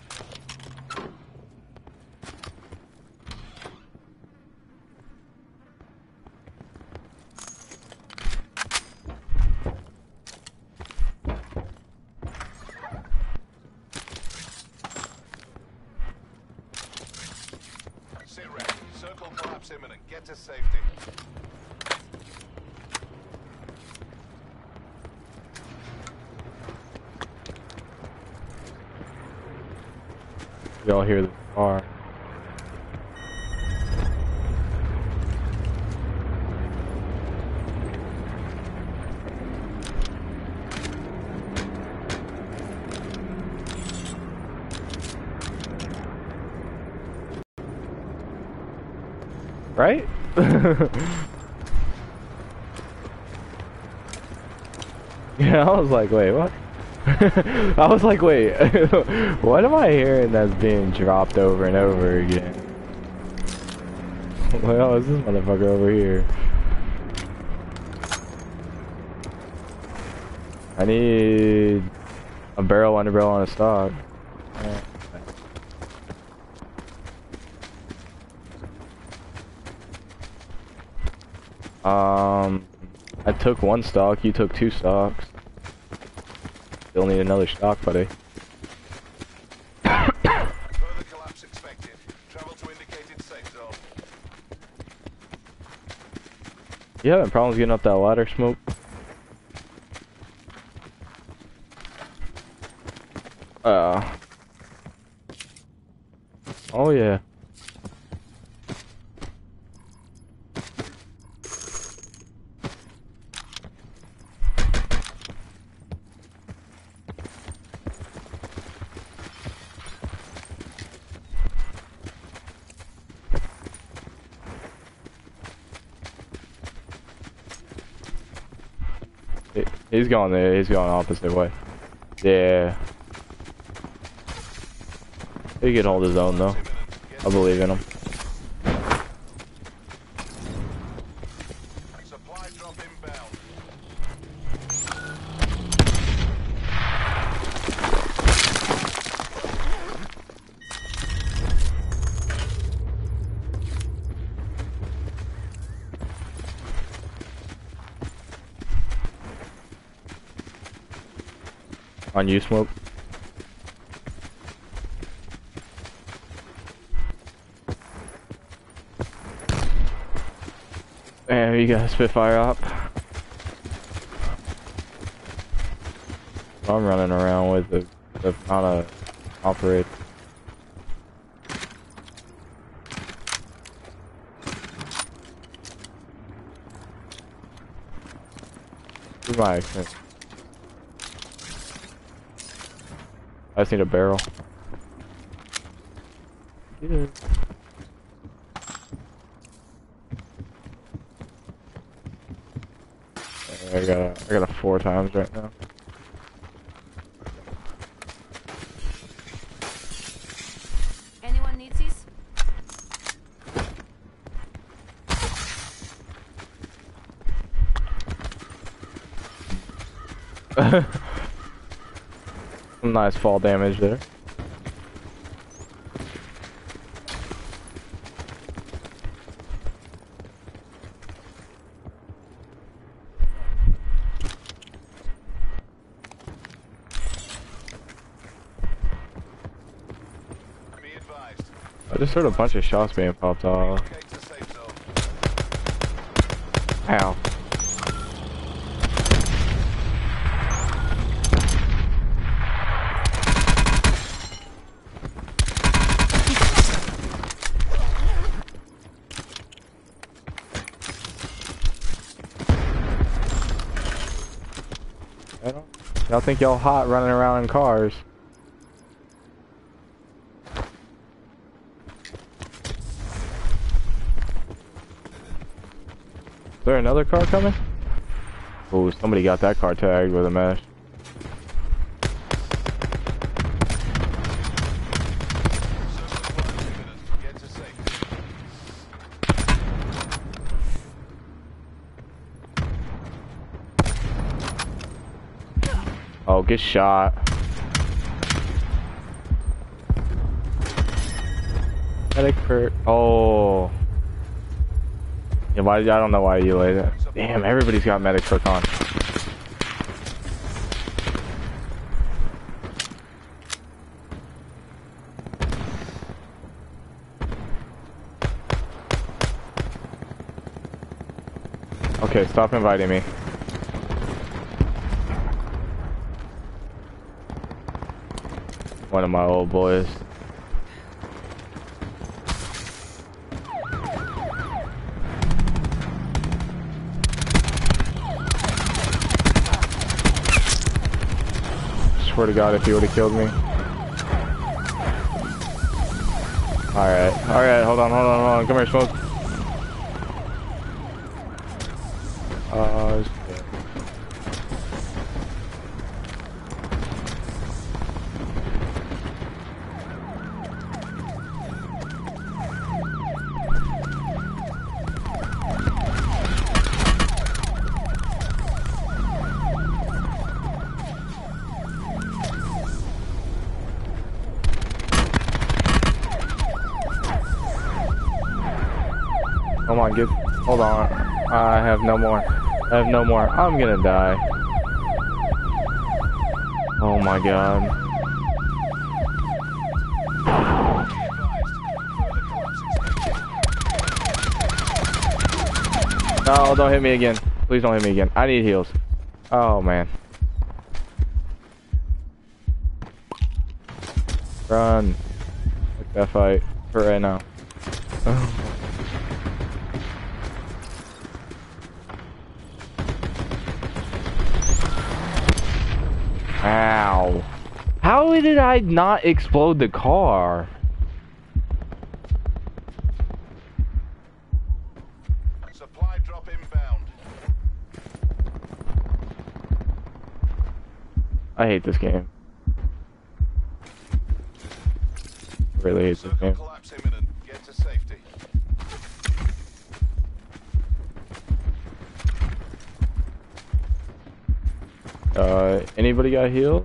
S3: Sit rep. Circle collapse imminent. Get to safety.
S1: Y'all hear the car. Right? Yeah, I was like, wait, what? I was like, wait, what am I hearing that's being dropped over and over again? Well, is this motherfucker over here? I need a barrel, underbarrel, and a stock. I took one stock, you took 2 stocks. Still need another stock, buddy.
S3: Further collapse expected. Travel to indicated safe zone.
S1: You having problems getting up that ladder, Smoke? Oh yeah. He's going there, he's going opposite way. Yeah. He can hold his own though. I believe in him.
S3: Supply drop inbound.
S1: On you, Smoke. Damn, you got a Spitfire up. I'm running around with the not a operate. Goodbye. I just need a barrel. Yeah. I got a 4 times right now.
S2: Anyone needs these?
S1: Some nice fall damage there. I just heard a bunch of shots being popped off.
S3: Relocate to safe zone.
S1: Ow. Y'all think y'all hot running around in cars. Is there another car coming? Oh, somebody got that car tagged with a mesh.
S3: Get to safety.
S1: Oh, get shot. Medic hurt. Oh. Yeah, why? I don't know why you laid it. Damn, everybody's got medic hook on. Okay, stop inviting me. One of my old boys. Swear to God, if he would have killed me. Alright, hold on. Come here, Smoke. Shit. Come on, hold on. I have no more. I'm gonna die. Oh my God. No, don't hit me again. Please don't hit me again. I need heals. Oh man. Run. Fuck that fight for right now. Ow. How did I not explode the car?
S3: Supply drop inbound.
S1: I hate this game. Really hate this
S3: Circle
S1: game.
S3: collapse imminent. Get to safety.
S1: Anybody got healed?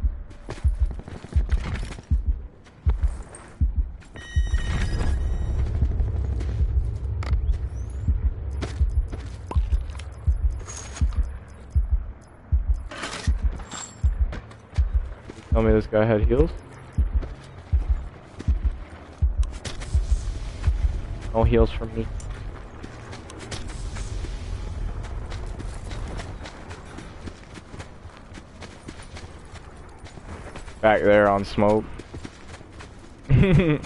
S1: Tell me this guy had heals? No heals from me. Back there on smoke. I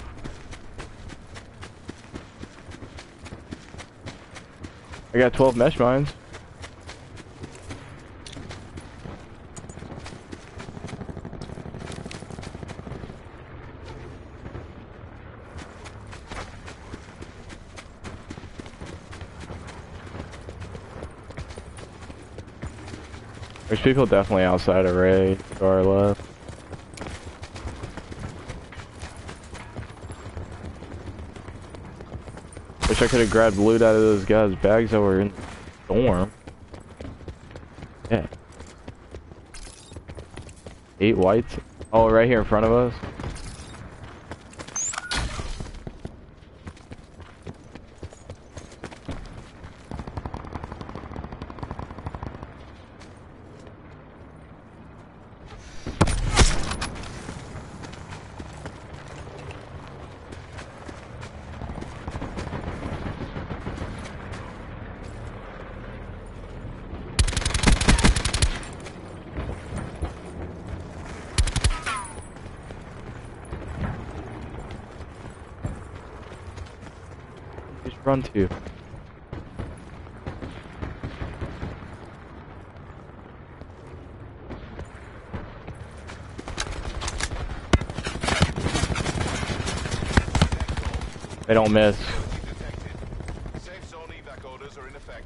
S1: got 12 mesh mines. There's people definitely outside of Ray to our left. Wish I could have grabbed loot out of those guys' bags that were in the storm. Yeah. 8 whites. Oh, right here in front of us. run to? They don't miss.
S3: Detected. Safe zone evac orders are in effect.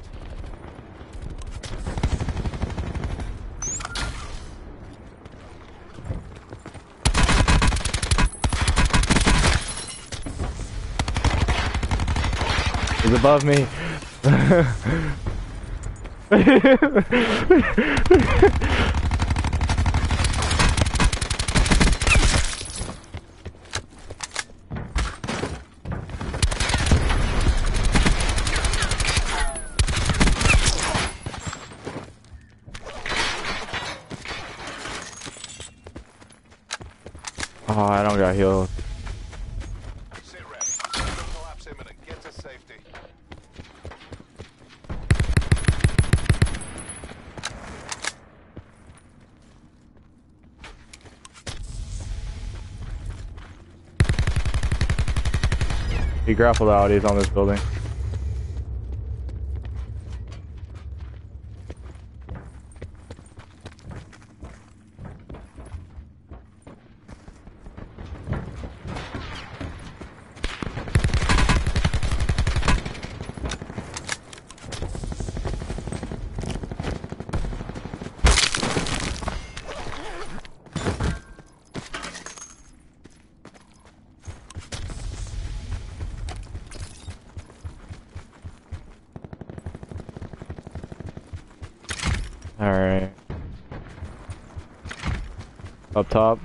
S1: He's above me. Oh, I don't got healed.
S3: Sit rep. Central collapse imminent. Get to safety.
S1: He grappled out. He's on this building. Alright. Up top.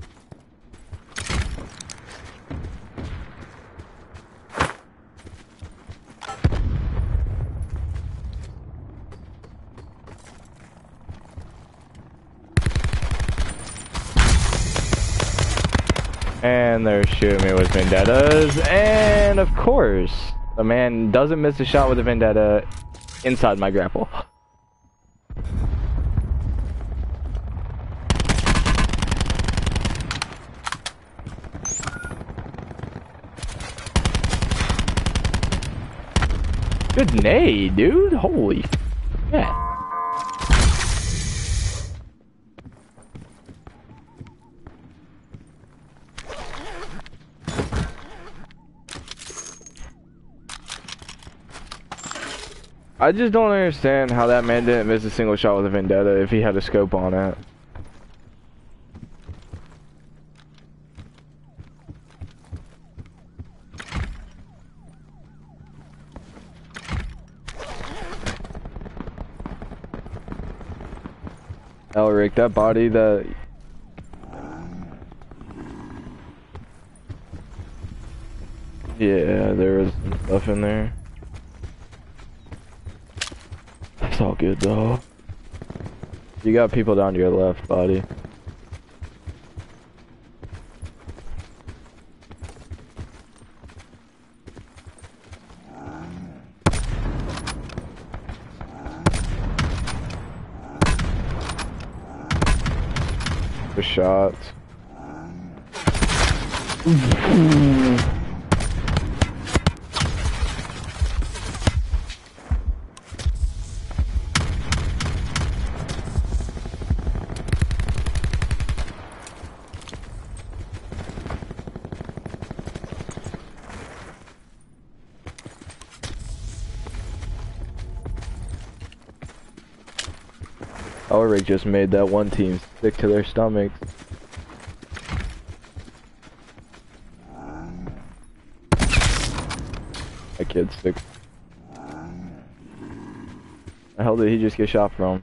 S1: And they're shooting me with vendettas. And of course, the man doesn't miss a shot with a vendetta inside my grapple. Good nade, dude. Holy shit. I just don't understand how that man didn't miss a single shot with a vendetta if he had a scope on it. Elric, that body that... Yeah, there was some stuff in there. It's all good though. You got people down to your left, body. The shots. Elric just made that one team stick to their stomachs. That kid's sick. The hell did he just get shot from?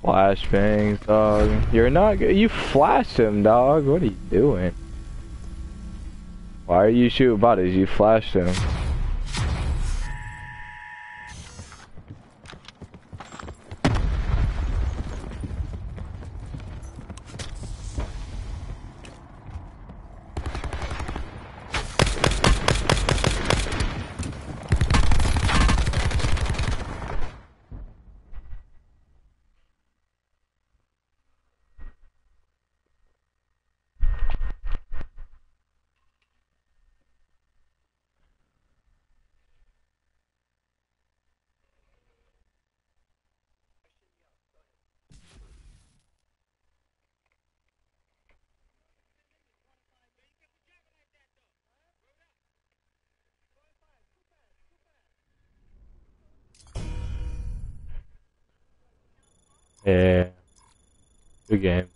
S1: Flashbangs, dog. You're not good. You flashed him, dog. What are you doing? Why are you shooting bodies? You flashed him. Yeah. Good game.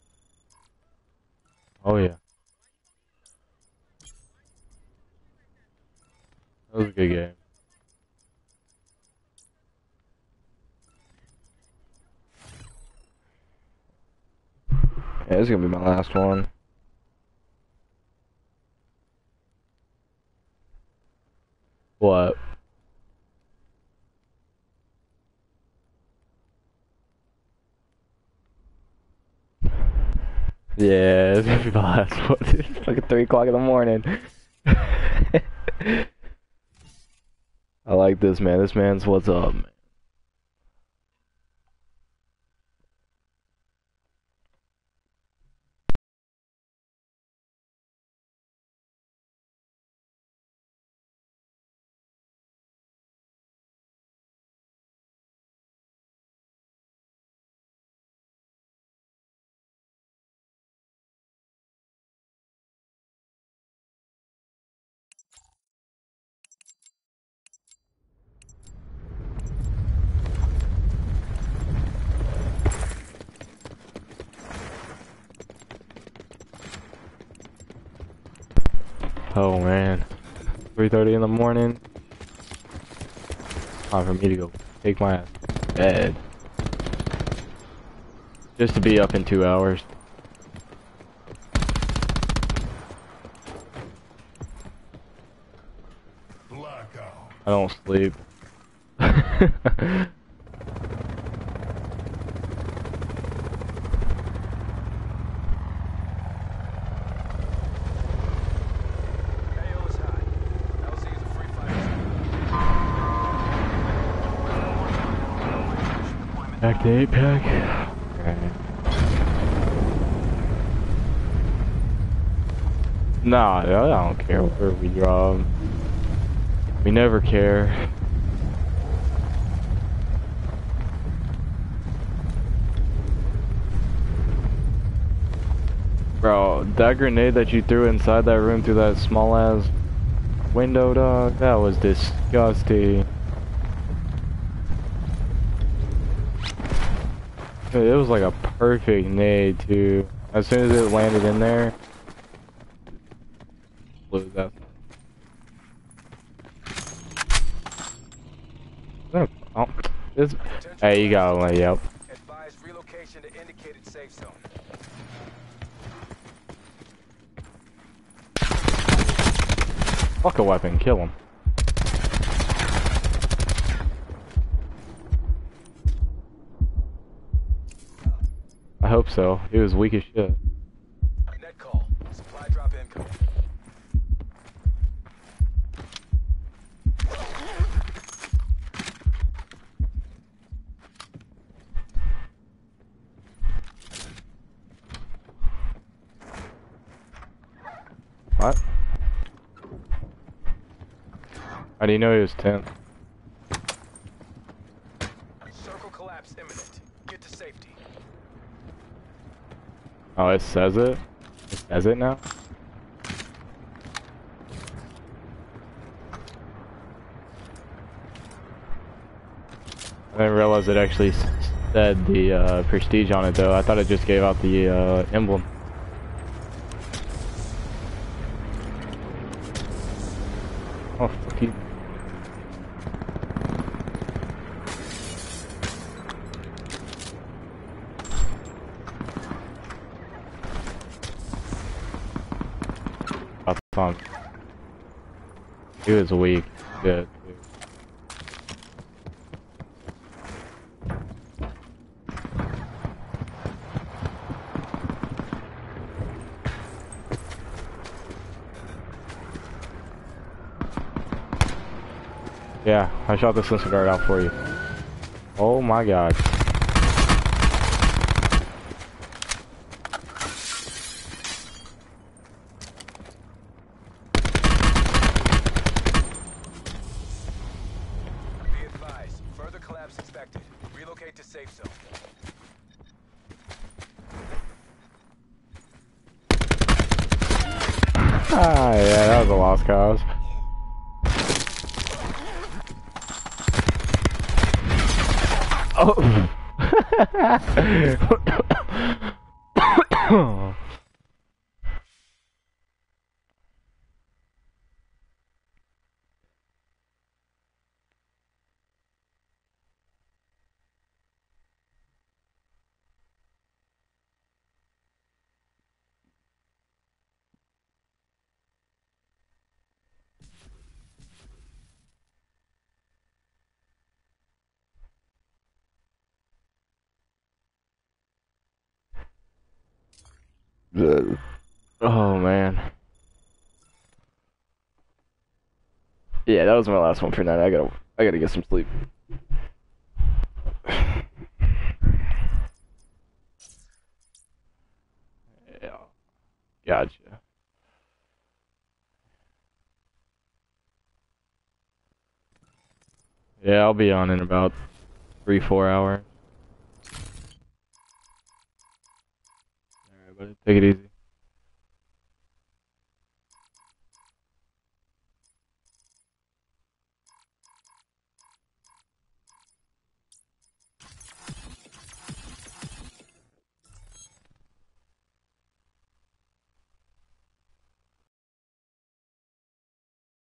S1: Oh yeah. That was a good game. Yeah, this is gonna be my last one. What? Yeah, it's gonna be my last one. It's like 3 o'clock in the morning. I like this man. This man's what's up, man. Oh man. 3:30 in the morning. Time for me to go take my ass to bed. Just to be up in 2 hours.
S3: Blackout.
S1: I don't sleep.
S7: AO is high. LZ is a free fighter.
S1: Back to 8-pack. Nah, I don't care where we drop. We never care. Bro, that grenade that you threw inside that room through that small ass window, dog, that was disgusting. It was like a perfect nade too. As soon as it landed in there, blew that. Oh, this. Hey, you got one. Yep.
S7: Advise relocation to indicated safe zone.
S1: Fuck a weapon, kill him. I hope so. He was weak as shit.
S7: Net call. Supply drop incoming.
S1: What? How do you know he was 10?
S7: Circle collapse imminent. Get to safety.
S1: Oh, it says it? It says it now? I didn't realize it actually said the prestige on it though. I thought it just gave out the emblem. Oh, fuck you. on. He was weak. Good. Yeah, I shot the sensor dart out for you. Oh my god.
S7: Be advised, further collapse expected. Relocate to safe zone.
S1: Ah, yeah, that was a lost cause. Oh. Oh man. Yeah, that was my last one for tonight. I gotta get some sleep. Yeah. Gotcha. Yeah, I'll be on in about 3-4 hours. Alright, buddy. Take it easy.